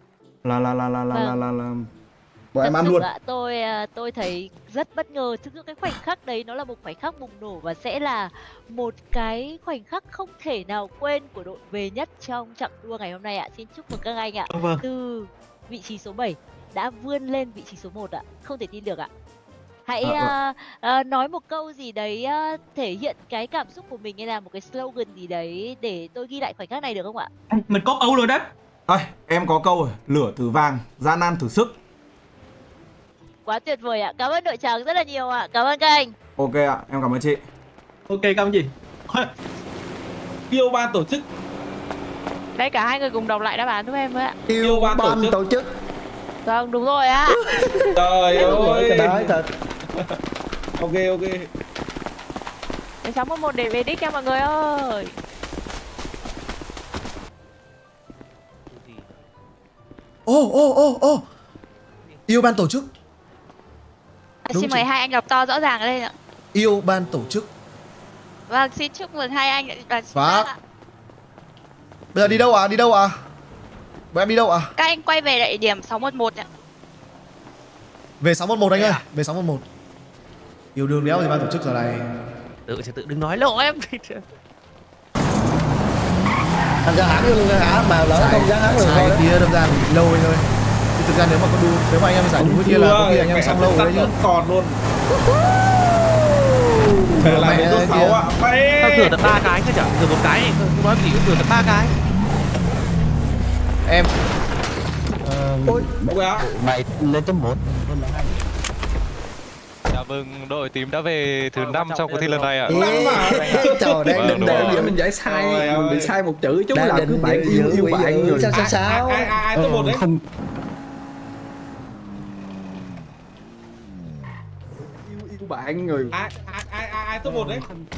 là là là là là là là, là... bọn em ăn luôn. Ạ, tôi tôi thấy rất bất ngờ. Thực sự cái khoảnh khắc đấy nó là một khoảnh khắc bùng nổ và sẽ là một cái khoảnh khắc không thể nào quên của đội về nhất trong chặng đua ngày hôm nay ạ. Xin chúc mừng các anh ạ. Vâng. Từ vị trí số bảy đã vươn lên vị trí số một ạ. Không thể tin được ạ. Hãy À, uh, uh, nói một câu gì đấy uh, thể hiện cái cảm xúc của mình hay là một cái slogan gì đấy để tôi ghi lại khoảnh khắc này được không ạ? Mình có câu rồi đấy. Đây, em có câu rồi. Lửa thử vàng, gian nan thử sức. Quá tuyệt vời ạ. Cảm ơn đội trưởng rất là nhiều ạ. Cảm ơn các anh. Ok ạ, em cảm ơn chị. Ok, cảm ơn chị. Yêu ban tổ chức. Đây cả hai người cùng đọc lại đáp án giúp em với ạ. Yêu ban tổ chức. tổ chức. Vâng, đúng rồi ạ. Trời ơi. Cái đấy thật. Ok ok. Để sáu một một để về đích nha mọi người ơi. Ô ô ô ô. Yêu ban tổ chức. À, xin mời hai anh đọc to rõ ràng ở đây ạ. Yêu ban tổ chức. Vâng, xin chúc mừng hai anh đoàn Phát. Bây giờ đi đâu à? Đi đâu à? Bọn em đi đâu à? Các anh quay về lại điểm sáu một một ạ. Về sáu một một anh ơi, về sáu một một. Yêu đương đéo gì ban tổ chức giờ này. Tự tự đừng nói lộ em. Thành ra hãng yêu đương hả? Mà lỡ không dám hãng rồi thôi. Sai kia đâm ra mình lâu anh ơi. Thì thực ra nếu mà có đu, nếu mà anh em giải đủ cái kia là có khi anh em xong lâu đấy chứ. Còn luôn. Phải là một đốt sáu ạ. Tao thừa tận ba cái thôi chả, thừa một cái này, không nói gì cũng thừa tận ba cái. Em. Ôi, ok. Mày lên top một. Chào mừng đội tím đã về thứ năm trong cuộc thi lần này ạ. Trời đang định để mình giải sai, mình bị sai một chữ chú là cứ bạn yêu yêu bạn rồi. Sao sao sao? Ai ai ai top một đấy? Không. Yêu bạn người. Ai ai ai ai top một đấy?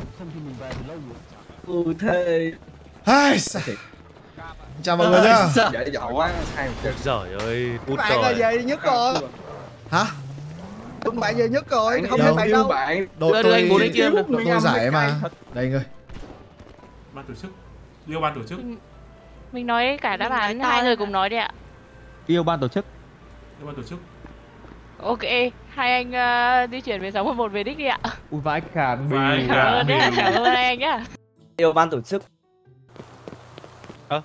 Ừ thế. Hai. Chào mọi người nhá. Dạ giỏi quá, sai một chữ. Trời ơi, cút Bạn là về nhất rồi. Hả? Tụi bạn về nhất rồi, Bạn không yêu thấy bạn đâu. bạn. Đội tôi bốn kia đội tôi giải mà. Đây anh ơi. Ban tổ chức. Yêu ban tổ chức. Mình nói cả đáp án hai người cùng nói đi ạ. Yêu ban tổ chức. Yêu ban tổ chức. Ok, hai anh uh, di chuyển về sáu một một về đích đi ạ. Ui vãi cả Vãi Cảm ơn đấy, cảm ơn hai anh nhá. Yêu ban tổ chức. Ơ.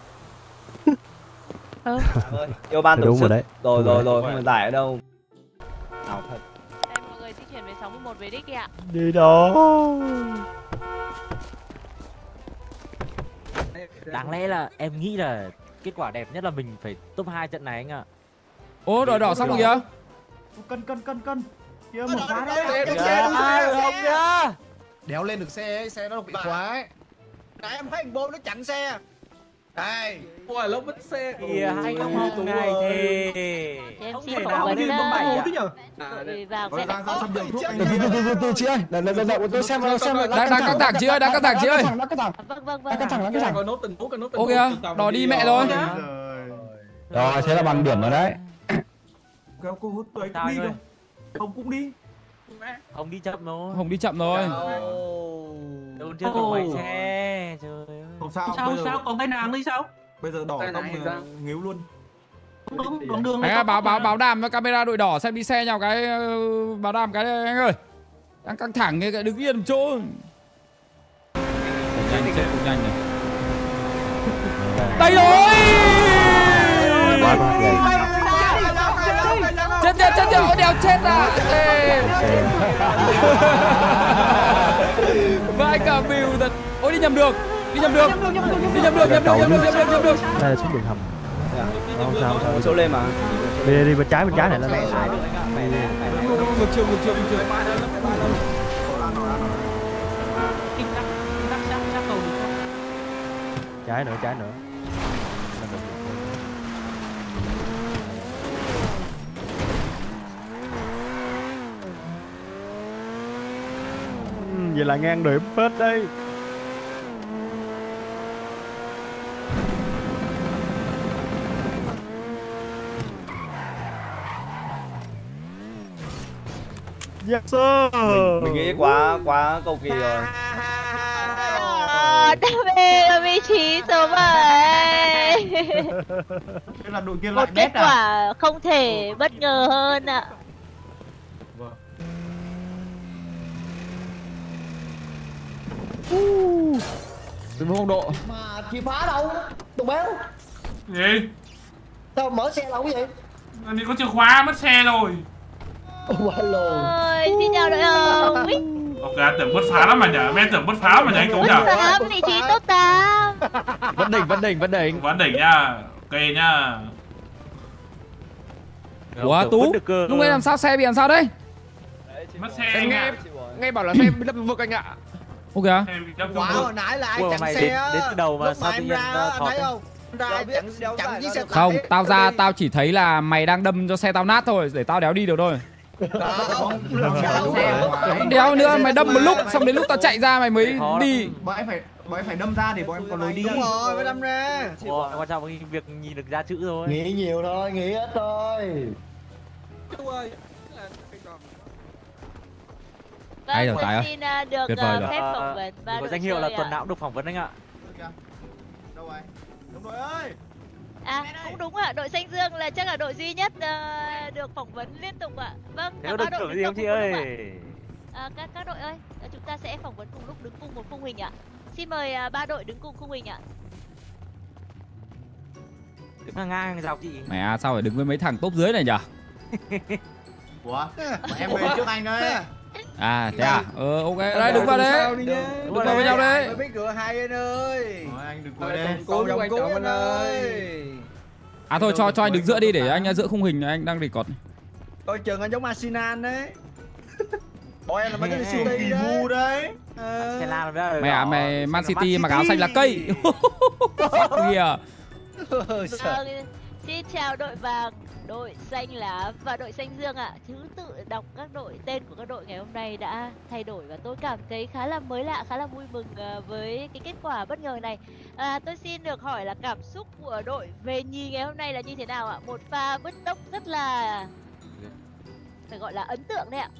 Ơ. Yêu ban tổ Đúng chức. rồi đấy. Rồi Đúng rồi rồi. rồi, không phải giải ở đâu. Nào thật. Đây mọi người di chuyển về sáu một một về đích đi ạ. Đi đó. Đáng lẽ là em nghĩ là kết quả đẹp nhất là mình phải top hai trận này anh ạ. Ô, đội đỏ xong rồi kìa. Cân cân cân cân. Kia một khóa đấy. Ai không nhá. Đéo lên được xe ấy, xe nó bị khóa ấy. Nãy em thấy anh Bô nó chặn xe. Đây. Ôi lốc mất xe. Kìa anh không hồng này thì Em không xin thể phỏng nào vấn đi uh, bấm bảy ạ. đội vàng Rồi sẽ ra ra xong đường thuốc anh. Từ từ từ từ từ chị ơi. Là là là tôi xem xem Đang đang căng thẳng chị ơi, đang căng thẳng chị ơi. vâng vâng vâng. Căng thẳng căng thẳng. Còn nốt tình huống, còn nốt tình Ok, huống. đỏ đi mẹ rồi. Rồi, thế là bằng điểm rồi đấy. Kéo cô hút tuổi Sao cũng đi anh ơi? đâu. Không cũng đi. Ông đi chậm thôi. Hồng đi chậm rồi. Đâu chưa có máy xe. Trời ơi. Không sao, Sao bây giờ sao còn cái nàng đi sao? bây giờ đỏ Cái tông này là ra. nghíu luôn. Đúng, đoạn đường Anh này ơi, có- báo báo báo đàm với camera đội đỏ xem đi xe nhau cái ờ, báo đàm cái đây anh ơi. Đang căng thẳng cái cái đứng yên một chỗ. Nhanh chạy cũng nhanh này. Đây rồi. Quá quá ghê. Chết chết chết chết ôi đèo chết à. Ê. Vai cả view thật. Ôi đi nhầm đường. Đi nhầm đường. Đi nhầm đường, nhầm đường, nhầm đường, nhầm đường, nhầm đường. Đây là xuống đường hầm. Không sao không sao. Chỗ lên mà. Đi đi, đi bên trái bên trái này lên. Ngược chiều, ngược chiều, ngược chiều. Kinh tắc, kinh tắc sát sát cầu được không? Trái nữa, trái nữa. Ừ, vậy là ngang điểm phết đây. Yes sir. Mình, mình nghĩ quá quá cầu kỳ rồi. Ờ, đã về ở vị trí số bảy. Thế là đội kia Một lại kết đét à? quả không thể bất ngờ hơn ạ. Từ phong độ. Mà chìa khóa đâu? Tụi béo. Gì? Sao mở xe đâu cái gì? Làm gì có chìa khóa, mất xe rồi. Ôi, xin chào đội hồng. Ok, anh tưởng bứt phá lắm mà nhở, em tưởng bứt phá lắm mà nhở anh Tú Bứt nhở. tám, vị trí top tám. Vẫn đỉnh, vẫn đỉnh, vẫn đỉnh. Vẫn đỉnh nha, ok nha. Ủa Tú, lúc này làm sao xe bị làm sao đấy? Mất xe Em anh nghe ạ. nghe bảo là xe bị lấp vực anh ạ. Ok à? Quá hồi nãy là ai Ủa, chặn mày xe đến- á. đến từ đầu mà Lúc sao mà tự em nhiên, ra uh, á, anh thọt thấy đấy? không? Em ra ai chặn chặn chiếc xe Không, tải. tao ra tao chỉ thấy là mày đang đâm cho xe tao nát thôi, để tao đéo đi được thôi. Đéo nữa, mày đâm một lúc, xong đến lúc tao chạy ra mày mới đi. Bọn em phải bọn em phải đâm ra để bọn em có lối đi. Đúng rồi, phải đâm ra. Ủa, quan trọng là việc nhìn được ra chữ thôi. Nghĩ nhiều thôi, nghĩ ít thôi. Hay rồi, Tài ơi. Xin uh, được Tuyệt vời uh, rồi. phép Ờ, phỏng vấn ba có đội danh hiệu là chơi tuần ạ. nào cũng được phỏng vấn anh ạ. Đâu rồi? Đồng đội ơi. À, cũng đúng ạ, đội xanh dương là chắc là đội duy nhất uh, được phỏng vấn liên tục ạ. Vâng, Thế cả có ba được đội thưởng đứng gì top không chị cùng một lúc ơi? ạ. À, các các đội ơi, ờ, chúng ta sẽ phỏng vấn cùng lúc đứng cùng một khung hình ạ. Xin mời uh, ba đội đứng cùng khung hình ạ. Đứng ngang ngang dọc chị. Mẹ à, sao phải đứng với mấy thằng top dưới này nhở? Ủa? Em về trước anh đấy. À thế à? Ờ ok, đây đứng vào đấy. Đứng vào với nhau đấy. Mới biết cửa hai anh ơi. Anh đừng cười Đây, đây. cố Còn quan cố trọng anh anh ơi. À thôi cho cho anh đứng giữa đi để anh giữa khung hình này, anh đang record. Coi chừng anh giống Arsenal đấy. Bọn em là mấy cái City đấy. đấy. Mẹ à, mày Man City mặc áo xanh là cây. Kìa. Vâng, xin chào đội vàng, đội xanh lá và đội xanh dương ạ. Thứ tự đọc các đội, tên của các đội ngày hôm nay đã thay đổi và tôi cảm thấy khá là mới lạ, khá là vui mừng uh, với cái kết quả bất ngờ này. À, tôi xin được hỏi là cảm xúc của đội về nhì ngày hôm nay là như thế nào ạ? Một pha bứt tốc rất là phải gọi là ấn tượng đấy ạ.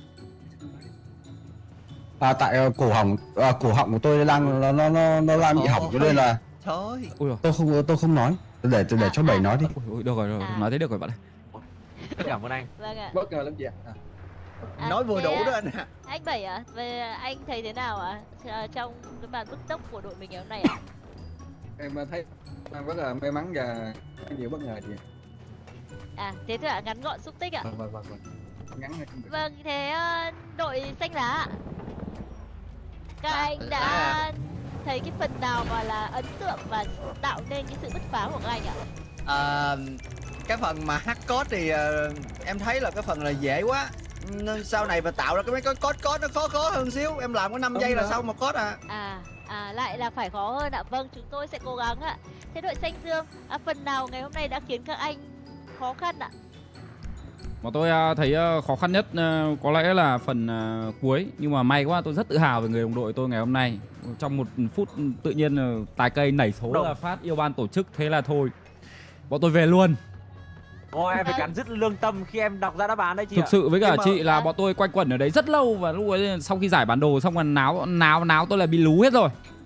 À, tại uh, cổ họng uh, cổ họng của tôi đang nó nó nó, nó đang bị hỏng cho nên là Trời. tôi không tôi không nói để để cho Bảy nói đi. Ui, được rồi, rồi, nói thế được rồi bạn ơi. Cảm ơn anh. Vâng ạ. Bất ngờ lắm chị ạ. À, Nói vừa thế, đủ à, đó anh ạ. Anh Bảy ạ, về anh thấy thế nào ạ? À, trong cái màn bứt tốc của đội mình ngày hôm nay ạ? Em thấy em rất là may mắn và có nhiều bất ngờ chị. À, thế thôi ạ, ngắn gọn xúc tích ạ. Vâng vâng vâng. Ngắn hay không được. Vâng, thế uh, đội xanh lá ạ. Các anh đã thấy cái phần nào mà là ấn tượng và tạo nên cái sự bứt phá của các anh ạ? À, cái phần mà hack code thì uh, em thấy là cái phần là dễ quá. Nên sau này mà tạo ra cái mấy cái code code nó khó khó hơn xíu. Em làm có năm giây là xong mà code à. À, à lại là phải khó hơn ạ. Vâng, chúng tôi sẽ cố gắng ạ. Thế đội xanh dương, à, phần nào ngày hôm nay đã khiến các anh khó khăn ạ? Mà tôi uh, thấy uh, khó khăn nhất uh, có lẽ là phần uh, cuối. Nhưng mà may quá, tôi rất tự hào về người đồng đội tôi ngày hôm nay. Trong một phút tự nhiên uh, tài cây nảy số Đồng. là phát yêu ban tổ chức. Thế là thôi, bọn tôi về luôn. Ôi em phải cắn dứt lương tâm khi em đọc ra đáp án đấy chị Thực ạ. sự với cả Nhưng mà- chị là bọn tôi quanh quẩn ở đấy rất lâu. Và lúc ấy sau khi giải bản đồ xong rồi náo náo náo tôi là bị lú hết rồi.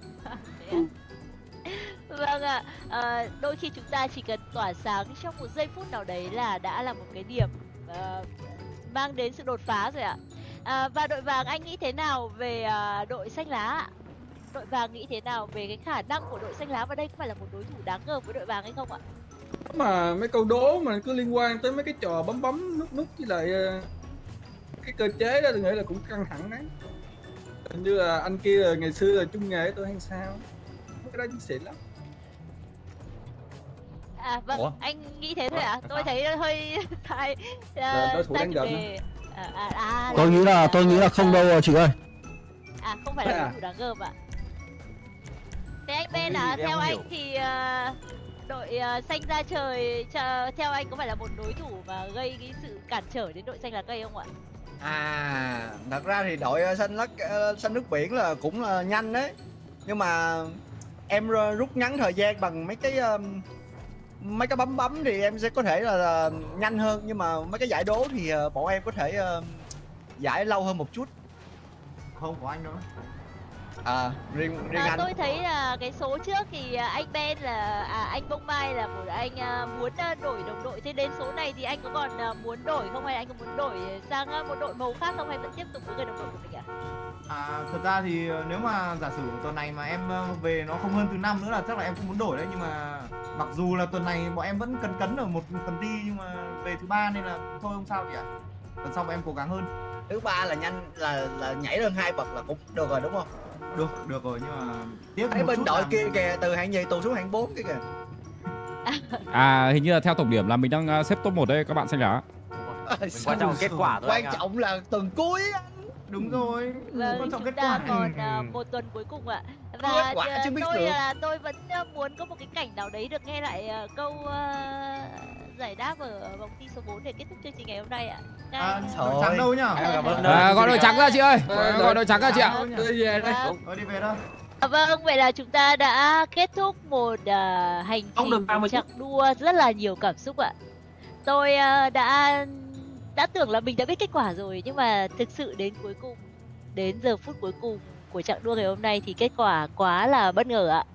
Vâng ạ, à, đôi khi chúng ta chỉ cần tỏa sáng trong một giây phút nào đấy là đã là một cái điểm uh, mang đến sự đột phá rồi ạ. À, và đội vàng anh nghĩ thế nào về uh, đội xanh lá ạ? Đội vàng nghĩ thế nào về cái khả năng của đội xanh lá và đây có phải là một đối thủ đáng ngờ với đội vàng hay không ạ? Mà mấy câu đố mà cứ liên quan tới mấy cái trò bấm bấm nút nút với lại uh, cái cơ chế đó tôi nghĩ là cũng căng thẳng đấy. Hình như là anh kia là ngày xưa là chung nghề với tôi hay sao? Mấy cái đó chính xịn lắm. À vâng, Ủa? anh nghĩ thế thôi ạ? Tôi thấy hơi sai uh, Rồi, đối thủ sai đáng chủ giận đề. À, à, à, Tôi nghĩ là tôi nghĩ là không đâu rồi chị ơi. À không phải là À. đối thủ đáng gờm ạ. Thế anh Ben nghĩ à, thì em theo không anh hiểu. thì uh, đội uh, xanh ra trời chờ, theo anh có phải là một đối thủ mà gây cái sự cản trở đến đội xanh lá cây không ạ? À, thật ra thì đội ờ, xanh lắc ờ, xanh nước biển là cũng là nhanh đấy. Nhưng mà em ờ, rút ngắn thời gian bằng mấy cái ờ, mấy cái bấm bấm thì em sẽ có thể là, là nhanh hơn, nhưng mà mấy cái giải đố thì ờ, bọn em có thể ờ, giải lâu hơn một chút. Không có anh nữa. À, riêng riêng À, anh. tôi thấy là cái số trước thì à, anh Ben là à, anh Bông Mai là một anh à, muốn à, đổi đồng đội. Thế đến số này thì anh có còn à, muốn đổi không hay anh có muốn đổi sang à, một đội màu khác không hay vẫn tiếp tục với người đồng đội của mình ạ? À, thật ra thì nếu mà giả sử tuần này mà em về nó không hơn thứ năm nữa là chắc là em không muốn đổi đấy, nhưng mà mặc dù là tuần này bọn em vẫn cấn cấn ở một phần đi nhưng mà về thứ ba nên là thôi không sao chị ạ. lần sau em cố gắng hơn. Thứ ba là nhanh là là nhảy lên hai bậc là cũng được rồi đúng không? Được, được rồi nhưng mà tiếc Thấy một bên chút đội là- kia kìa, từ hạng nhì tụt xuống hạng bốn kia kìa. À hình như là theo tổng điểm là mình đang uh, xếp top một đây các bạn xanh lá. Quan trọng kết quả thôi Quan anh ạ. trọng là tuần cuối anh. Đúng rồi. Vâng, Quan trọng chúng kết ta quả. còn à, một tuần cuối cùng ạ. Kết Và quả à, chứ biết tôi được. là tôi vẫn à, muốn có một cái cảnh nào đấy được nghe lại à, câu à, giải đáp ở vòng thi số bốn để kết thúc chương trình ngày hôm nay ạ. Đây. À, đội trắng đâu nhá? À, gọi đội trắng ra chị ơi. Gọi đội trắng ra chị ạ. Tôi về đây. Thôi đi về đâu. À, vâng, vậy là chúng ta đã kết thúc một à, hành Không được trình ba mươi chặng đua rất là nhiều cảm xúc ạ. Tôi à, đã đã tưởng là mình đã biết kết quả rồi nhưng mà thực sự đến cuối cùng, đến giờ phút cuối cùng của chặng đua ngày hôm nay thì kết quả quá là bất ngờ ạ.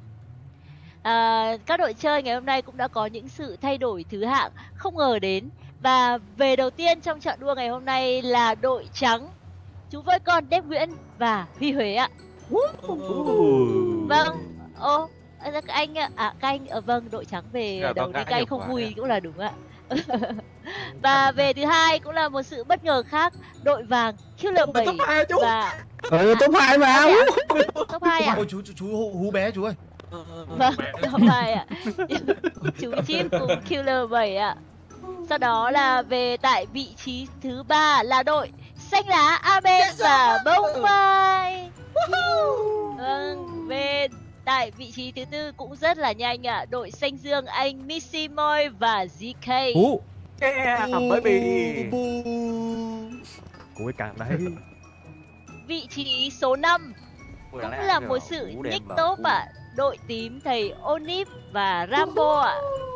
À, các đội chơi ngày hôm nay cũng đã có những sự thay đổi thứ hạng không ngờ đến. Và về đầu tiên trong chặng đua ngày hôm nay là đội trắng, chú voi con Đếp Nguyễn và Huy Huế ạ. Vâng, ô, các anh ạ, à, các anh, ờ, vâng, đội trắng về Dạ, đầu vâng, đi đã các anh hiểu không quá vui đấy ạ. cũng là đúng ạ. Và về thứ hai cũng là một sự bất ngờ khác, đội vàng Q L bảy và Ừ, top hai mà. top hai ạ. Ôi chú chú chú hú, hú bé chú ơi. Vâng, top hai ạ. Chú chim cùng Q L bảy ạ. Sau đó là về tại vị trí thứ ba là đội xanh lá Aben và bông mai. Vâng, về tại vị trí thứ tư cũng rất là nhanh ạ, đội xanh dương anh Missy Moy và giê ca. Hú. Yeah, baby. Của cái càng đấy. Vị trí số năm Ui, cũng đáng lẽ là kiểu một sự cú đệm nhích vào tốt cú. ạ, đội tím thầy Onip và Rambo ạ.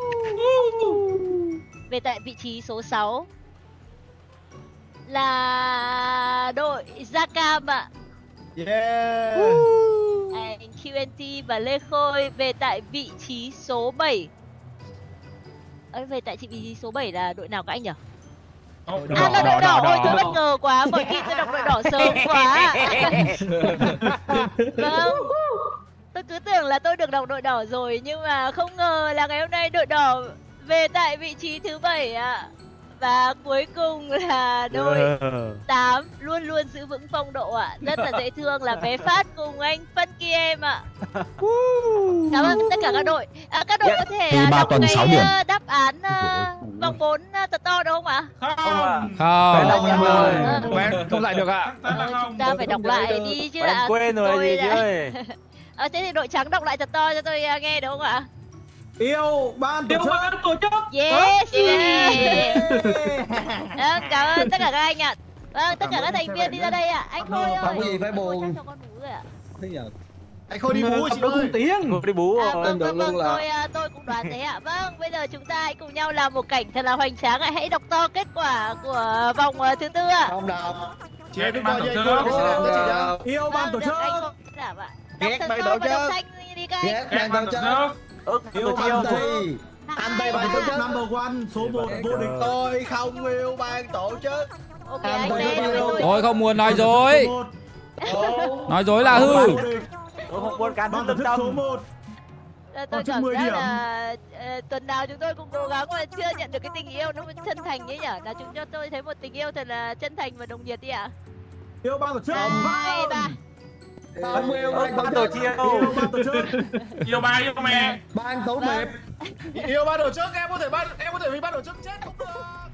Về tại vị trí số sáu là đội Zakam ạ. Yeah. Anh quy en tê và Lê Khôi. Về tại vị trí số bảy. Ơi, về tại vị trí số bảy là đội nào các anh nhỉ? À, là đội đỏ, ôi tôi bất ngờ quá, bởi khi tôi đọc đội đỏ sớm quá. Vâng, tôi cứ tưởng là tôi được đọc đội đỏ rồi, nhưng mà không ngờ là ngày hôm nay đội đỏ về tại vị trí thứ bảy ạ. Và cuối cùng là đội tám luôn luôn giữ vững phong độ ạ. Rất là dễ thương là bé Phát cùng anh Funky em ạ. Cảm ơn tất cả các đội. À, các đội có thể Thì à, ba đọc tuần cái sáu điểm. à, đáp án à, vòng bốn à, thật to đúng không ạ? Không. Không. Vâng. Quen không lại được ạ. Ờ, chúng ta phải đọc lại đi chứ Em ạ. quên rồi Tôi gì chị đã- ơi. Ờ, thế thì đội trắng đọc lại thật to cho tôi à, nghe được không ạ? Yêu ban tổ Yêu chức. ban tổ chức. Yes, yes. Vâng, cảm ơn tất cả các anh ạ. Vâng, tất cả các thành viên đi ra đây ạ. Anh Khôi ơi. Không có gì phải buồn. Cho con bú rồi ạ. Anh Khôi đi bú chị Không ơi. tiếng. Ngồi đi bú À, rồi. vâng, được vâng, luôn vâng, là- tôi, à, tôi cũng đoán thế ạ. Vâng, bây giờ chúng ta hãy cùng nhau làm một cảnh thật là hoành tráng ạ. Hãy đọc to kết quả của vòng à, thứ tư ạ. Không đọc. Chị ơi cứ Ban coi tổ như anh chức. Khôi sẽ làm cho chị nhá. Yêu ban tổ Vâng, chức. được, anh Khôi giảm ạ. Đọc Ghét thật ban to tổ và đọc chức. xanh đi các anh. Ghét Em ban tổ chức. Ước Yêu tôi ban chiêu. tổ chức. Hai, Ban ba. tổ chức number one, số một vô địch. Tôi không yêu ban tổ chức. Ok, Ban anh tổ lên chức với đâu. tôi. Tôi không muốn nói dối. Nói dối là hư. Tôi không muốn can Ban dự tổ lương chức số tâm. một. Ờ, tôi Tổ chức cảm mười giác điểm. là ờ, tuần nào chúng tôi cũng cố gắng mà chưa nhận được cái tình yêu nó chân thành ấy nhỉ. Là chúng cho tôi thấy một tình yêu thật là chân thành và nồng nhiệt đi ạ. Yêu ban tổ chức. Hai, ba. Không yêu ban Ban tổ tổ chức. chiêu. Yêu ban tổ chức. Yêu ba yêu mẹ. Ban tổ Vâng. nghiệp. Yêu ban tổ chức em có thể ban em có thể vì ban tổ chức chết cũng được.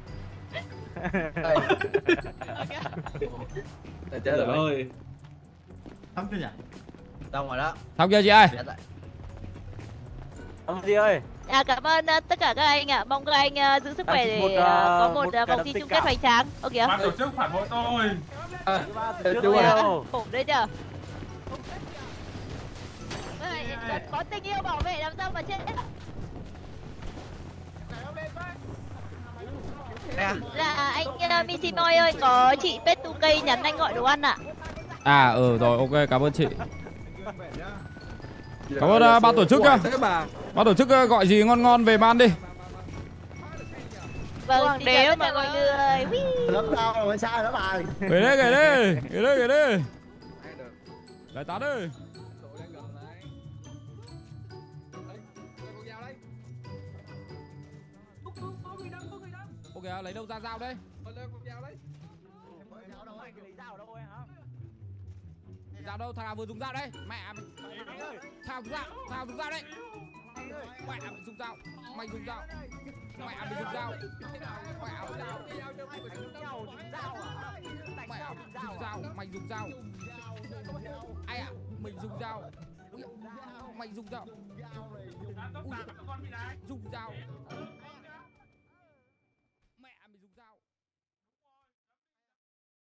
Chết rồi. Ơi. Xong chưa nhỉ? Xong rồi đó. Xong chưa chị ơi? Dạ tại- Ông gì ơi. À, cảm ơn ờ, tất cả các anh ạ. Mong các anh ờ, giữ sức khỏe Một, để ờ, ờ, có một một ờ, cái vòng thi tình chung kết cảm. hoành tráng. Ok Ban tổ chức phản bội tôi. Đúng rồi. khổ đấy nhở. Vậy, có tình yêu bảo vệ làm sao mà chết. Là anh uh, Missy Boy ơi, có chị Petu cây nhắn anh gọi đồ ăn ạ. À ừ rồi, ok, cảm ơn chị. Cảm ơn uh, ban tổ chức nhá. Ban tổ chức uh, gọi gì ngon ngon về ban đi. Vâng, Hoàng xin đế chào tất mà cả mọi người. Lớp đau rồi sao đó bà. Gửi đi, gửi đi, gửi đi, gửi đi. Lại tán đi. Ok, lấy đâu ra dao đây? Mà đang con dao đấy. Dao đâu anh lấy dao đâu em hả? Dao đâu, thằng nào vừa dùng dao đây? Mẹ mày. Thằng dùng dao, thằng dùng dao đây. Mẹ mày dùng dao, mày dùng dao. Mẹ mày dùng dao. Mẹ mày dùng dao. Mẹ dùng dao, mày dùng dao. Ai ạ, mình dùng dao. Mày dùng dao. Ui, dùng dao.